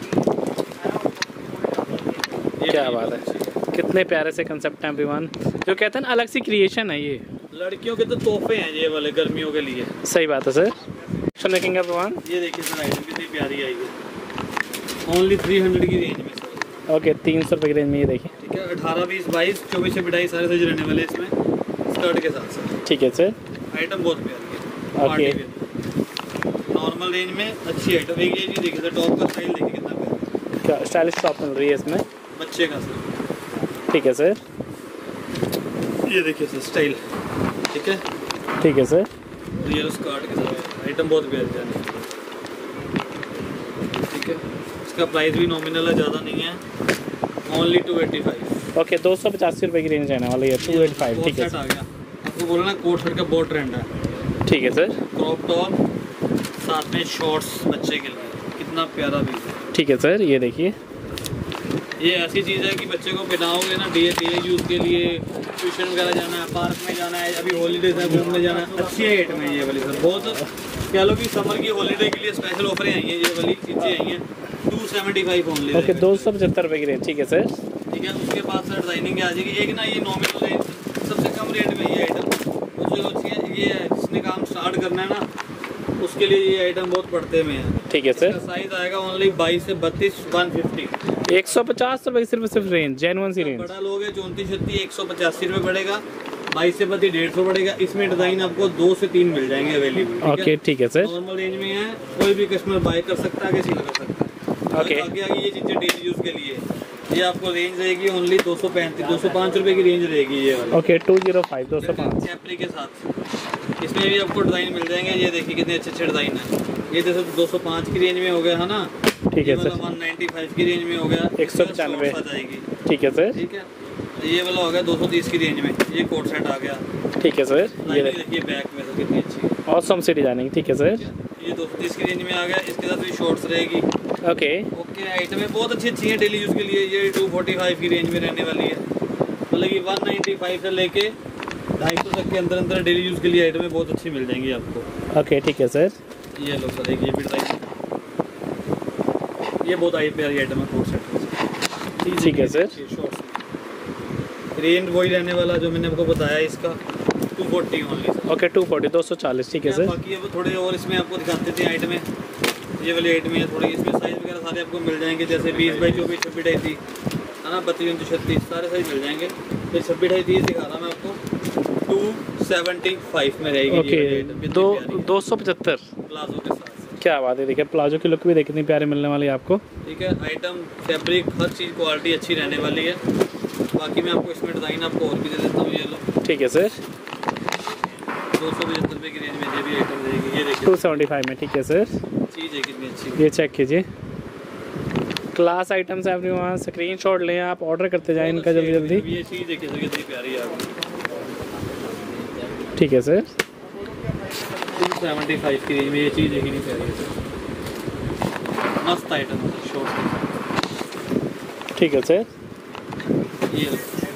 ये क्या भी बात बहुत है, अच्छी कितने प्यारे से कंसेप्ट हैं एवरीवन। जो कहते हैं ना अलग सी क्रिएशन है ये। लड़कियों के तो तोहफे हैं ये वाले गर्मियों के लिए। सही बात है सर। ऑप्शन देखेंगे एवरीवन। ये देखिए सर आइटम कितनी प्यारी आई है, ओनली थ्री हंड्रेड की रेंज में सर। ओके तीन सौ रुपये की रेंज में। ये देखिए ठीक है। अठारह बीस बाईस चौबीस से अट्ठाईस सारे साइज रहने वाले इसमें स्कर्ट के साथ सर। ठीक है सर। आइटम बहुत प्यारी है, ओके नॉर्मल रेंज में अच्छी आइटम। एक ये चीज़ देखिए सर, टॉप का स्टाइल देखिए कितना प्यारा, क्या स्टाइलिश टॉप मिल रही है इसमें। बच्चे का सर। ठीक है सर। ये देखिए सर स्टाइल। ठीक है। ठीक है सर। रियल स्कर्ट के साथ आइटम बहुत प्यारी है। ठीक है। इसका प्राइस भी नॉमिनल है, ज़्यादा नहीं है, only two eighty five. Okay दो सौ पचासी रुपये की रेंज रहने वाली है। Two eight five. ठीक है सेट आ गया। आपको बोला ना कोट शर्ट का बहुत ट्रेंड है। ठीक है सर। क्रॉप टॉप साथ में शॉर्ट्स बच्चे के लिए, कितना प्यारा पीस है। ठीक है सर। ये देखिए ये ऐसी चीज़ है कि बच्चे को पहनाओगे ना डे डे यूज़ के लिए, ट्यूशन वगैरह जाना है, पार्क में जाना है, अभी हॉलीडेज है घूमने जाना है, अच्छी आइटम है ये वाली सर। बहुत कह लो कि समर की हॉलीडे के लिए स्पेशल ऑफरें आई हैं, ये वाली चीज़ें आई हैं two seventy five only. Okay दो सौ पचहत्तर रुपये की रेंज। ठीक है सर। ठीक है। उसके बाद सर डिजाइनिंग आ जाएगी। एक ना ये नॉमिनल रेंज सबसे कम रेट में ये आइटम, उससे ये है जिसने काम स्टार्ट करना है ना उसके लिए ये आइटम बहुत पड़ते में है। ठीक है सर। साइज आएगा ओनली बाईस से बत्तीस वन फिफ्टी। एक सौ पचास रुपये सिर्फ सिर्फ रेंज, जेन्युइन सी रेंज। बड़ा लोग है चौंतीस छत्तीस एक सौ पचासी रुपये पड़ेगा, बाईस से बत्तीस डेढ़ सौ पड़ेगा। इसमें डिजाइन आपको दो से तीन मिल जाएंगे अवेलेबल। ओके ठीक है सर। नॉर्मल रेंज में है, कोई भी कस्टमर बाय कर सकता है, कैसी लगा सकता है। ओके। आगे आगे ये चीज़ें डेली यूज़ के लिए ये आपको रेंज रहेगी ओनली दो सौ पैंतीस दो सौ पाँच रुपये की रेंज रहेगी ये वाली। ओके टू जीरो फाइव दो सौ पाँच कैपरी के साथ इसमें भी आपको डिज़ाइन मिल जाएंगे। ये देखिए कितने अच्छे अच्छे डिज़ाइन है। ये जैसे दो सौ पाँच की रेंज में हो गया है ना। ठीक है सर। वन नाइन्टी फाइव की रेंज में हो गया, एक सौ पचानवे आ जाएगी। ठीक है सर। ठीक है। ये वाला हो गया दो सौ तीस की रेंज में, ये कोट सेट आ गया। ठीक है सर, ये देखिए बैक में तो कितनी अच्छी है, ऑसम सी डिजाइनिंग। ठीक है सर, ये दो सौ तीस की रेंज में आ गया। इसके साथ भी शॉर्ट्स रहेगी। ओके ओके आइटम है, बहुत अच्छी अच्छी है डेली यूज़ के लिए। ये टू फोर्टी फाइव की रेंज में रहने वाली है, मतलब कि वन नाइन्टी फाइव से लेके ढाई सौ तक के अंदर अंदर डेली यूज़ के लिए आइटम है, बहुत अच्छी मिल जाएंगी आपको। ओके ठीक है सर, ये लो सर एक ये भी ट्राई, ये बहुत आई प्यारी आइटम है कोट सेट। ठीक है सर, रेंज वही रहने वाला जो मैंने आपको बताया, इसका two forty only sir. Okay two forty, दो सौ चालीस। ठीक है सर, बाकी अब थोड़े और इसमें आपको दिखाते थे आइटम है, ये वाली आइटम है थोड़ी, इसमें साइज़ वगैरह सारे आपको मिल जाएंगे, जैसे बीस बाई चौबीस छब्बीस ढाई तीस है ना, बत्तीस उनतीस छत्तीस सारे साइज मिल जाएंगे। फिर छब्बीस ढाई तीस दिखा रहा मैं आपको, टू सेवेंटी फाइव में रहेगी। ओके दो दो सौ पचहत्तर प्लाजो के साथ। क्या बात है, देखिए प्लाजो की लुक भी देखिए कितनी प्यारी मिलने वाली है आपको। ठीक है, आइटम फैब्रिक हर चीज़ क्वालिटी अच्छी रहने वाली है। बाकी मैं आपको इसमें डिज़ाइन आपको और भी दे देता हूँ, ये लो। ठीक है सर, दो सौ पचहत्तर रुपये की रेंज में ये भी आइटम रहेगी, ये देखिए टू सेवेंटी फाइव में। ठीक है सर, चीज़ है कितनी अच्छी, ये चेक कीजिए, क्लास आइटम्स है अपने वहाँ। स्क्रीन शॉट लें आप, ऑर्डर करते जाएं इनका जल्दी जल्दी। ये चीज़ देखिए सर कितनी प्यारी है आपको। ठीक है सर, टू सेवेंटी फाइव की रेंज में ये चीज़ देखी नहीं प्यारी है सर, मस्त आइटम है शॉर्ट। ठीक है सर, ये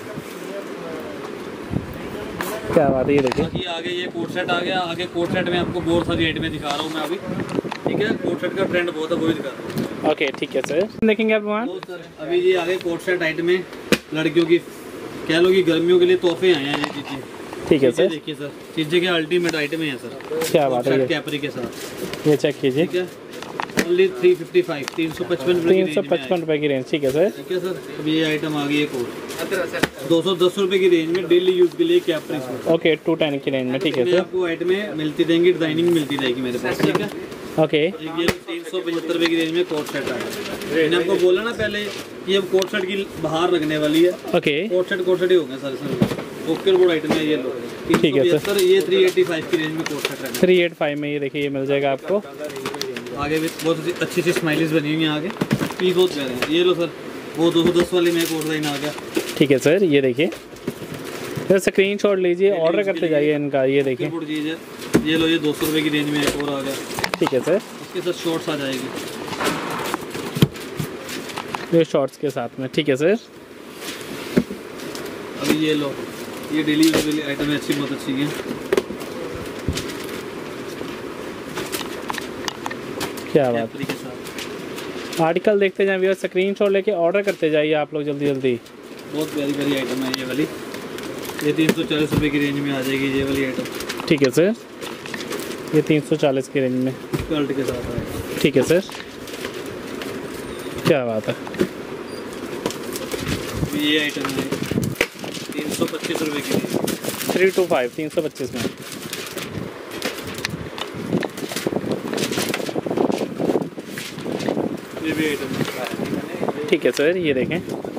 क्या बात है, ये देखिए। बाकी आगे ये कोट सेट आ गया। आगे कोट सेट में आपको बहुत सारी आइटमें दिखा रहा हूँ मैं अभी। ठीक है, कोट सेट का ट्रेंड बहुत है, वो भी दिखा रहा हूँ। ओके ठीक है सर, देखेंगे आप वहाँ। तो सर अभी ये आगे कोट सेट आइटमें लड़कियों की, कह लो कि गर्मियों के लिए तोहफे आए हैं ये चीज़ें। ठीक है सर, देखिए सर चीज़ें के अल्टीमेट आइटमें हैं सर, क्या बात है, कैपरी के साथ। ये चेक कीजिए, ठीक है, ओनली थ्री फिफ्टी फाइव, तीन सौ पचपन रुपये तीन सौ पचपन रुपये की रेंज। ठीक है सर, ठीक है सर। अभी ये आइटम आ गई है कोट दो सौ दस रुपये की रेंज में, डेली यूज़ के लिए capri suit. Okay two ten की रेंज में। ठीक है इसमें सर, आपको आइटमें मिलती रहेंगी, डिजाइनिंग मिलती रहेगी मेरे पास। ठीक है, ओके ये तीन सौ पचहत्तर रुपये की रेंज में कोट सेट आया। मैंने आपको बोला ना पहले, ये अब कोट सेट की बाहर रखने वाली है। Okay coat set coat set ही हो गए सारे सर, ओके बोर्ड आइटम है ये लो। ठीक है सर, ये थ्री एटी फाइव की रेंज में कोट सेट रहना। थ्री एट फाइव में ये देखिए, ये मिल जाएगा आपको। आगे भी बहुत अच्छी अच्छी सी स्माइलीज बनी हुई हैं आगे, पीस बहुत प्यारे हैं। ये लो सर, वो दो सौ दस वाले में एक और लाइन आ गया। ठीक है सर, ये देखिए सर, स्क्रीन शॉट लीजिए, ऑर्डर करते जाइए इनका। ये देखिए, चीज़ है, ये लो, ये दो सौ रुपये की रेंज में एक और आ गया। ठीक है सर, इसके साथ शॉर्ट्स आ जाएगी, ये शॉर्ट्स के साथ में। ठीक है सर, अभी ये लो, ये डेली यूज वाली आइटम है, अच्छी बहुत अच्छी है। क्या बात, कैपरी के साथ आर्टिकल देखते जाए व्यूअर, स्क्रीन शॉट लेके ऑर्डर करते जाइए आप लोग जल्दी जल्दी। बहुत प्यारी प्यारी आइटम है ये वाली। ये तीन सौ चालीस रुपये की रेंज में आ जाएगी ये वाली आइटम। ठीक है सर, ये तीन सौ चालीस की रेंज में कल्ट के साथ आएगा। ठीक है सर, क्या बात है, ये आइटम है तीन सौ पच्चीस रुपये की रेंज, थ्री टू फाइव तीन सौ पच्चीस में। ये भी आइटम है। ठीक है सर, ये देखें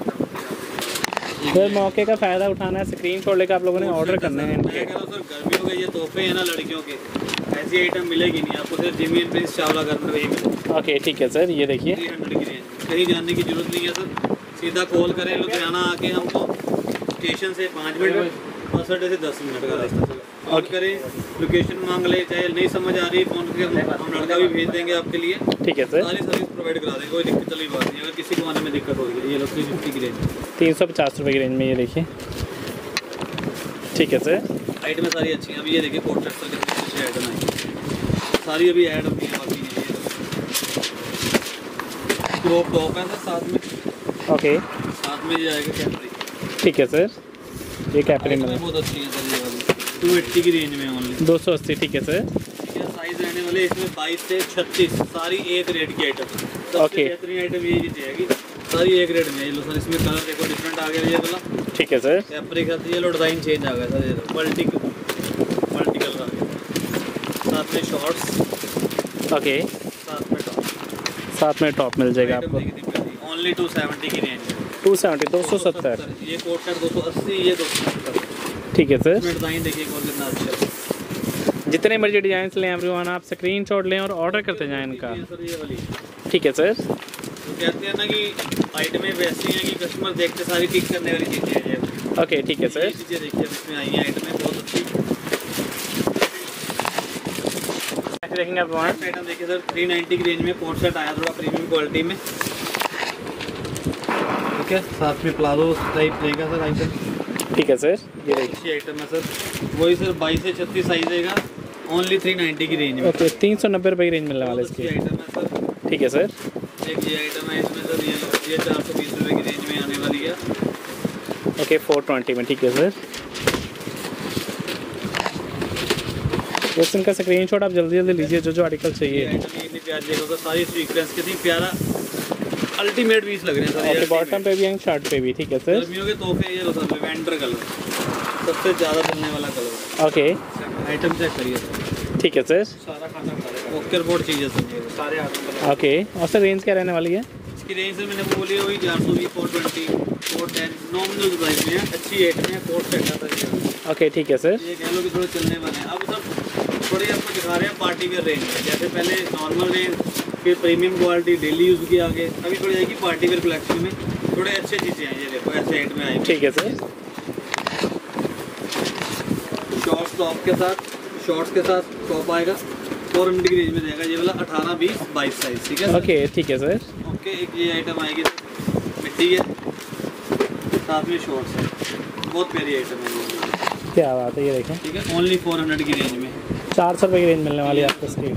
सर, मौके का फ़ायदा उठाना है, स्क्रीन शॉट लेकर आप लोगों ने ऑर्डर करने हैं मैं इनके। कह रहा हूँ सर, गर्मियों के ये तोहफे हैं ना लड़कियों के, ऐसी आइटम मिलेगी नहीं आपको, सिर्फ जिमी एंड प्रिंस चावला घर में वही मिलेगी। ओके ठीक है सर, ये देखिए, थ्री हंड्रेड की रेंज, कहीं जाने की जरूरत नहीं है सर, सीधा कॉल करें लुधियाना आके, हमको स्टेशन से पाँच मिनट, बस अड्डे से दस मिनट का रास्ता है। कॉल करें, लोकेशन मांग ले, चाहे नहीं समझ आ रही फ़ोन करके हम लड़का भी भेज देंगे आपके लिए। ठीक है सर, सारी सर्विस प्रोवाइड करा देंगे, कोई दिक्कत वाली बात नहीं। अगर किसी को आने में दिक्कत हो रही है, ये लो थ्री फिफ्टी की रेंज, तीन सौ पचास रुपये की रेंज में। ये देखिए, ठीक है सर, आइटमें सारी अच्छी हैं। अभी ये देखिए कोट सेट सर कितनी अच्छी आइटम है, सारी अभी ऐड होती है। बाकी क्रॉप टॉप है सर साथ में, ओके साथ में ये आएगा कैपरी। ठीक है सर, ये कैपरी में बहुत अच्छी है सर ये वाली, टू एट्टी की रेंज में ओनली, दो सौ अस्सी। ठीक है सर, ठीक है। साइज रहने वाले इसमें बाईस से छत्तीस, सारी एक रेट की आइटम। सबसे Okay. बेहतरीन आइटम यही रहेगी, सारी एक रेट में। ये लो सर, इसमें कलर देखो डिफरेंट आ गया ये वाला। ठीक है सर, कैपरी का ये लो डिज़ाइन चेंज आ गया सर, ये मल्टी मल्टी कलर आ गया, साथ में शॉर्ट्स, ओके, साथ में टॉप, साथ में टॉप मिल जाएगा आपको। ओनली टू सेवेंटी की रेंज, टू सेवेंटी दो सौ सत्तर। ये कोट सेट दो सौ अस्सी, ये दो सौ सत्तर। ठीक है सर, डिज़ाइन देखिए कौन कितना अच्छा है। जितने मर्जी डिजाइन लें एवरीवन, आप स्क्रीन शॉट लें और ऑर्डर करते जाएं इनका। ये सर ये वाली, ठीक है सर, तो कहते हैं ना कि आइटमें वैसी हैं कि कस्टमर देखते सारी टिक करने वाली चीज़ें हैं ये। ओके ठीक है सर। ये चीज़ें देखिए इसमें आई हैं आइटम में बहुत अच्छी। देखेंगे आप वहाँ आइटम देखिए सर थ्री नाइन्टी की रेंज में कोट सेट आया थोड़ा प्रीमियम क्वालिटी में। ठीक है, साथ में प्लाजो टाइप रहेगा सर आइटम। ठीक है सर। ये देखिए अच्छी आइटम है सर, वही सर बाईस से छत्तीस साइज रहेगा, ओनली थ्री नाइन्टी की रेंज में। ओके तीन सौ नब्बे रुपये की रेंज मिलने वाला है बहुत इसकी। अच्छी आइटम है सर। ठीक है सर। एक ये आइटम है इसमें सर, ये ये चार सौ बीस रुपये की रेंज में आने वाली है। ओके फोर ट्वेंटी में। ठीक है सर। बस इनका स्क्रीनशॉट आप जल्दी जल्दी लीजिए जो जो आर्टिकल ये चाहिए। आइटम ये इतनी प्यारी देखो सारी सीक्वेंस कितनी प्यारा अल्टीमेट पीस लग रहे हैं सर। ओके ये बॉटम पे भी एंड शर्ट पे भी। ठीक है सर। गर्मियों के तोहफे ये लो सर, लेवेंडर कलर सबसे ज़्यादा चलने वाला कलर। ओके आइटम चेक करिए सर, ठीक है सर। सारा खाना खा रहे ओकर बोर्ड चीज़ है सर, ये सारे आइटम। ओके और सर रेंज क्या रहने वाली है? इसकी रेंज सर मैंने बोली वही चार सौ बीस, four twenty, four ten nominal price में है। अच्छी आइटम है, कोट सेट का सर ये। ओके ठीक है सर। ये कह लो कि थोड़े चलने वाले हैं। अब सर थोड़े आपको दिखा रहे हैं पार्टी वेयर रेंज में, जैसे पहले नॉर्मल रेंज, फिर प्रीमियम क्वालिटी, डेली यूज़ की आगे, अभी थोड़ी आएगी पार्टी वेयर कलेक्शन में थोड़े अच्छे चीज़ें हैं। ये देखो ऐसे एड में आएगी। ठीक है सर। शॉर्ट्स टॉप के साथ, शॉर्ट्स के साथ टॉप आएगा, फोर हंड्रेड की रेंज में रहेगा ये वाला, अठारह बीस बाईस साइज। ठीक है सर? ओके ठीक है सर। ओके एक ये आइटम आएगी मिट्टी है, साथ में शॉर्ट्स है, बहुत प्यारी आइटम है ये। क्या बात है, ये देखें। ठीक है, ओनली फोर हंड्रेड की रेंज में चार सौ रुपये की रेंज मिलने वाली है आपको इसकी।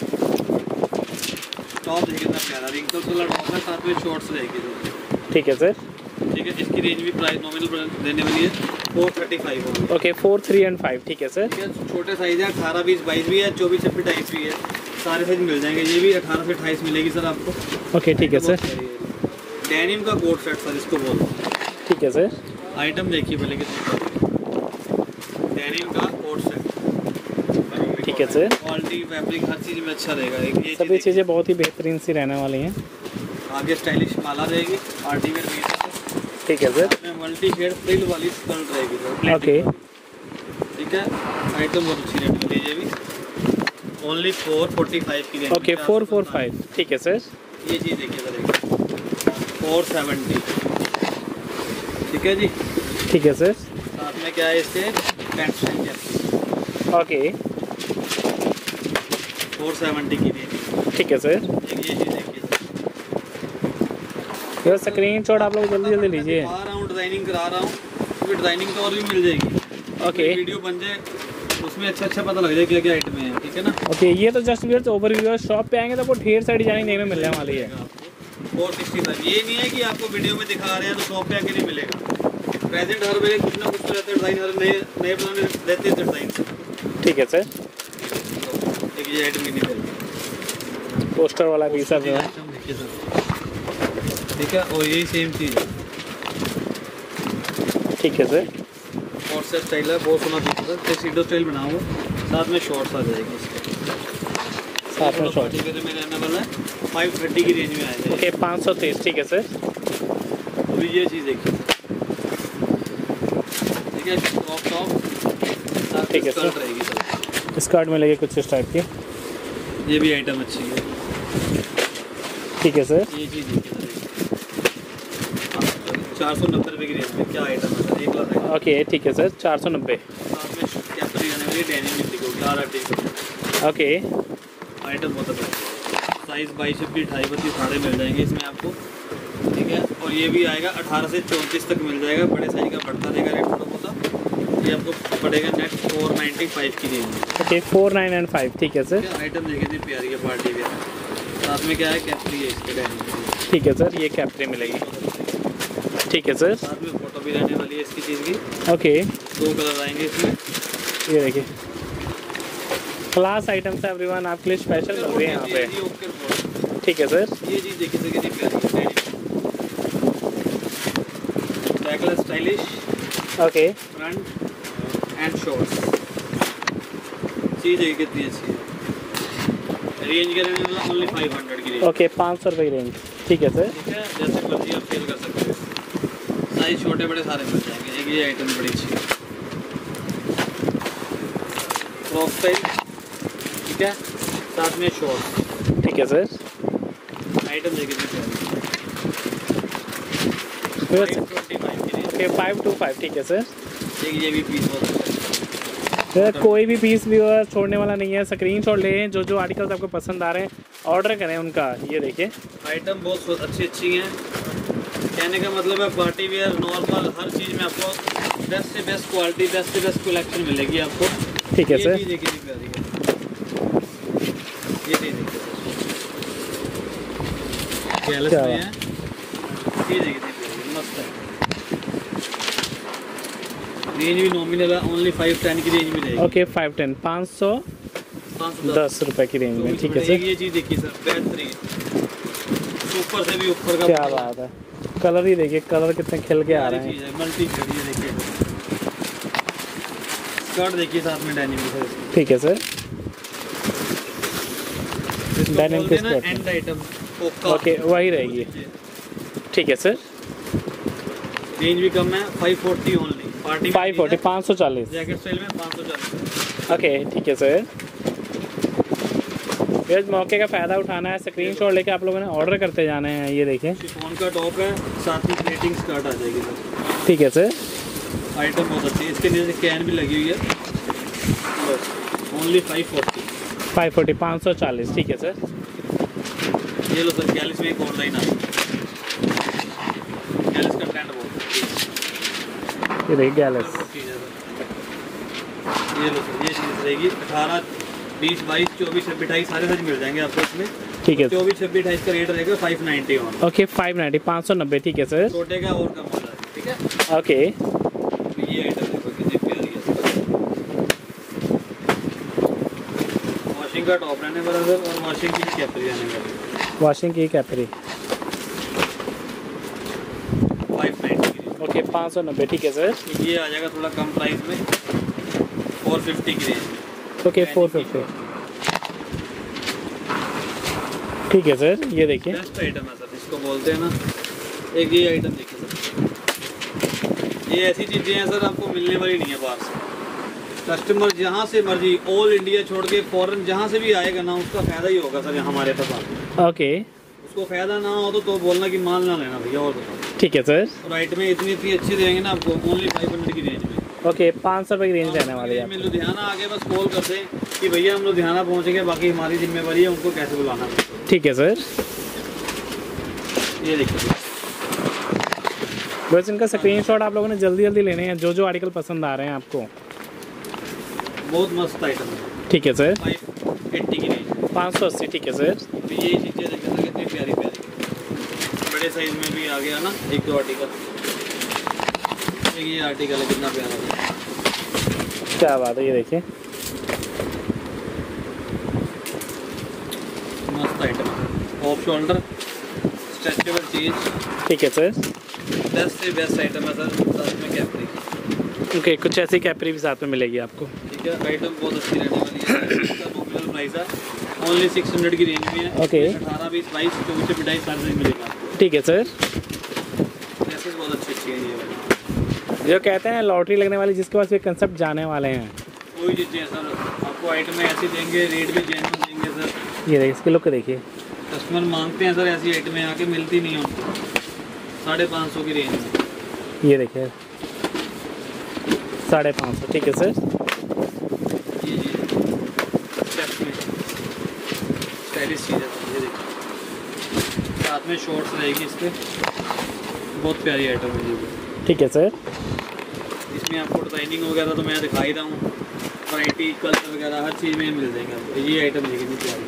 टॉप देखिए कितना प्यारा रिंकल्स वाला टॉप है, साथ में शॉर्ट्स रहेगी सर। ठीक है सर। ठीक है, इसकी रेंज भी प्राइस नॉमिनल देने वाली है four thirty five. Okay four three and five. ठीक है सर। ठीक है, छोटे साइज है, अठारह बीस बाईस भी है, चौबीस छब्बीस अट्ठाईस भी है, सारे साइज मिल जाएंगे। ये भी अठारह से अट्ठाईस मिलेगी सर आपको। ओके ठीक है सर। डेनिम का कोट सेट सर इसको बोलते हैं। ठीक है सर। आइटम देखिए पहले कितना डेनिम का कोट सेट। ठीक है सर। क्वालिटी फैब्रिक हर चीज़ में अच्छा रहेगा। एक ये सभी चीज़ें बहुत ही बेहतरीन सी रहने वाली हैं। आगे स्टाइलिश माला रहेगी, पार्टी वेयर पीस। ठीक है सर। इसमें मल्टी शेड फ्रिल वाली स्कर्ट रहेगी सर। ओके ठीक है, आइटम बहुत अच्छी रेट में ये भी ओनली फोर फोर्टी फाइव की range. Okay four four five. ठीक है सर। ये चीज़ देखिए सर, फोर सेवेंटी। ठीक है जी। ठीक है सर। साथ में क्या है इसके pant shirt. Okay four seventy की रेंज। ठीक है सर। एक ये चीज़ देखिए ये स्क्रीनशॉट आप लोग जल्दी जल्दी लीजिए। आ रहा हूँ डिज़ाइनिंग करा रहा हूँ, क्योंकि डिज़ाइनिंग तो और भी मिल जाएगी। ओके वीडियो बन जाए उसमें अच्छा अच्छा पता लग जाए क्या क्या आइटम है। ठीक है ना। ओके ये तो जस्ट व्यूअर्स ओवरव्यू है। शॉप पे आएंगे तो आपको ढेर सारी डिजाइनिंग देखने को मिलने वाली है। Four sixty five. ये नहीं है कि आपको वीडियो में दिखा रहे हैं तो शॉप पे आके नहीं मिलेगा। प्रेजेंट हर वे कुछ ना कुछ तो रहते हैं डिज़ाइन, हर नए नए बनाने रहते हैं डिज़ाइन। ठीक है सर। एक ये आइटम नहीं मिलेगा, पोस्टर वाला पीस है। आइटम देखिए सर। ठीक है, और यही सेम चीज़ है। ठीक है सर। और से स्टाइल है, बहुत सोना पीस है सर। सीडो स्टाइल बनाऊँ, साथ में शॉर्ट्स आ जाएगी इसके। साथ में शॉर्ट। में रहने वाला है फाइव थर्टी की रेंज में आएगा। ओके पाँच सौ तीस। ठीक है सर। अभी ये चीज़ देखिए। ठीक है, टॉप टॉप ठीक है सर। रहेगी सर। स्कर्ट मिलेगी कुछ इस टाइप की। ये भी आइटम अच्छी है। ठीक है सर। ये चीज़ देखिए चार सौ नब्बे रुपये की रेंज में क्या आइटम है सर, एक लाख। ओके ठीक है सर। चार सौ नब्बे। साथ में कैपरी रहने वाली डेनिम मिलती है, चार आर्टिकल। ओके आइटम बहुत अच्छा है। साइज़ बाईस छब्बीस अठाई बत्तीस सारे मिल जाएंगे इसमें आपको। ठीक है, और ये भी आएगा अठारह से चौंतीस तक मिल जाएगा। बड़े साइज का बढ़ता रहेगा रेट थोड़ा बहुत। ये आपको पड़ेगा नेट फोर नाइन्टी फाइव की रेंज में। Okay four nine and five. ठीक है सर। आइटम देखिए थी प्यारी है, पार्टी वेयर। साथ में क्या है कैपरी है इसके डेनिम। ठीक है सर। ये कैप्री मिलेगी। ठीक है सर। साथ में फोटो भी रहने वाली है इसकी चीज़ की। ओके दो कलर आएंगे इसमें। ये देखिए क्लास आइटम्स है एवरीवन, आपके लिए स्पेशल मिल रही है यहाँ पे। ठीक है सर। ये चीज़ देखिए सर कितनी प्यारी है, backless stylish. Okay front and shorts. चीज़ देखिए कितनी अच्छी है। रेंज का रेंज ओनली फाइव हंड्रेड की रेंज। ओके पाँच सौ रुपये की रेंज। ठीक है सर। ठीक है, जैसे मर्जी आप सेल कर सकते हो। साइज छोटे बड़े सारे मिल जाएंगे। एक ये आइटम बड़ी अच्छी है, फ्रॉक स्टाइल। ठीक है, साथ में शॉर्ट्स। ठीक है सर। आइटम देखिए फाइव ट्वेंटी फाइव की range. Okay five two five ठीक है सर। एक ये भी पीस बहुत अच्छा है। सर कोई भी पीस व्यूअर छोड़ने वाला नहीं है, स्क्रीनशॉट लें, जो जो आर्टिकल्स आपको पसंद आ रहे हैं ऑर्डर करें उनका। ये देखिए आइटम बहुत अच्छी अच्छी हैं, कहने का मतलब है पार्टी वेयर नॉर्मल हर चीज़ में आपको बेस्ट से बेस्ट क्वालिटी, बेस्ट से बेस्ट कलेक्शन मिलेगी आपको। ठीक है सर। ये देखिए कितनी प्यारी है, ये देखिए गैलस में है, ये देखिए कितनी प्यारी है, मस्त है। रेंज भी नॉमिनल है, ओनली फाइव टेन की रेंज में रहेगी। ओके फाइव टेन पाँच सौ पाँच सौ दस रुपए की रेंज में। ठीक है सर। ये चीज़ देखिए सर बेहतरीन, ऊपर से भी ऊपर का क्या बात है, कलर ही देखिए, कलर कितने खिल के आ रहे हैं। मल्टी है देखिए, स्कर्ट देखिए साथ में डेनिम के साथ। ठीक है सर। डेनिम के स्कर्ट एंड आइटम ओके वही रहेगी। ठीक है सर। रेंज भी कम है, five forty only party five forty पाँच सौ चालीस जैकेट स्टाइल में पाँच सौ चालीस। ओके ठीक है सर। इस मौके का फ़ायदा उठाना है, स्क्रीनशॉट लेके आप लोगों ने ऑर्डर करते जाने हैं। ये देखें शिफॉन का टॉप है, साथ में प्लेटिंग स्कर्ट आ जाएगी सर। ठीक है सर। आइटम बहुत अच्छी है, इसके नीचे कैन भी लगी हुई है, बस only five forty five forty पाँच सौ चालीस। ठीक है सर। ये लो सर, गैलिस में एक और लाइन आई, गैलिस का ट्रेंड बहुत ये देखिए गैलस। चीज़ है सर। ये लो सर, ये चीज़ रहेगी अठारह बीस बाईस चौबीस छब्बीस अट्ठाईस सारे साइज मिल जाएंगे आपको इसमें। ठीक है। चौबीस छब्बीस अट्ठाईस का रेट रहेगा five ninety on. Okay five ninety पाँच सौ नब्बे। ठीक है सर। छोटे का और कम हो जाएगा। ठीक है। ओके ये आइटम देखो कितनी प्यारी है, वॉशिंग का टॉप रहने वाला सर, और वॉशिंग की कैपरी रहने वाली, वॉशिंग की कैपरी। Five ninety. ओके पाँच सौ नब्बे। ठीक है सर। ये आ जाएगा थोड़ा कम प्राइस में, फोर फिफ्टी की रेंज। Okay four fifty. ठीक है सर। ये देखिए बेस्ट आइटम है सर, इसको बोलते हैं ना। एक ये आइटम देखिए सर, ये ऐसी चीज़ें हैं सर आपको मिलने वाली नहीं है बाहर से। कस्टमर जहाँ से मर्जी ऑल इंडिया छोड़ के फॉरेन जहाँ से भी आएगा ना, उसका फ़ायदा ही होगा सर हमारे पास आके। ओके उसको फ़ायदा ना हो तो, तो बोलना कि माल ना लेना भैया। और बताओ। ठीक है सर। और आइटमें इतनी इतनी अच्छी देंगे ना आपको, ओनली फाइव हंड्रेड की रेंज में। ओके पाँच सौ रुपये की रेंज रहने वाली है। में लुधियाना आके बस कॉल कर दें कि भैया हम लुधियाना पहुँचेंगे, बाकी हमारी जिम्मेवारी है उनको कैसे बुलाना। ठीक है सर। ये देखिए बस इनका स्क्रीनशॉट आप लोगों ने जल्दी जल्दी लेने हैं, जो जो आर्टिकल पसंद आ रहे हैं आपको। बहुत मस्त आइटम है। ठीक है सर। फाइव एट्टी की रेंज, पाँच सौ अस्सी। ठीक है सर। तो ये चीज़ें देखिए सर कितनी प्यारी प्यारी, बड़े साइज में भी आ गया ना एक दो आर्टिकल। ये आर्टिकल है कितना प्यारा है, क्या बात है। ये देखिए मस्त आइटम है, ऑफ शोल्डर स्ट्रेचेबल चीज। ठीक है सर। बेस्ट से बेस्ट आइटम है सर, साथ में कैपरी। ओके कुछ ऐसी कैपरी भी साथ में मिलेगी आपको। ठीक है, आइटम बहुत अच्छी रहने वाली है। इसका नॉमिनल प्राइस है ओनली सिक्स हंड्रेड की रेंज में है। ओके अठारह बीस बाईस चौबीस अट्ठाईस सारे मिलेगा आपको। ठीक है सर। ड्रेसेस बहुत अच्छी अच्छी है ये वाली, जो कहते हैं लॉटरी लगने वाली, जिसके पास ये कंसेप्ट जाने वाले हैं। कोई चीज़ें हैं सर आपको आइटम ऐसी देंगे, रेट भी जेन्युइन देंगे सर। ये देखिए इसके लुक देखिए, कस्टमर मांगते हैं सर ऐसी आइटमें, आके मिलती नहीं है उनको। साढ़े पाँच सौ की रेंज में ये देखिए साढ़े पाँच सौ। ठीक है सर। ये जी स्टेप्स में स्टाइलिश चीज़ है सर, ये देखिए साथ में शॉर्ट्स रहेगी इसके, बहुत प्यारी आइटम है ये। ठीक है सर। इसमें आपको डिज़ाइनिंग वगैरह तो मैं दिखा ही रहा हूँ, वैरायटी कलर वगैरह हर चीज़ में मिल जाएंगे आपको। ये आइटम देखिए कितनी प्यारी है।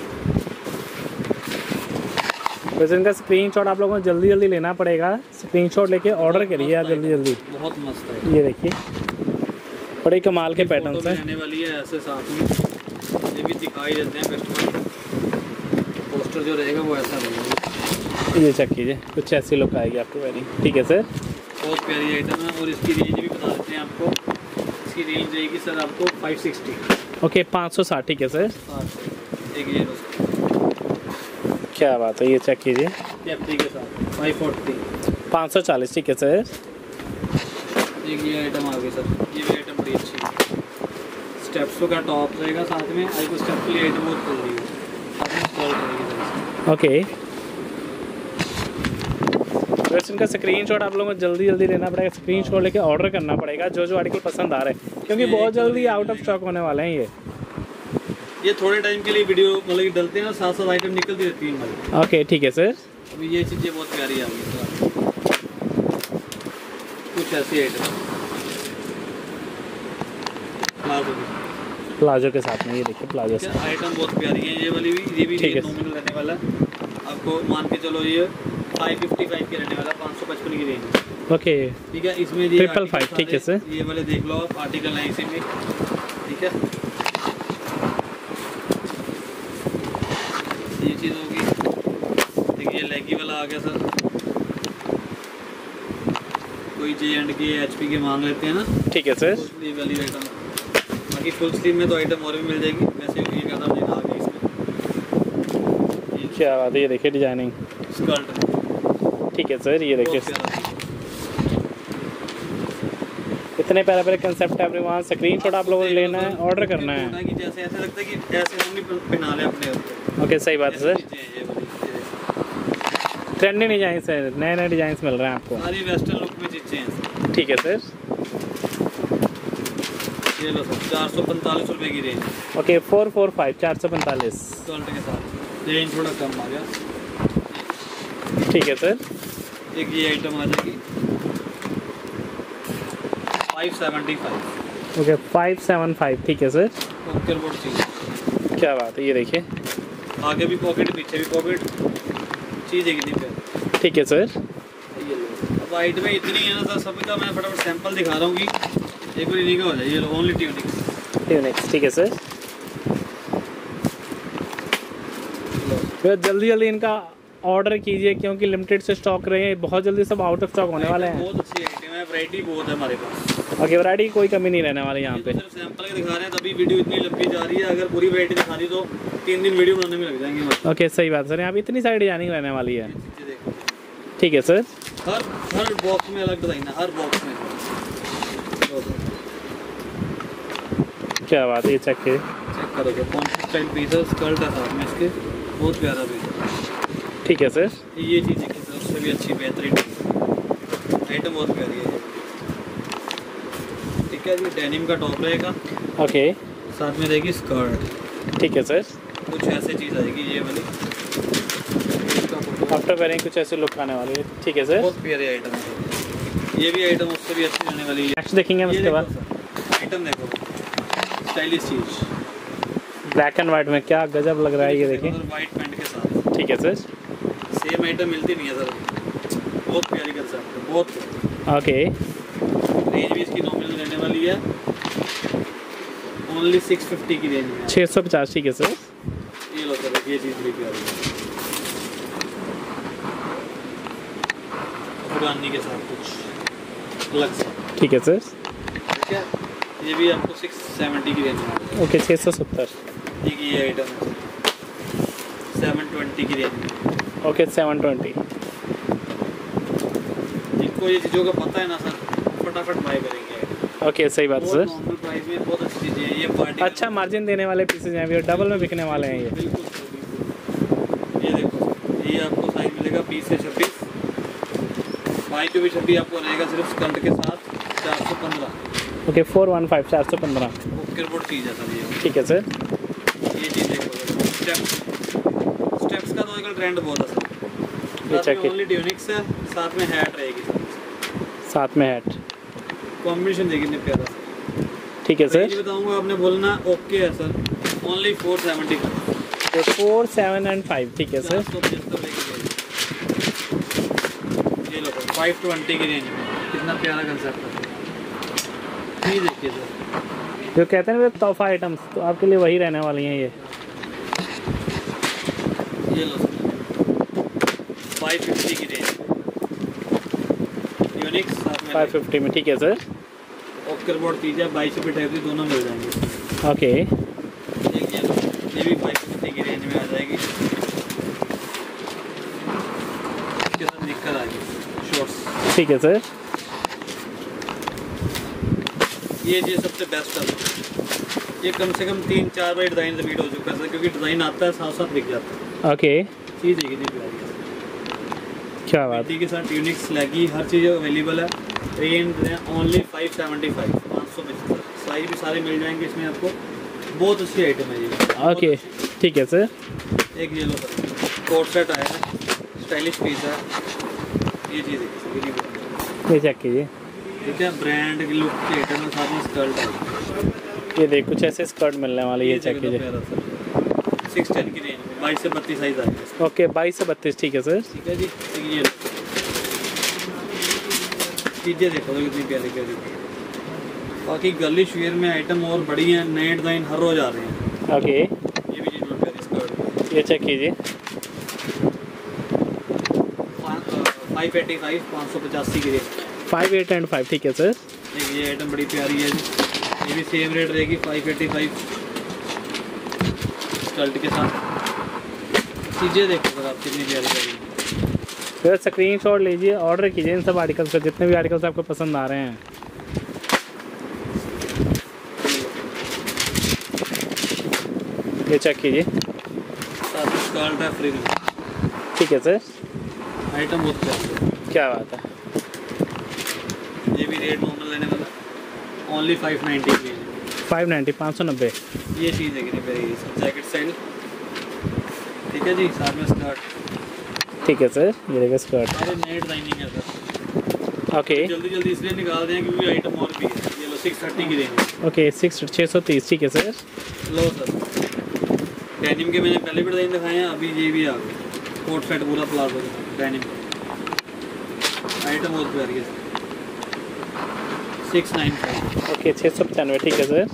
वैसे इनका स्क्रीनशॉट आप लोगों को जल्दी जल्दी लेना पड़ेगा, स्क्रीनशॉट लेके ऑर्डर करिए आप जल्दी जल्दी। बहुत मस्त है, ये देखिए बड़े कमाल के पैटर्न फोटो भी है। रहने वाली है ऐसे साथ में, ये भी दिखाई देते हैं कस्टमर। पोस्टर जो रहेगा वो ऐसा रहेगा। ये चेक कीजिए, कुछ ऐसी लुक आएगी आपको वेरी। ठीक है सर। बहुत प्यारी आइटम है, और इसकी रेंज भी बता देते हैं आपको। इसकी रेंज रहेगी सर आपको फाइव सिक्सटी। ओके पाँच सौ साठ। ठीक है सर। एक ये लो, क्या बात है। ये चेक कीजिए कैपरी के साथ फाइव फोर्टी। पाँच सौ चालीस। ठीक है सर। एक ये आइटम आ गई सर, ये भी आइटम बड़ी अच्छी है। स्टेप्सो का टॉप रहेगा साथ में, आई को स्टेप के लिए आइटम बहुत खुल रही है, साथ में स्कर्ट रहेगी सर। ओके वैसे इनका स्क्रीनशॉट आप लोगों को जल्दी जल्दी लेना पड़ेगा, स्क्रीनशॉट लेके ऑर्डर करना पड़ेगा जो जो आर्टिकल पसंद आ रहे हैं, क्योंकि बहुत जल्दी आउट ऑफ स्टॉक होने वाले हैं ये। ये थोड़े टाइम के लिए वीडियो मतलब कि डलते हैं ना, साथ साथ आइटम निकलती रहती है हमारी। ओके ठीक है सर। अभी ये चीज़ें बहुत प्यारी आ गई, कुछ ऐसी आइटम प्लाजो की, प्लाजो के साथ में ये देखिए प्लाजो से आइटम बहुत प्यारी है। ये वाली भी, ये भी ठीक है। नॉमिनल रहने वाला है आपको, मान के चलो ये फाइव फिफ्टी फाइव के रहने वाला, पाँच सौ पचपन की रेंज। ओके ठीक है, इसमें ये ट्रिपल आर्टिकल फाइव, ठीक है सारे- सर। ये वाले देख लो आप, आर्टिकल है इसी में। ठीक है, ये चीज़ होगी। देखिए लेगी वाला आ गया सर, कोई J and K H P के मांग लेते हैं ना, ठीक है सर। फुल स्लीव वाली आइटम। बाकी फुल स्लीव में तो आइटम और भी मिल जाएगी, वैसे ये का नाम देना आ गया इसमें। क्या बात है, ये देखिए डिजाइनिंग स्कर्ट ठीक है सर। ये देखिए बहुत प्यारा। इतने प्यारे प्यारे कंसेप्ट है वहाँ, स्क्रीनशॉट आप लोगों को लेना है, ऑर्डर करना है। कि जैसे ऐसे लगता है कि ऐसे हम नहीं पहना ले अपने ऊपर। ओके सही बात है सर। चीज़ें हैं ये वाली, ये ट्रेंडिंग डिजाइन सर, नए नए डिजाइन मिल रहे हैं आपको। सारी वेस्टर्न लुक में चीज़ें हैं। ठीक है सर। ये लो सर, चार सौ पैंतालीस रुपये की range, okay four four five चार सौ पैंतालीस स्कर्ट के साथ। रेंज थोड़ा कम आ गया। ठीक है सर। एक ये आइटम आ जाएगी five seventy five. Okay five seven five ठीक है सर। पॉकेट बोर्ड चीज़, क्या बात है, ये देखिए आगे भी पॉकेट पीछे भी पॉकेट, चीज़ है कितनी प्यारी। ठीक है सर। ये लो, अब आइटम में इतनी है ना सर, सभी का मैं फटाफट सैंपल दिखा रहा हूँ कि एक बार इन्हीं का हो जाए। ये लो ओनली ट्यूनिक्स। ट्यूनिक्स ठीक है सर। तो जल्दी जल्दी इनका ऑर्डर कीजिए क्योंकि लिमिटेड से स्टॉक रहे हैं, बहुत जल्दी सब आउट ऑफ स्टॉक होने वाले हैं। बहुत अच्छी आइटम है, वैरायटी बहुत है हमारे पास। ओके वैरायटी की कोई कमी नहीं रहने वाली यहाँ पे। सिर्फ सैंपल के दिखा रहे हैं, तभी वीडियो इतनी लंबी जा रही है। अगर पूरी वैरायटी दिखा दी तो तीन दिन वीडियो बनाने में लग जाएंगे मतलब। ओके सही बात सर, यहाँ पे इतनी सारी डिजाइनिंग रहने वाली है। चीज़ें देखो, ठीक है सर। हर हर बॉक्स में अलग डिजाइन है, हर बॉक्स में। क्या बात है, ये चेक के चेक करोगे कौन सी स्टाइल पीस है, स्कर्ट है साथ में इसके, बहुत प्यारा पीस है। ठीक है सर। ये चीज़ की तरफ से भी अच्छी बेहतरीन आइटम, बहुत प्यारी है। ठीक है जी, डेनिम का टॉप रहेगा, ओके साथ में रहेगी स्कर्ट। ठीक है सर। कुछ ऐसे चीज़ आएगी ये वाली, आफ्टर वेयरिंग कुछ ऐसे लुक आने वाली है। ठीक है सर। बहुत प्यारी आइटम है। ये भी आइटम उससे भी अच्छी रहने वाली है। नेक्स्ट देखेंगे हम ये इसके देखो बाद। सर, आइटम देखो, स्टाइलिश चीज़, ब्लैक एंड वाइट में क्या गजब लग रहा है, ये देखिए। वाइट पैंट के साथ। ठीक है सर। सेम आइटम मिलती नहीं है सर, बहुत प्यारी कंसेप्ट है, बहुत प्यारी। ओके रेंज भी इसकी नॉमिनल रहने वाली है, ओनली सिक्स फिफ्टी की रेंज में। छः सौ पचास ठीक है सर। ये लो सर, ये चीज़ बड़ी प्यारी है, अफगानी के साथ कुछ अलग सा। ठीक है सर। ठीक है, ये भी आपको सिक्स सेवेंटी की रेंज में। ओके छः सौ सत्तर ठीक है, ये आइटम है सेवन ट्वेंटी की रेंज में। ओके सेवन ट्वेंटी जिनको ये चीज़ों का पता है ना सर, फटाफट बाय करेंगे। ओके सही बात है बहुत सर। नॉर्मल प्राइस में बहुत अच्छी चीज़ें हैं ये, पार्टी अच्छा मार्जिन देने वाले पीसेज हैं अभी, डबल में बिकने वाले हैं ये। बिल्कुल सर, बिल्कुल। ये देखो, ये आपको साइज मिलेगा बीस से छब्बीस, बाई चौबीस छब्बीस आपको रहेगा सिर्फ स्कर्ट के साथ, चार सौ पंद्रह। ओके फोर वन फाइव चार सौ पंद्रह ओके रिपोर्ट चीज़ है सर ये। ठीक है सर। ये चीज़ देखो, स्टेप्स स्टेप्स का तो आजकल ट्रेंड बहुत है ये सर। check साथ में ओनली ट्यूनिक्स है, साथ में हैट रहेगी सर, साथ में हैट। कॉम्बिनेशन देखिए कितने प्यारा। ठीक है रेंज सर। बताऊंगा, आपने बोलना ओके है sir, only four seventy five. Four seven and five ठीक है सर। ये लो फाइव ट्वेंटी की रेंज में, कितना प्यारा कंसेप्ट है। ये देखिए सर, जो कहते हैं ना तोहफा आइटम्स, तो आपके लिए वही रहने वाली हैं ये। ये लो सर, फाइव फिफ्टी की रेंज, यूनिक साथ में फाइव फिफ्टी में ठीक है सर। ओकर बोर्ड चीज़ें बाईस रुपये टाइप की दोनों मिल जाएंगे। ओके एक ये लो, ये भी फाइव फिफ्टी की रेंज में आ जाएगी। इसके साथ निकल आ गई शॉर्ट्स। ठीक है सर। ये चीज़ सबसे बेस्ट है, ये कम से कम तीन चार बार डिज़ाइन रिपीट हो चुका है सर, क्योंकि डिज़ाइन आता है साथ साथ बिक जाता है। ओके चीज़ है कितनी प्यारी है। क्या बात मिट्टी के साथ ट्यूनिक्स लेगी, हर चीज़ अवेलेबल है। रेंज है ओनली फाइव सेवेंटी फाइव, पाँच सौ पचहत्तर। साइज भी सारे मिल जाएंगे इसमें आपको। बहुत अच्छी आइटम है ये। ओके ठीक है सर। एक ये लो सर, कोट सेट आया है, स्टाइलिश पीस है। ये चीज़ है, ये चेक कीजिए। ठीक है, ब्रांड की लुक की आइटम है, साथ में स्कर्ट है। ये देख कुछ ऐसे स्कर्ट मिलने वाले, ये चेक कीजिए। सिक्स टेन की रेंज में बाईस से बत्तीस साइज आएगा। ओके बाईस से बत्तीस, ठीक है सर। ठीक है जी। ये चीज़ें देखो तो कितनी प्यारी प्यारी। बाकी गर्लिश वेयर में आइटम और बड़ी हैं, नए डिज़ाइन हर रोज आ रहे हैं। ओके ये भी चीज़ बहुत प्यारी स्कर्ट, ये चेक कीजिए। फाइव एटी फाइव, पाँच सौ पचासी की range. Five eight and five, ठीक है सर। एक ये आइटम बड़ी प्यारी है जी, ये भी सेम रेट रहेगी, फाइव एटी फाइव स्कर्ट के साथ। चीज़ें देखो सर आप कितनी प्यारी प्यारी। फिर स्क्रीन शॉट लीजिए, ऑर्डर कीजिए इन सब आर्टिकल्स का, जितने भी आर्टिकल्स आपको पसंद आ रहे हैं। ये चेक कीजिए। साथ में स्कर्ट है फ्री में। ठीक है सर। आइटम बहुत प्यारी है। क्या बात है। ये भी रेट नॉर्मल लेने वाला, ओनली फाइव नाइन्टी की। फाइव नाइन्टी, पाँच सौ नब्बे। ये चीज़ है कि मेरी जैकेट स्टाइल। ठीक है जी, साथ में स्कर्ट। ठीक है सर, ये देखिए स्कर्ट। सारे नए डिजाइनिंग है सर। ओके जल्दी जल्दी इसलिए निकाल दें क्योंकि आइटम और भी है। ये लो सिक्स थर्टी की रेंज। ओके सिक्स छः सौ तीस, ठीक है सर। लो सर, डेनिम के मैंने पहले भी डिज़ाइन दिखाए हैं, अभी ये भी आ गए। कोट सेट पूरा प्लाजो डेनिम आइटम बहुत प्यारी है sir. Six nine five. Okay छः सौ पचानवे, ठीक है सर।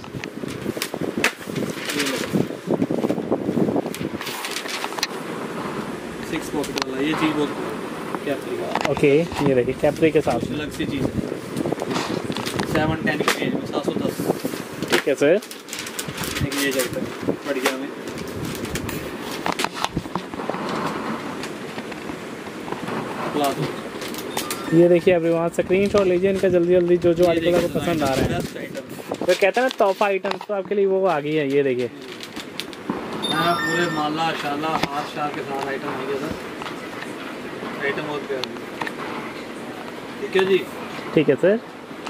सिक्स पॉकेट वाला, ये चीज़ बहुत कैप्री का। ओके ये देखिए कैप्री के साथ। अलग सी चीज़ है। सेवन टेन की रेंज में, सात सौ दस। ठीक है सर। एक ये जैकेट बढ़िया में प्लाजो। ये देखिए अभी वहाँ स्क्रीन शॉट लीजिए इनका जल्दी जल्दी, जो जो आर्टिकल आपको पसंद आ रहे हैं। बेस्ट आइटम तो कहते हैं ना तोहफा आइटम, तो आपके लिए वो आ गई है। ये देखिए हाँ, पूरे माला शाला हाथ शाह के साथ आइटम आ गया सर। आइटम बहुत प्यारी। ठीक है जी। ठीक है सर।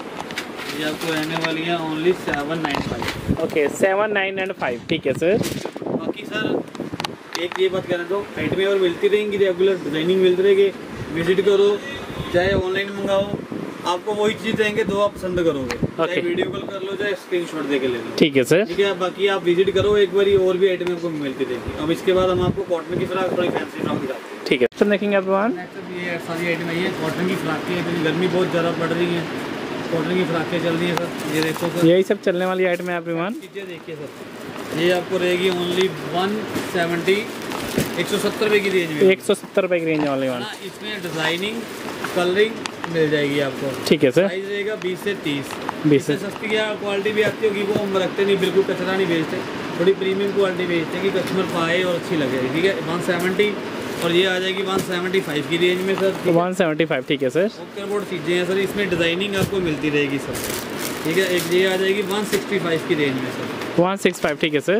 ये आपको रहने वाली है only seven nine five. Okay seven nine and five, ठीक है सर। बाकी सर एक ये बात कहना चाहूँ, आइटमें और मिलती रहेंगी, रेगुलर डिजाइनिंग मिलती रहेगी। विजिट करो, चाहे ऑनलाइन मंगाओ, आपको वही चीज़ देंगे जो आप पसंद करोगे। चाहे वीडियो कॉल कर लो, चाहे स्क्रीनशॉट दे के ले लो। ठीक है सर। ठीक है, बाकी आप विजिट करो एक बार, और भी आइटम आपको मिलती रहेगी। अब इसके बाद हम आपको कॉटन की फ्राक, थोड़ी फैंसी फ्राक दिखाते हैं। ठीक है सर, देखेंगे एवरीवन। नेक्स्ट ये सारी आइटम आई है कॉटन की फ्राक की, क्योंकि गर्मी बहुत ज़्यादा पड़ रही है, कॉटन की फ्राकें चल रही है सर। ये देखो सर, यही सब चलने वाली आइटम है एवरीवन। चीज़ें देखिए सर, ये आपको रहेगी ओनली वन सेवेंटी, एक सौ सत्तर रुपये की रेंज में। एक सौ सत्तर रुपये की रेंज वाली वन। इसमें डिज़ाइनिंग कलरिंग मिल जाएगी आपको। ठीक है सर। साइज रहेगा बीस से तीस। बीस से सस्ती क्या क्वालिटी भी आती होगी, वो हम रखते नहीं, बिल्कुल कचरा नहीं बेचते, थोड़ी प्रीमियम क्वालिटी बेचते हैं कि कस्टमर पाए और अच्छी लगे। ठीक है, वन सेवेंटी, और ये आ जाएगी वन सेवेंटी फाइव की रेंज में सर। वन सेवेंटी फाइव, ठीक है सर। ओके बोर्ड चीज़ें हैं सर, इसमें डिज़ाइनिंग आपको मिलती रहेगी सर। ठीक है, एक ये आ जाएगी वन सिक्सटी फाइव की रेंज में सर। वन सिक्स फाइव, ठीक है सर।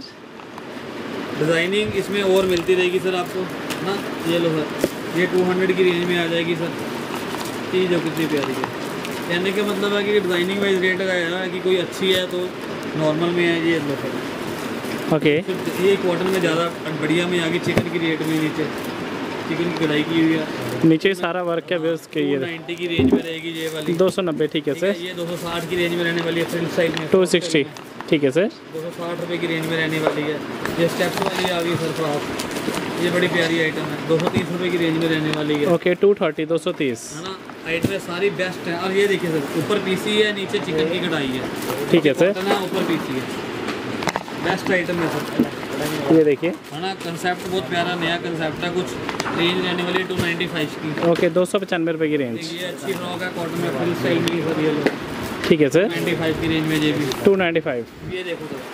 डिज़ाइनिंग इसमें और मिलती रहेगी सर आपको ना। ये लो सर, ये टू हंड्रेड की रेंज में आ जाएगी सर। चीज़ जो कितनी प्यारी है, कहने का मतलब है कि डिज़ाइनिंग वाइज रेट लगाया है कि कोई अच्छी है तो नॉर्मल में है। ये लो सर। ओके ये कॉटन में ज़्यादा बढ़िया में आ गई, चिकन की रेट में नीचे चिकन की कढ़ाई की हुई है, नीचे सारा वर्क है उसके। ये नाइन्टी की रेंज में रहेगी ये वाली। दो सौ नब्बे, ठीक है सर। ये दो सौ साठ की रेंज में रहने वाली है फ्रिल साइड में। टू सिक्सटी, ठीक है सर। दो सौ साठ रुपये की रेंज में रहने वाली है। ये स्टेप्स वाली आ गई सर फ्रॉक, ये बड़ी प्यारी आइटम है, दो सौ तीस रुपये की रेंज में रहने वाली है। ओके टू थर्टी, दो सौ तीस, है ना। आइटमें सारी बेस्ट हैं। और ये देखिए सर, ऊपर पीसी है, नीचे चिकन की कढ़ाई है। ठीक है सर। ना ऊपर पीसी है, बेस्ट आइटम है सर। ये देखिए, है ना, कंसेप्ट बहुत प्यारा नया कंसेप्ट है। कुछ रेंज रहने वाली टू नाइन्टी फाइव की। ओके दो सौ पचानवे रुपये की रेंज। ये अच्छी फ्रॉक है, कॉटन में फुल स्टाइल में सर। ये लो ठीक है सर। नाइन्टी फाइव की रेंज में ये भी टू नाइन्टी फाइव। ये देखो सर,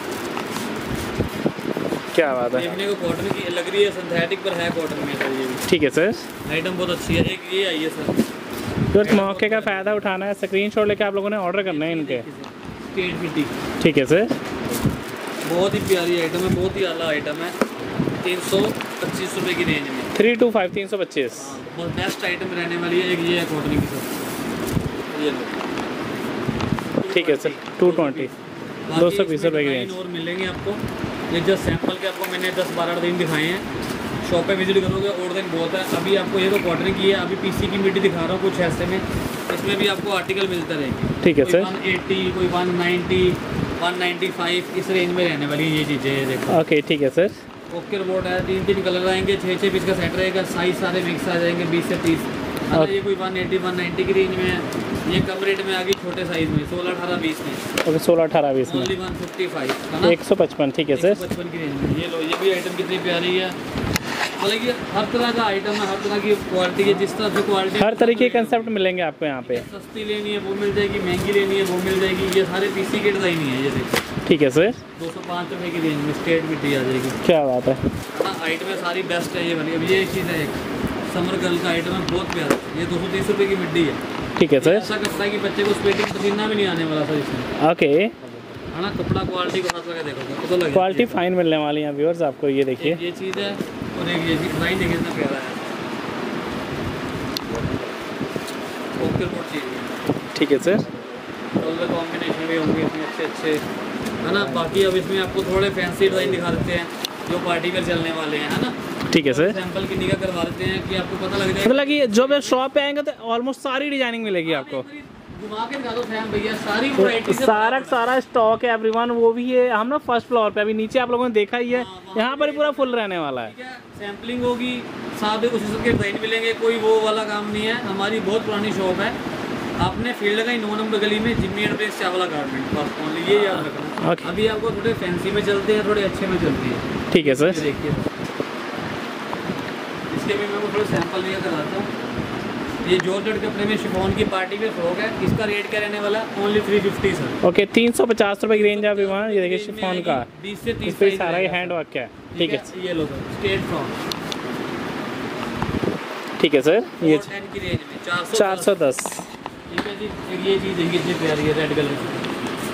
क्या बात है, देखने को कॉटन की लग रही है, सिंथेटिक पर है कॉटन में सर। ये भी ठीक है सर। आइटम बहुत अच्छी है। एक ये आई है सर, तो इस मौके का फ़ायदा उठाना है, स्क्रीनशॉट लेके आप लोगों ने ऑर्डर करना है इनके। स्टेट फिटिंग, ठीक है सर। बहुत ही प्यारी आइटम है, बहुत ही आला आइटम है। तीन सौ पच्चीस रुपये की रेंज में। थ्री टू फाइव तीन सौ पच्चीस। बहुत बेस्ट आइटम रहने वाली है। एक ये है कॉटन की सर, ये लो ठीक है सर, टू ट्वेंटी, दो सौ बीस रुपये की रेंज। और मिलेंगे आपको, ये जस्ट सैंपल के आपको मैंने दस बारह दिन दिखाए हैं। शॉप पे विजिट करोगे और दिन बहुत है। अभी आपको ये तो कॉटन की है, अभी पीसी की मिट्टी दिखा रहा हूँ कुछ ऐसे में, इसमें भी आपको आर्टिकल मिलते रहेंगे। ठीक है सर, वन एट्टी, कोई one ninety, one ninety five, इस रेंज में रहने वाली ये चीज़ें। ये देखो, ओके ठीक है सर। ओके रिपोर्ट है, तीन तीन कलर आएंगे, छः छः पीस का सेट रहेगा, साइज सारे मिक्स आ जाएंगे बीस से तीस। हाँ, ये कोई वन एट्टी वन नाइन्टी की रेंज में है। ये कम रेट में आ गई छोटे साइज में, सोलह अठारह बीस में। ओके, सोलह अठारह बीस में ओनली वन फिफ्टी फाइव, एक सौ पचपन। ठीक है सर, पचपन की रेंज में। ये लो, ये भी आइटम कितनी प्यारी है। मतलब कि हर तरह का आइटम है, हर तरह की क्वालिटी है, जिस तरह से क्वालिटी हर तरीके के कंसेप्ट मिलेंगे आपको यहाँ पे। सस्ती लेनी है वो मिल जाएगी, महंगी लेनी है वो मिल जाएगी। ये सारे पीसी के डिज़ाइन ही है। ये देखो, ठीक है सर, दो सौ पाँच रुपये की रेंज में स्ट्रेट मिट्टी आ जाएगी। क्या बात है। हाँ, आइटम है सारी बेस्ट है ये वाली। अब ये एक चीज़ है, एक समर गर्ल का आइटम है, बहुत प्यारा। ये दो सौ तीस रुपये की मिट्टी है। ठीक है सर, ऐसा करता है कि बच्चे को स्वेटिंग पसीना भी नहीं आने वाला था इसमें। ओके, है ना, कपड़ा क्वालिटी को साथ लगा देखो तो लगे क्वालिटी फाइन मिलने वाली है व्यूअर्स आपको। ये देखिए, ये चीज़ है, और एक ये चीज़ डिज़ाइन देखिए कितना प्यारा है। ओके रिपोर्ट चीज़, ठीक है सर, कलर कॉम्बिनेशन भी होंगे इसमें अच्छे अच्छे, है ना। बाकी अब इसमें आपको थोड़े फैंसी डिज़ाइन दिखा देते हैं जो पार्टी वेयर चलने वाले हैं, है ना। ठीक है सर। सैंपल की निगाह करवा देते हैं कि आपको पता लग जाए। मतलब कि जो भी शॉप पे आएंगे तो ऑलमोस्ट सारी डिजाइनिंग मिलेगी आपको। घुमा के दिखा दो सैम भैया, सारी वैरायटी से सारा सारा स्टॉक है एवरीवन। वो भी है, हम ना फर्स्ट फ्लोर पे, अभी नीचे आप लोगों ने देखा ही है, यहाँ पर पूरा फुल रहने वाला है। ठीक है, सैम्पलिंग होगी, साथ में कुछ इसके डिज़ाइन मिलेंगे, कोई वो वाला काम नहीं है। हमारी बहुत पुरानी शॉप है, आपने फील्ड लगाई नौ नंबर गली में, जिम्मी एंटरप्राइज चावला गारमेंट, बस ओनली ये याद रखना। ओके, अभी आपको थोड़े फैंसी में चलते हैं, थोड़े अच्छे में चलती है। ठीक है सर, देखिए इसके भी मैं को थोड़े सैंपल लिया कराता हूँ। ये जॉर्जेट कपड़े में शिफॉन की पार्टी वेयर फ्रॉक है, इसका रेट क्या रहने वाला है? Only three fifty sir. Okay, तीन सौ पचास रुपये की रेंज है अभी वहाँ। ये देखिए शिफॉन का, बीस से तीस इस पे सारा ही हैंड वर्क है। ठीक है, ये लो सर, स्ट्रेट फ्रॉक, ठीक है सर। ये टेन की रेंज में चार सौ चार सौ दस। ठीक है जी। फिर ये चीज़ देखिए कितनी प्यारी है, रेड कलर की।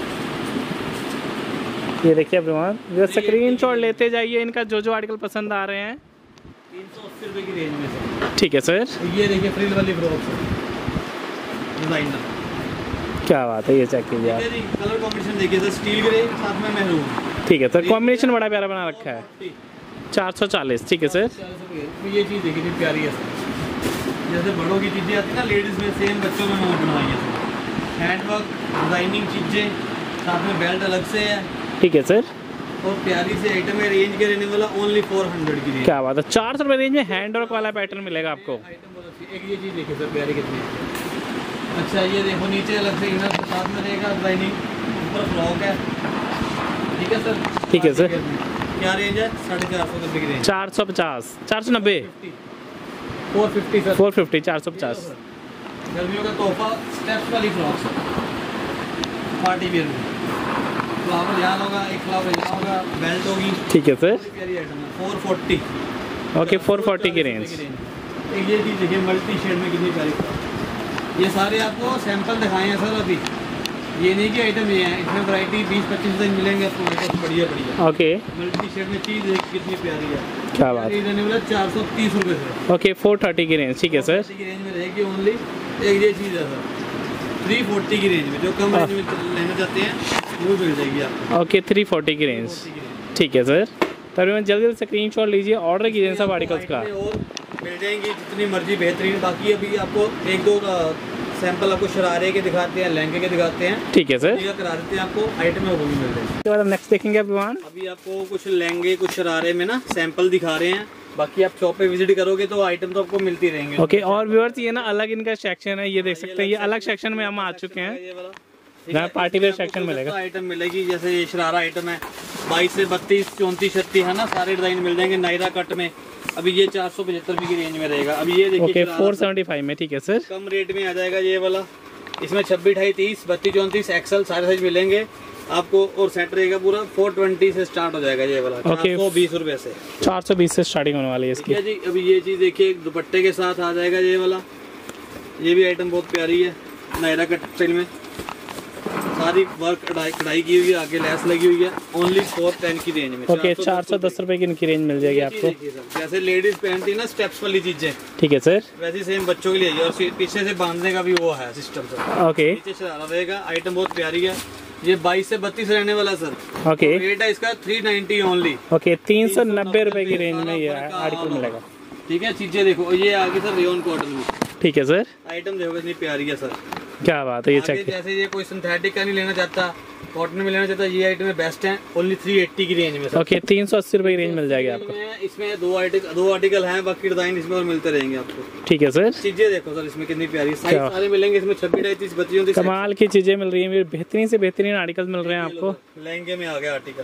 ये देखिए एवरीवन, जो स्क्रीन शॉट लेते जाइए इनका, जो जो आर्टिकल पसंद आ रहे हैं। तीन सौ अस्सी रुपये की रेंज में सर। ठीक है सर, ये देखिए फ्रिल वाली फ्रॉक सर, डिजाइनर। क्या बात है, ये चेक कीजिए आप। ठीक है जी, कलर कॉम्बिनेशन देखिए सर, स्टील ग्रे साथ में मैरून। ठीक है सर, कॉम्बिनेशन बड़ा प्यारा बना रखा है। चार सौ चालीस। ठीक है सर, ये चीज़ देखिए कितनी प्यारी है सर। जैसे बड़ों की चीज़ें आती है ना लेडीज़ में, सेम बच्चों में मैंने बनवाई है सर। हैंडवर्क, डिजाइनिंग चीज़ें, साथ में बेल्ट अलग से है। ठीक है सर, और प्यारी सी आइटम है, रेंज के रहने वाला ओनली फोर हंड्रेड की रेंज। क्या बात है, चार सौ रुपये रेंज में हैंड वर्क वाला पैटर्न मिलेगा आपको। आइटम बहुत अच्छी। एक ये चीज़ देखिए सर, प्यारी कितनी है। अच्छा, ये देखो नीचे अलग से इनर के साथ में रहेगा डिजाइनिंग, ऊपर फ्रॉक है। ठीक है सर, ठीक है सर। क्या रेंज है? साढ़े चार सौ रुपये की रेंज। चार सौ पचास, चार सौ नब्बे, four fifty sir. Four fifty, चार सौ पचास। गर्मियों का तोहफा, स्टेप्स वाली फ्रॉक पार्टी वेयर में, फ्लावर यहाँ होगा, एक फ्लावर यहाँ होगा, बेल्ट होगी। ठीक है सर, प्यारी आइटम है, four forty. Okay, four forty की रेंज। एक ये चीज़ देखिए मल्टी शेड में कितनी प्यारी फ्रॉक। ये सारे आपको सैंपल दिखाए हैं सर अभी, ये नहीं कि आइटम ये हैं, इसमें वैरायटी बीस पच्चीस दिन मिलेंगे आपको, बहुत बढ़िया बढ़िया। ओके, मल्टी शेड में चीज़ देखिए कितनी प्यारी है। क्या बात। ये रहने वाला चार सौ तीस रुपये से। ओके, फोर थर्टी की रेंज। ठीक है सर, की रेंज में रहेगी ओनली। एक ये चीज़ है सर, थ्री फोर्टी की रेंज में, जो कम रेंज में लेना चाहते हैं वो मिल जाएगी आपको। ओके, थ्री फोर्टी की रेंज। ठीक है सर, तभी जल्दी जल्दी स्क्रीन शॉट लीजिए, ऑर्डर कीजिए सब आर्टिकल्स का। और मिल जाएंगी जितनी मर्जी बेहतरीन। बाकी अभी आपको एक दो सैंपल आपको शरारे के दिखाते हैं, लहंगे के दिखाते हैं। ठीक है सर, करा देते हैं आपको, आइटम है वो भी मिल जाएगी। उसके बाद नेक्स्ट देखेंगे एवरीवन। अभी आपको कुछ लहंगे, कुछ शरारे में ना सैंपल दिखा रहे हैं। बाकी आप शॉप पे विजिट करोगे तो आइटम तो आपको मिलती रहेंगे। ओके, और व्यूअर्स ये ना अलग इनका सेक्शन है, ये देख सकते हैं, ये अलग सेक्शन में हम आ चुके हैं। ये वाला जहाँ पार्टी वेयर सेक्शन मिलेगा, आइटम मिलेगी। जैसे ये शरारा आइटम है, बाईस से बत्तीस, चौंतीस, छत्तीस, है ना, सारे डिजाइन मिल जाएंगे नायरा कट में। अभी ये चार सौ पचहत्तर रुपये की रेंज में रहेगा। अभी ये देखिए ओके, फोर सेवेंटी फाइव में। ठीक है सर, कम रेट में आ जाएगा ये वाला। इसमें छब्बीस, अठाई, तीस, बत्तीस, चौंतीस, एक्सल सारे साइज मिलेंगे आपको, और सेट रहेगा पूरा। फोर ट्वेंटी से स्टार्ट हो जाएगा ये वाला, चार सौ बीस रुपए से। चार सौ बीस से स्टार्टिंग होने वाली है इसकी। ठीक है जी। अभी ये चीज़ देखिए, दुपट्टे के साथ आ जाएगा ये वाला। ये भी आइटम बहुत प्यारी है, नायरा कट स्टाइल में। सारी वर्क कढ़ाई कढ़ाई की हुई है, आगे लेस लगी हुई है। ओनली फोर टेन की रेंज में। ओके, चार सौ दस रुपए की इनकी रेंज मिल जाएगी आपको। देखिए सर, जैसे लेडीज पहनती है ना स्टेप्स वाली चीजें, ठीक है सर। वैसे सेम बच्चों के लिए है। और पीछे से बांधने का भी वो है सिस्टम सर। ओके, नीचे शरारा रहेगा। आइटम बहुत प्यारी है। ये बाईस से बत्तीस रहने वाला सर। ओके, रेट है इसका थ्री नाइनटी ओनली। ओके, तीन सौ नब्बे रुपए की रेंज में ये आर्टिकल मिलेगा। ठीक है, चीजें देखो, ये आगे सर रेयन कॉटन में। ठीक है सर, आइटम देखो कितनी प्यारी है सर। क्या बात है, ये आगे चेक। जैसे ये कोई सिंथेटिक का नहीं लेना चाहता, कॉटन में लेना चाहता, ये आइटम बेस्ट है। ओनली थ्री एट्टी की रेंज में सर। ओके, तीन सौ अस्सी रुपए की रेंज मिल जाएगी आपको। इसमें इसमें दो आर्टिकल दो आर्टिकल हैं, बाकी डिजाइन इसमें और मिलते रहेंगे आपको। ठीक है सर, चीजें देखो सर इसमें कितनी प्यारी, साइज सारे मिलेंगे इसमें। छब्बीस अड़तीस बत्तीस उनतीस कमाल की चीजें मिल रही हैं, बेहतरीन से बेहतरीन आर्टिकल मिल रहे हैं आपको। लहंगे में आ गया आर्टिकल,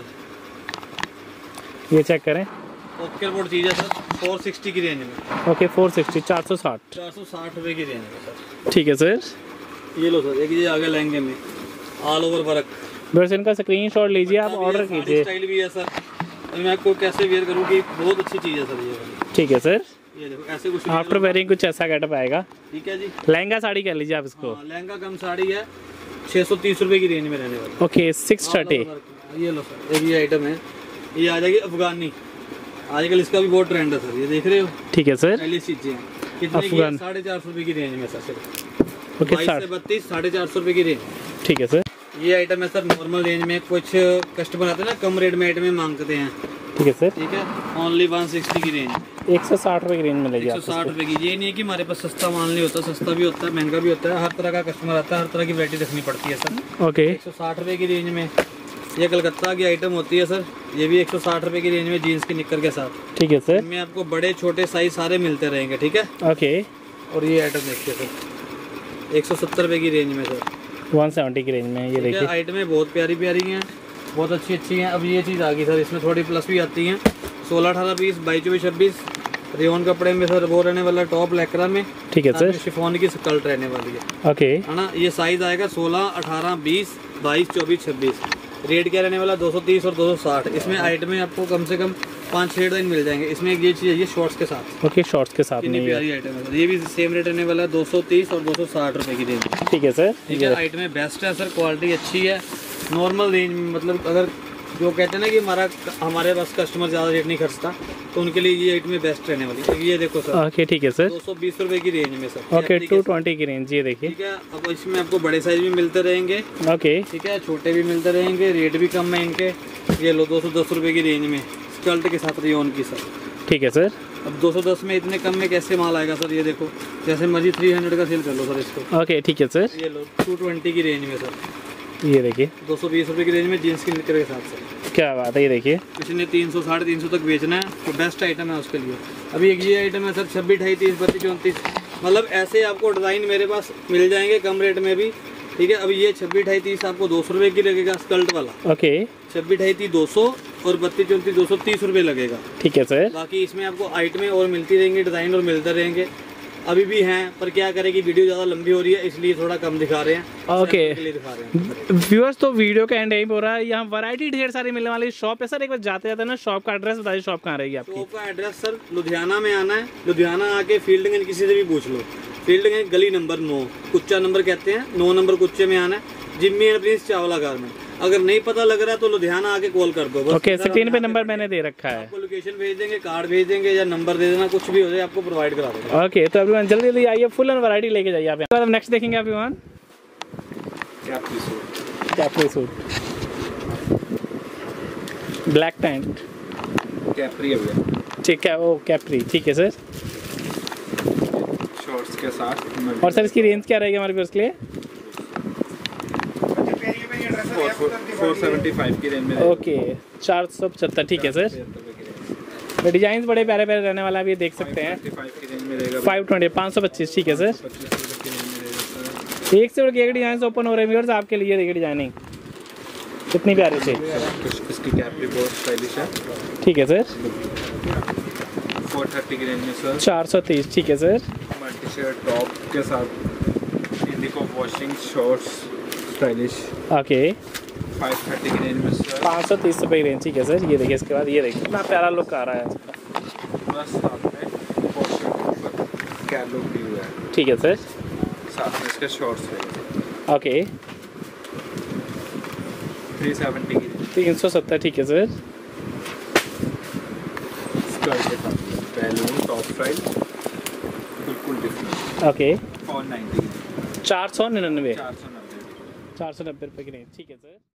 ये चेक करें। ओके बोर्ड चीज है सर, फोर सिक्सटी की रेंज में। ओके, फोर सिक्सटी, चार सौ साठ। चार सौ साठ रुपए की रेंज में सर। ठीक है सर, ये लो सर, एक ये आ गया लहंगे में ऑल ओवर वर्क। बस इनका स्क्रीनशॉट लीजिए, आप ऑर्डर कीजिए। स्टाइल भी है सर। और मैं आपको कैसे वेयर करूँ कि बहुत अच्छी चीज़ है सर ये वाली। ठीक है सर, ये देखो ऐसे कुछ आफ्टर वेयरिंग कुछ ऐसा गेटअप आएगा। ठीक है जी। लहंगा साड़ी कह लीजिए आप इसको। हाँ, लहंगा कम साड़ी है, छः सौ तीस रुपए की रेंज में रहने वाली। Okay, six thirty. ये लो सर, एक ये आइटम है, ये आ जाएगी अफगानी। आजकल इसका भी बहुत ट्रेंड है सर, ये देख रहे हो। ठीक है सर, पहली चीजें कितने की है? साढ़े चार सौ रुपए की रेंज में सर सिर्फ। ओके, बाईस से बत्तीस साढ़े चार सौ रुपए की रेंज। ठीक है सर, ये आइटम है सर नॉर्मल रेंज में। कुछ कस्टमर आते हैं ना कम रेट में आइटम मांगते हैं। ठीक है सर, ठीक है, ओनली वन सिक्सटी की रेंज। एक सौ साठ रुपए की रेंज मिलेगी एक सौ साठ रुपए की। ये नहीं है कि हमारे पास सस्ता माल नहीं होता, सस्ता भी होता है, महंगा भी होता है। हर तरह का कस्टमर आता है, हर तरह की वैरायटी रखनी पड़ती है सर। ओके, एक सौ साठ रुपए की रेंज में। ये कलकत्ता की आइटम होती है सर, ये भी एक सौ साठ रुपए की रेंज में, जीन्स की निक्कर के साथ। ठीक है सर, इनमें आपको बड़े छोटे साइज सारे मिलते रहेंगे। ठीक है, ओके, और ये आइटम देखिए सर, एक सौ सत्तर रुपए की रेंज में सर। वन सेवेंटी की रेंज में ये देखिए। आइटमें बहुत प्यारी प्यारी हैं, बहुत अच्छी अच्छी हैं। अब ये चीज़ आ गई सर, इसमें थोड़ी प्लस भी आती हैं। सोलह अठारह पीस, बाईस चौबीस छब्बीस रेयन कपड़े में सर, वो रहने वाला टॉप लैकरा में। ठीक है सर, शिफॉन की स्कर्ट रहने वाली है। ओके, है ना। ये साइज आएगा सोलह अठारह बीस बाईस चौबीस छब्बीस। रेट क्या रहने वाला दो सौ तीस और दो सौ साठ। इसमें आइटमें आपको कम से कम पाँच छः डिजाइन मिल जाएंगे। इसमें एक ये चीज़ है, ये शॉर्ट्स के साथ। ओके, शॉर्ट्स के साथ कितनी में प्यारी आइटम है सर। ये भी सेम रेट रहने वाला है, दो सौ तीस और दो सौ साठ रुपए की रेंज। ठीक है सर, ठीक है, आइटमें बेस्ट है सर, क्वालिटी अच्छी है, नॉर्मल रेंज में। मतलब अगर जो कहते हैं ना कि हमारा हमारे पास कस्टमर ज़्यादा रेट नहीं खर्चता, तो उनके लिए ये आइटमें बेस्ट रहने वाली है। ये देखो सर, ओके, ठीक है सर, दो सौ बीस रुपए की रेंज में सर। ओके, टू ट्वेंटी की रेंज, ये देखिए। ठीक है, अब इसमें आपको बड़े साइज भी मिलते रहेंगे। ओके, ठीक है, छोटे भी मिलते रहेंगे, रेट भी कम है इनके। ये लो दो सौ दस रुपए की रेंज में, स्कर्ट के साथ रेयन की सर। ठीक है सर, अब दो सौ दस में इतने कम में कैसे माल आएगा सर। ये देखो, जैसे मर्जी थ्री हंड्रेड का सेल कर लो सर इसको। ओके, ठीक है सर, ये लो टू ट्वेंटी की रेंज में सर, ये देखिए। दो सौ बीस रुपए की रेंज में जीन्स की निकर के साथ सर। क्या बात है, ये देखिए। किसी ने तीन सौ साढ़े तीन सौ तक बेचना है तो बेस्ट आइटम है उसके लिए। अभी एक ये आइटम है सर, छब्बीस अठाई तीस बत्तीस चौंतीस, मतलब ऐसे आपको डिज़ाइन मेरे पास मिल जाएंगे कम रेट में भी। ठीक है, अभी ये छब्बीस अठाई तीस आपको दो सौ रुपये की लगेगा स्कर्ट वाला। ओके, छब्बीस अठाई तीस दो सौ और बत्तीस चौंतीस दो सौ तीस रुपये लगेगा। ठीक है सर, बाकी इसमें आपको आइटमें और मिलती रहेंगी, डिज़ाइन और मिलते रहेंगे। अभी भी हैं, पर क्या करें कि वीडियो ज़्यादा लंबी हो रही है, इसलिए थोड़ा कम दिखा रहे हैं। ओके, के लिए दिखा रहे हैं व्यूअर्स। तो वीडियो का एंड यही हो रहा है। यहाँ वैरायटी ढेर सारी मिलने वाली शॉप है सर। एक बार जाते जाते ना शॉप का एड्रेस बताइए, शॉप कहाँ रहेगी आपकी? शॉप का एड्रेस सर लुधियाना में आना है। लुधियाना आके फील्ड गंज किसी से भी पूछ लो, फील्ड गंज गली नंबर नौ, कुच्चा नंबर कहते हैं, नौ नंबर कुच्चे में आना है। Jimmy and Prince Chawla garment. अगर नहीं पता लग रहा है तो लुधियाना आके कॉल कर दो। ओके, स्क्रीन पे नंबर मैंने दे रखा है। आपको लोकेशन भेज देंगे, कार्ड भेज देंगे या नंबर दे देना, कुछ भी हो जाए आपको प्रोवाइड करा देंगे। ओके, तो एवरीवन जल्दी जल्दी आइए, फुल एंड वैरायटी लेके जाइए आप। तो नेक्स्ट देखेंगे everyone, capri suit, capri suit, black pant, capri है भैया। ठीक है, वो कैप्री। ठीक है सर, शॉर्ट्स के साथ। और सर इसकी रेंज क्या रहेगी हमारे व्यूअर्स के लिए? फोर सेवेंटी फाइव की रेंज में। ओके, चार सौ पचहत्तर। ठीक है सर, डिजाइन बड़े प्यारे प्यारे रहने वाला है, ये देख सकते हैं। फाइव ट्वेंटी, पाँच सौ पच्चीस। ठीक है सर, एक से बढ़ के एक डिजाइन ओपन हो रहे हैं व्यूअर्स आपके लिए। देखिए डिजाइनिंग कितनी प्यारी से। इसकी कैप्री बहुत स्टाइलिश है। ठीक है सर, फोर थर्टी की रेंज में सर। चार सौ तीस। ठीक है सर, मल्टी शर्ट टॉप के साथ, indigo washing shorts stylish. Okay, five thirty की रेंज में सर। पाँच सौ तीस रुपये की रेंज। ठीक है सर, ये देखिए इसके बाद ये देखिए कितना प्यारा लुक आ रहा है इसका। बस साथ में वॉशिंग क्या लुक भी हुआ है। ठीक है सर, साथ में इसके शॉर्ट्स है। ओके, थ्री सेवेंटी की तीन सौ सत्तर ठीक है सर। स्कर्ट के साथ बैलून टॉप स्टाइल बिल्कुल डिफरेंट। ओके फोर नाइन्टी की चार सौ निन्यानवे चार सौ नब्बे चार सौ नब्बे रुपये की रेंज ठीक है सर।